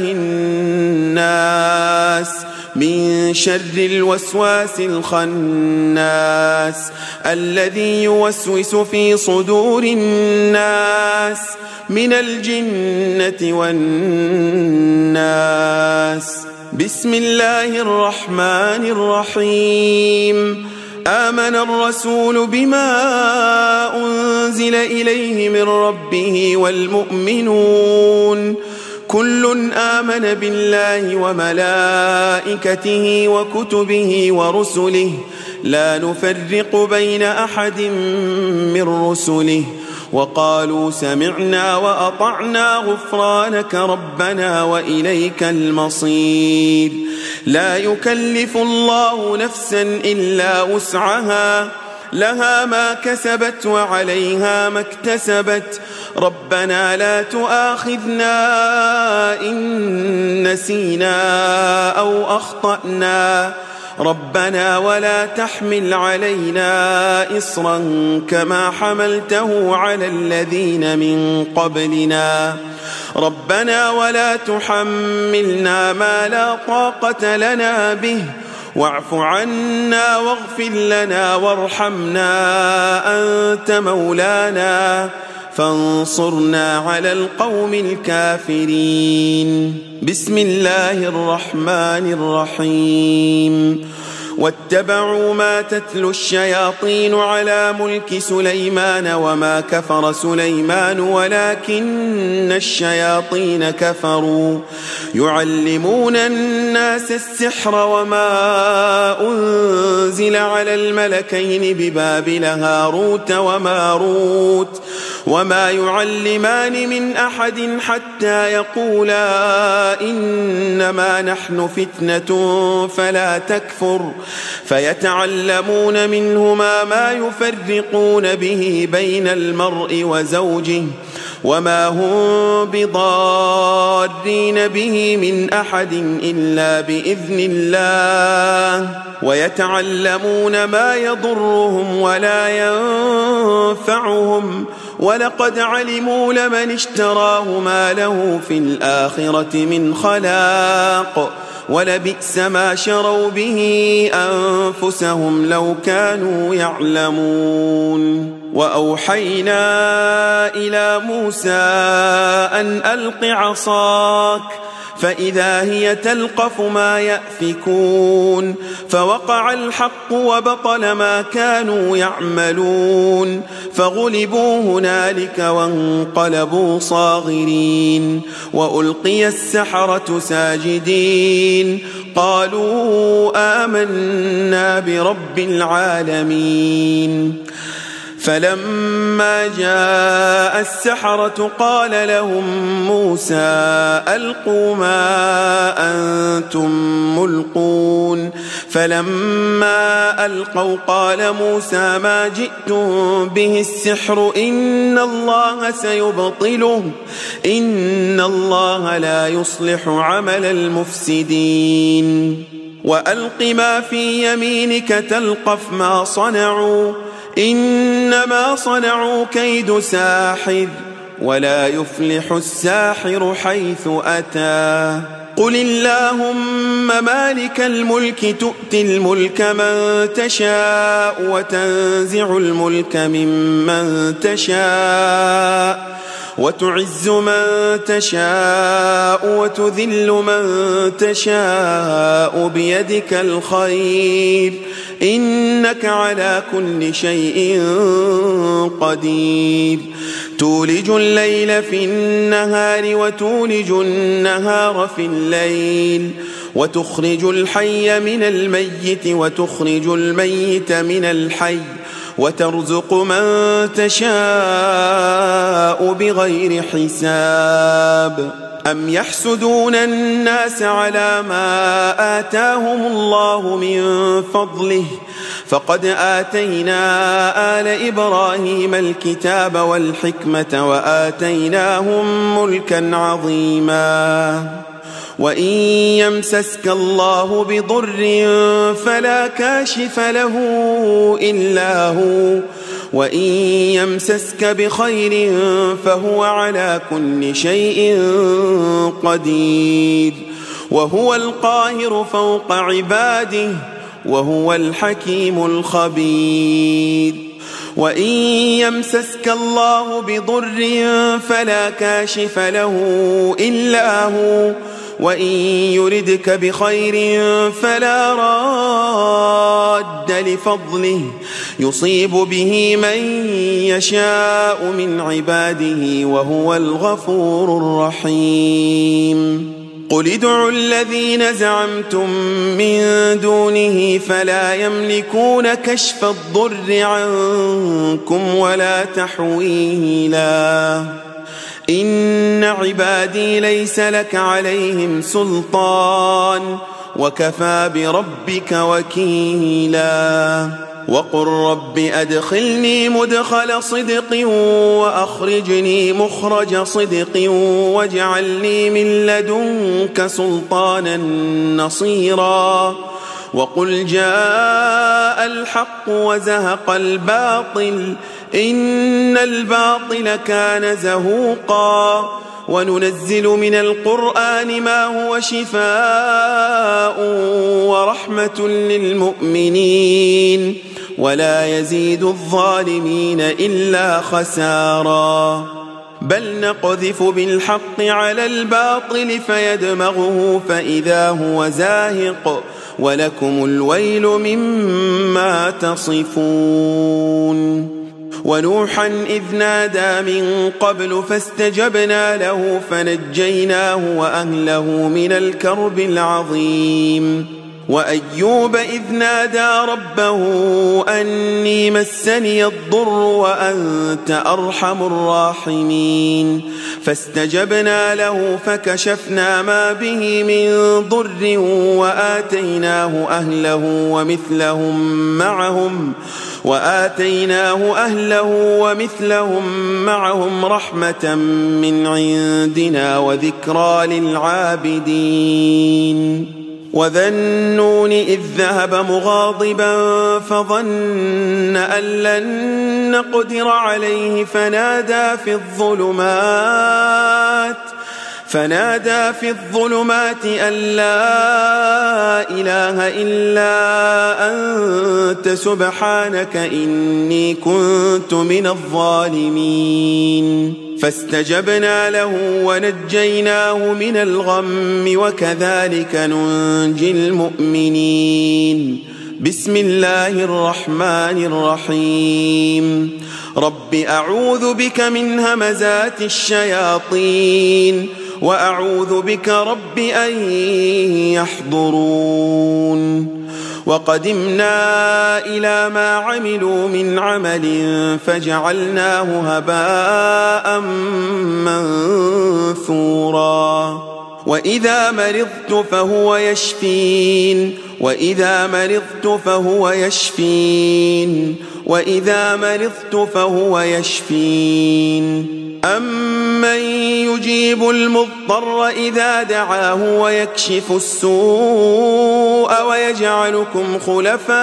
الناس من شر الوسواس الخناس الذي يوسوس في صدور الناس من الجنة والناس بسم الله الرحمن الرحيم آمن الرسول بما أنزل إليه من ربه والمؤمنون كل آمن بالله وملائكته وكتبه ورسله لا نفرق بين أحد من رسله وقالوا سمعنا وأطعنا غفرانك ربنا وإليك المصير. لا يكلف الله نفسا إلا وسعها لها ما كسبت وعليها ما اكتسبت ربنا لا تؤاخذنا إن نسينا أو أخطأنا ربنا ولا تحمل علينا إصرا كما حملته على الذين من قبلنا ربنا ولا تحملنا ما لا طاقة لنا به واعف عنا واغفر لنا وارحمنا أنت مولانا فانصرنا على القوم الكافرين. بسم الله الرحمن الرحيم. واتبعوا ما تتلو الشياطين على ملك سليمان وما كفر سليمان ولكن الشياطين كفروا يعلمون الناس السحر وما أنزل على الملكين ببابل هاروت وماروت وما يعلمان من أحد حتى يقولا إنما نحن فتنة فلا تكفر فيتعلمون منهما ما يفرقون به بين المرء وزوجه وما هم بضارين به من أحد إلا بإذن الله ويتعلمون ما يضرهم ولا ينفعهم ولقد علموا لمن اشتراه ما له في الآخرة من خلاق ولبئس ما شروا به أنفسهم لو كانوا يعلمون. وأوحينا إلى موسى أن ألق عصاك فإذا هي تلقف ما يأفكون فوقع الحق وبطل ما كانوا يعملون فغلبوا هنالك وانقلبوا صاغرين وألقي السحرة ساجدين قالوا آمنا برب العالمين. فلما جاء السحرة قال لهم موسى ألقوا ما أنتم ملقون فلما ألقوا قال موسى ما جئتم به السحر إن الله سيبطله إن الله لا يصلح عمل المفسدين. وألق ما في يمينك تلقف ما صنعوا إنما صنعوا كيد ساحر ولا يفلح الساحر حيث أتى. قل اللهم مالك الملك تؤتي الملك من تشاء وتنزع الملك ممن تشاء وتعز من تشاء وتذل من تشاء بيدك الخير إنك على كل شيء قدير. تولج الليل في النهار وتولج النهار في الليل وتخرج الحي من الميت وتخرج الميت من الحي وترزق من تشاء بغير حساب. أم يحسدون الناس على ما آتاهم الله من فضله فقد آتينا آل إبراهيم الكتاب والحكمة وآتيناهم ملكا عظيما. وإن يمسسك الله بضر فلا كاشف له إلا هو وإن يمسسك بخير فهو على كل شيء قدير وهو القاهر فوق عباده وهو الحكيم الخبير. وإن يمسسك الله بضر فلا كاشف له إلا هو وإن يردك بخير فلا راد لفضله يصيب به من يشاء من عباده وهو الغفور الرحيم قل ادعوا الذين زعمتم من دونه فلا يملكون كشف الضر عنكم ولا تحويلا إن عبادي ليس لك عليهم سلطان وكفى بربك وكيلا وقل رب أدخلني مدخل صدق وأخرجني مخرج صدق واجعلني من لدنك سلطانا نصيرا وقل جاء الحق وزهق الباطل إن الباطل كان زهوقا وننزل من القرآن ما هو شفاء ورحمة للمؤمنين ولا يزيد الظالمين إلا خسارا بل نقذف بالحق على الباطل فيدمغه فإذا هو زاهق ولكم الويل مما تصفون ونوحا إذ نادى من قبل فاستجبنا له فنجيناه وأهله من الكرب العظيم وأيوب إذ نادى ربه أني مسني الضر وأنت أرحم الراحمين فاستجبنا له فكشفنا ما به من ضر وآتيناه أهله ومثلهم معهم رحمة من عندنا وذكرى للعابدين وذا النون إذ ذهب مغاضبا فظن أن لن نقدر عليه فنادى في الظلمات أن لا إله إلا أنت سبحانك إني كنت من الظالمين فاستجبنا له ونجيناه من الغم وكذلك ننجي المؤمنين بسم الله الرحمن الرحيم رب أعوذ بك من همزات الشياطين وأعوذ بك رب أن يحضرون وقدمنا إلى ما عملوا من عمل فجعلناه هباء منثورا وإذا مرضت فهو يشفين أمن يجيب المضطر إذا دعاه ويكشف السوء ويجعلكم خلفاء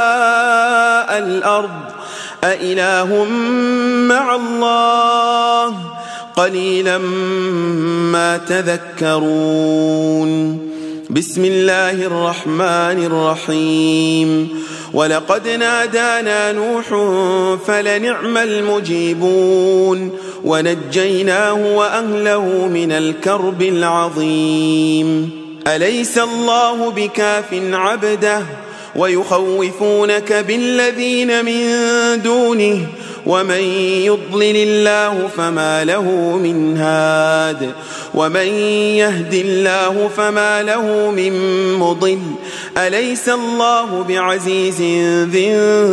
الأرض أإله مع الله قليلا ما تذكرون بسم الله الرحمن الرحيم ولقد نادانا نوح فلنعم المجيبون ونجيناه وأهله من الكرب العظيم أليس الله بكاف عبده ويخوفونك بالذين من دونه ومن يضلل الله فما له من هاد ومن يهد الله فما له من مضل أليس الله بعزيز ذي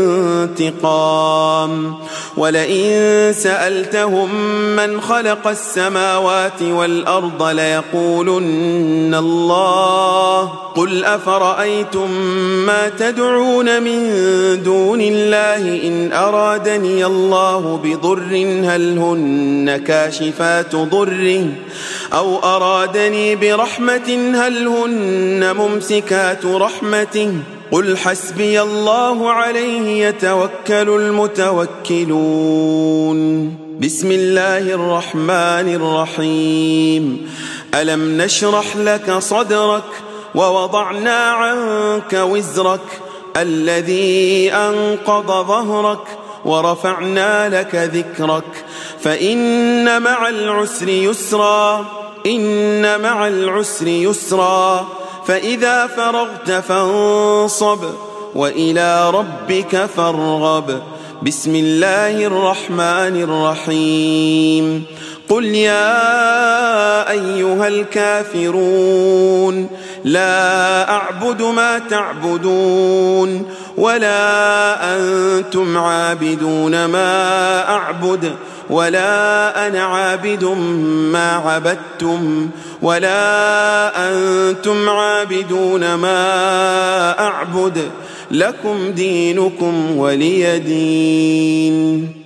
انتقام ولئن سألتهم من خلق السماوات والأرض ليقولن الله قل أفرأيتم ما تدعون من دون الله إن أرادني الله بضر هل هن كاشفات ضره أو أرادني برحمة هل هن ممسكات رحمته قل حسبي الله عليه يتوكل المتوكلون بسم الله الرحمن الرحيم ألم نشرح لك صدرك ووضعنا عنك وزرك الذي أنقض ظهرك ورفعنا لك ذكرك فإن مع العسر يسرا إن مع العسر يسرا فإذا فرغت فانصب وإلى ربك فارغب بسم الله الرحمن الرحيم قل يا أيها الكافرون لا أعبد ما تعبدون ولا أنتم عابدون ما أعبد ولا أنا عابد ما عبدتم ولا أنتم عابدون ما أعبد لكم دينكم ولي دين.